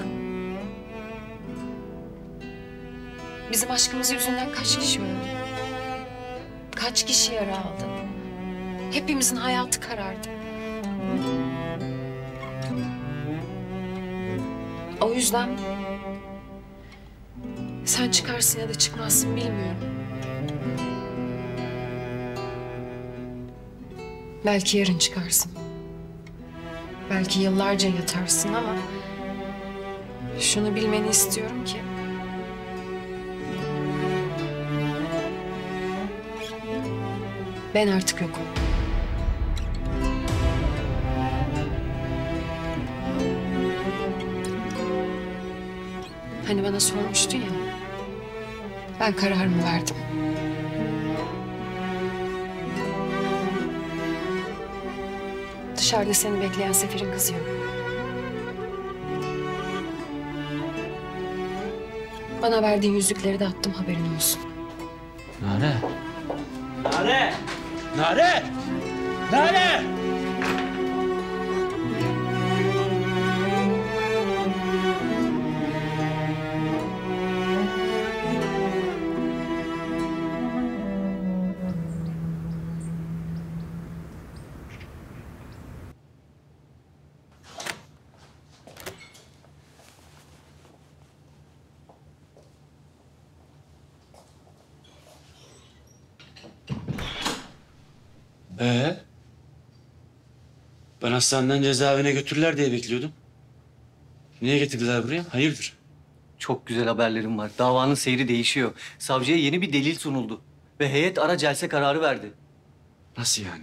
Speaker 4: Bizim aşkımız yüzünden kaç kişi öldü? Kaç kişi yara aldı? Hepimizin hayatı karardı. O yüzden sen çıkarsın ya da çıkmazsın bilmiyorum. Belki yarın çıkarsın. Belki yıllarca yatarsın ama şunu bilmeni istiyorum ki ben artık yokum. Hani bana sormuştun ya, ben kararımı verdim. Dışarıda seni bekleyen Sefir'in kızı yok. Bana verdiğin yüzükleri de attım, haberin olsun.
Speaker 6: Nare. Nare! Nare! Nare! Ben hastaneden cezaevine götürürler diye bekliyordum. Niye getirdiler buraya? Hayırdır?
Speaker 11: Çok güzel haberlerim var. Davanın seyri değişiyor. Savcıya yeni bir delil sunuldu. Ve heyet ara celse kararı verdi.
Speaker 6: Nasıl yani?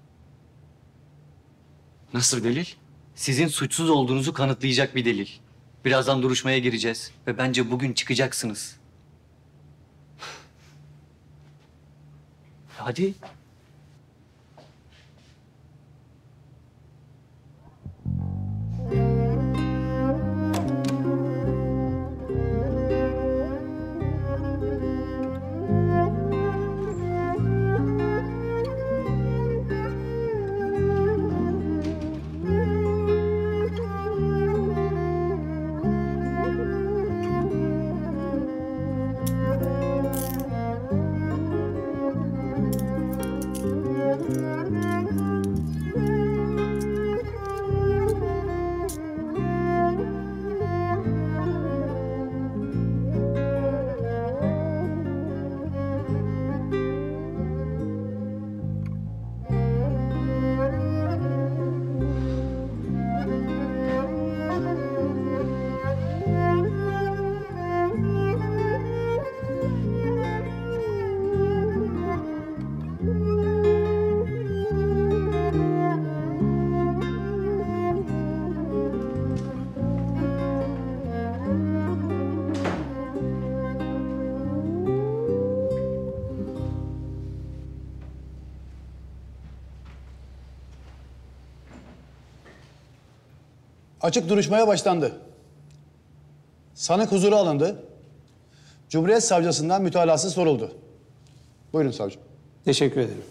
Speaker 6: Nasıl bir delil?
Speaker 11: Sizin suçsuz olduğunuzu kanıtlayacak bir delil. Birazdan duruşmaya gireceğiz. Ve bence bugün çıkacaksınız. Hadi.
Speaker 15: Açık duruşmaya başlandı. Sanık huzura alındı. Cumhuriyet Savcısından mütalası soruldu. Buyurun savcım.
Speaker 8: Teşekkür ederim.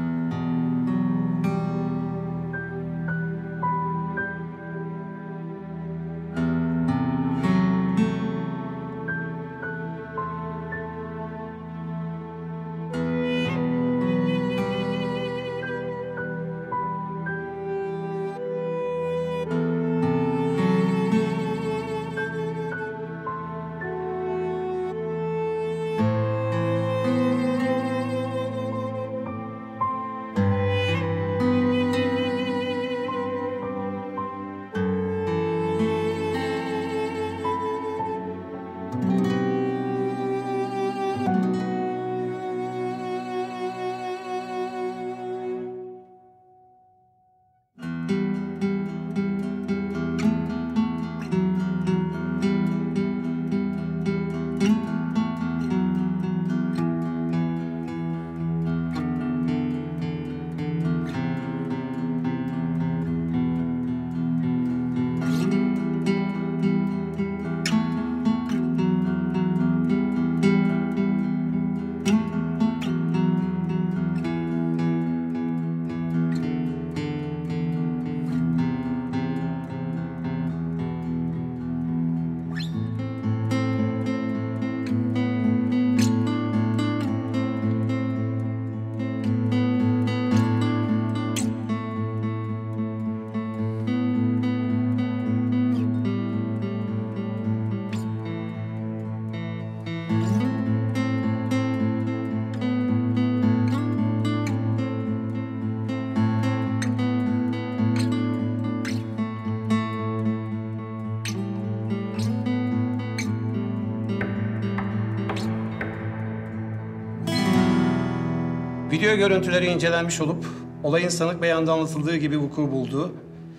Speaker 12: Video görüntüleri incelenmiş olup olayın sanık beyanda anlatıldığı gibi vuku bulduğu,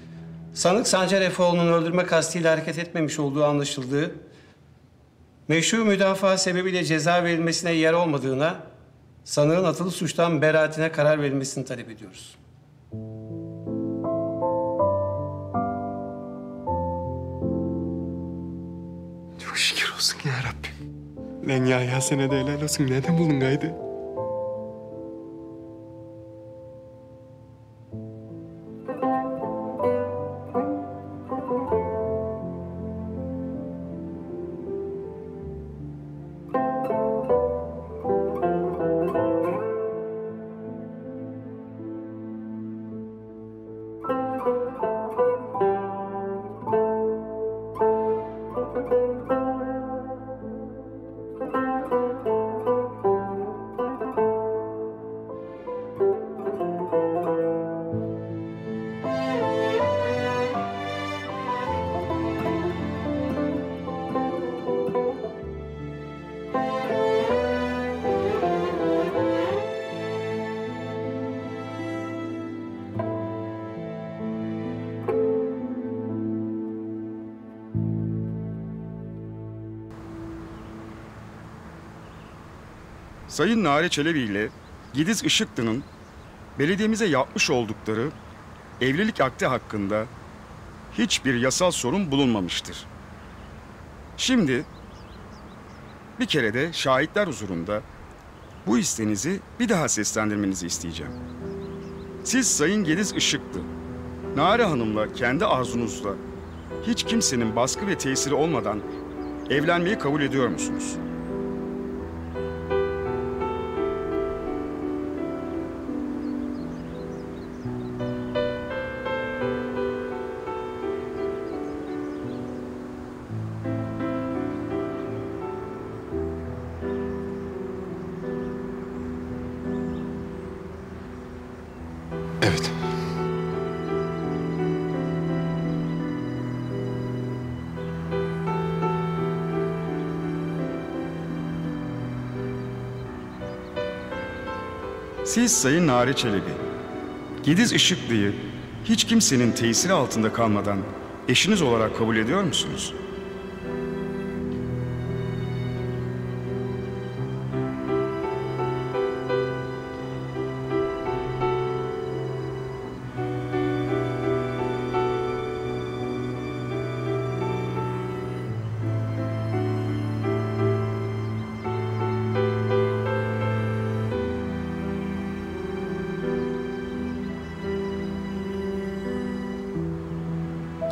Speaker 12: sanık Sancar Efoğlu'nun öldürme kastıyla hareket etmemiş olduğu anlaşıldığı, meşru müdafaa sebebiyle ceza verilmesine yer olmadığına, sanığın atılı suçtan beraatine karar verilmesini talep ediyoruz.
Speaker 16: Çok şükür olsun ya Rabbim. Lan ya sana da helal olsun. Nereden buldun kaydı?
Speaker 1: Sayın Nare Çelebi ile Gidiz Işıklı'nın belediyemize yapmış oldukları evlilik akdi hakkında hiçbir yasal sorun bulunmamıştır. Şimdi bir kere de şahitler huzurunda bu isteğinizi bir daha seslendirmenizi isteyeceğim. Siz Sayın Gediz Işıklı, Nare Hanım'la kendi arzunuzla hiç kimsenin baskı ve tesiri olmadan evlenmeyi kabul ediyor musunuz?
Speaker 16: Evet.
Speaker 1: Siz Sayın Nare Çelebi, Gidiz Işıklı'yı hiç kimsenin tesiri altında kalmadan eşiniz olarak kabul ediyor musunuz?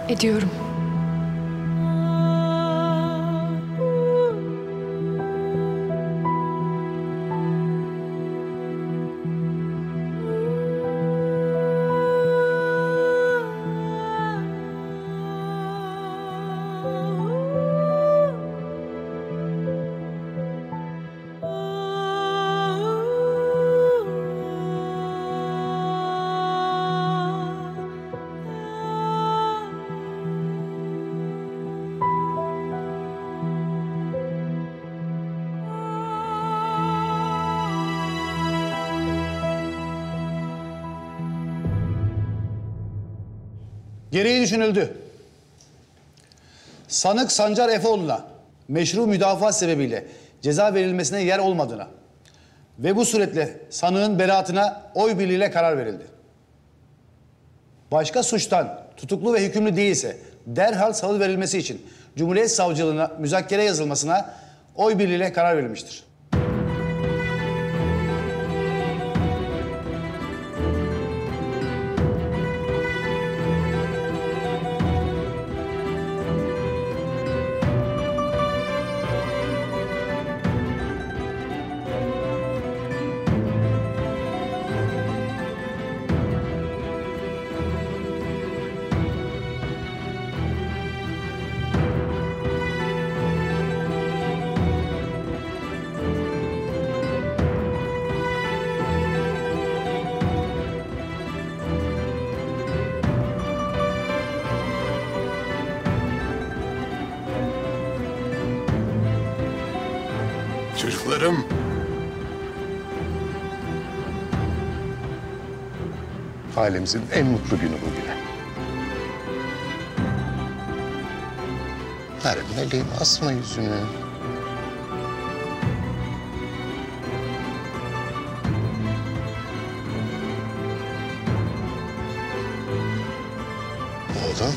Speaker 4: Ediyorum.
Speaker 15: Gereği düşünüldü. Sanık Sancar Efeoğlu'na meşru müdafaa sebebiyle ceza verilmesine yer olmadığına ve bu suretle sanığın beraatına oy birliğiyle karar verildi. Başka suçtan tutuklu ve hükümlü değilse derhal salıverilmesi için Cumhuriyet Savcılığına müzakkere yazılmasına oy birliğiyle karar verilmiştir.
Speaker 7: Çocuklarım. Ailemizin en mutlu günü bugün. Nerede meleğim, asma yüzünü. Oğlum.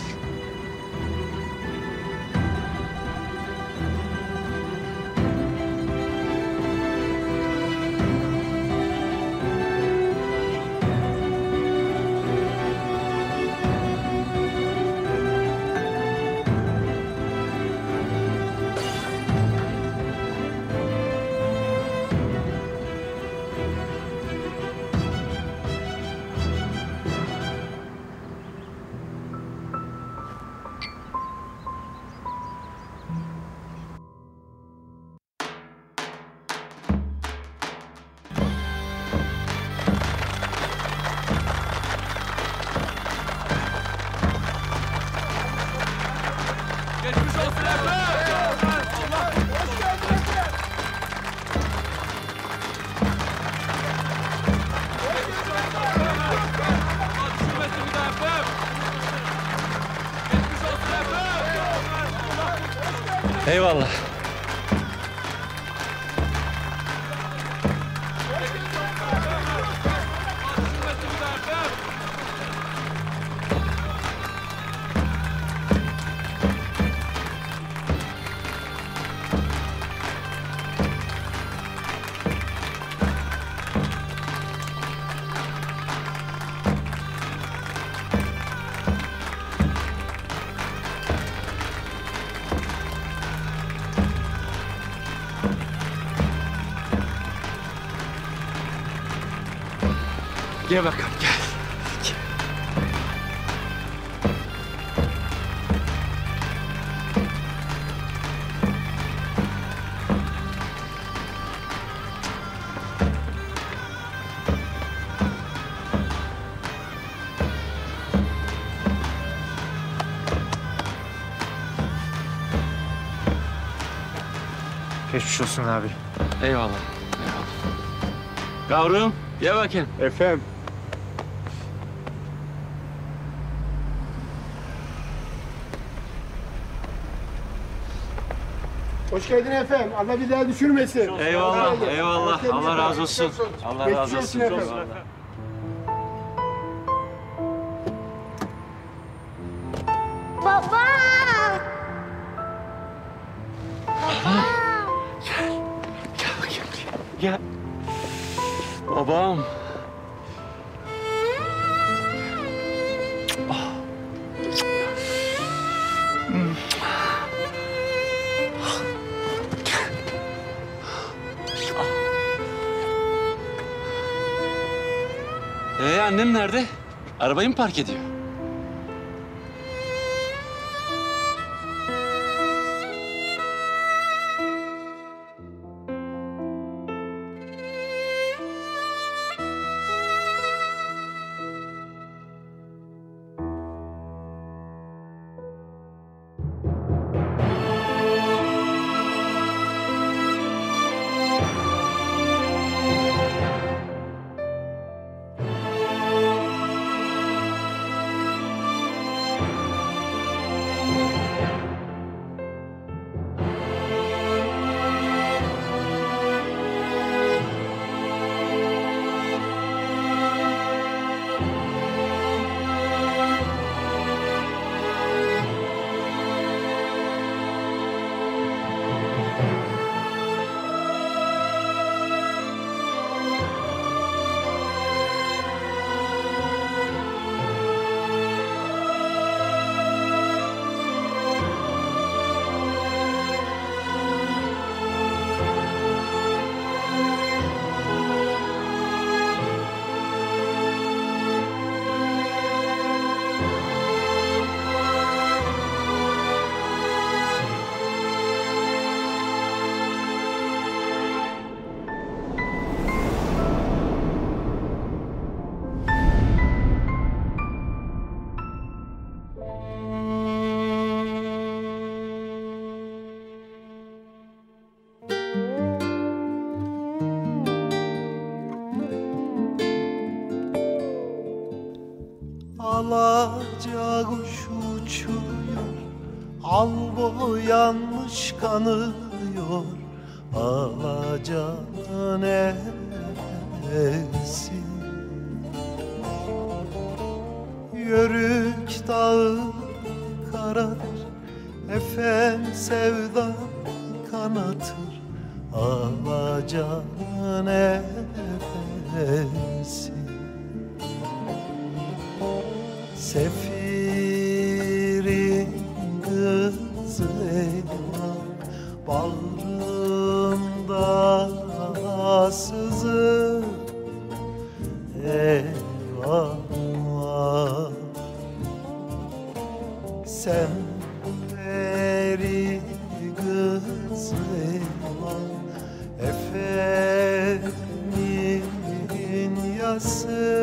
Speaker 2: Eyvallah. Gel bakalım gel.
Speaker 5: Geçmiş olsun abi.
Speaker 2: Eyvallah. Eyvallah. Kavrum gel bakayım.
Speaker 5: Efendim.
Speaker 20: Hoş geldin efendim. Allah bir daha düşürmesin.
Speaker 2: Eyvallah, eyvallah. Allah razı olsun. Allah razı olsun. Eyvallah.
Speaker 9: Baba!
Speaker 2: Gel bakayım. Gel. Babam.
Speaker 6: Annem nerede? Arabayı mı park ediyor?
Speaker 18: Alaca kuş uçuyor, al boyanmış kanıyor. Alacanın evesi, yörük dağı karadır, efem sevda kanatır. Alacanın evesi, Sefirin kızı eyvah, bağrımda sızı eyvah. Sen peri kızı eyvah, efendim yası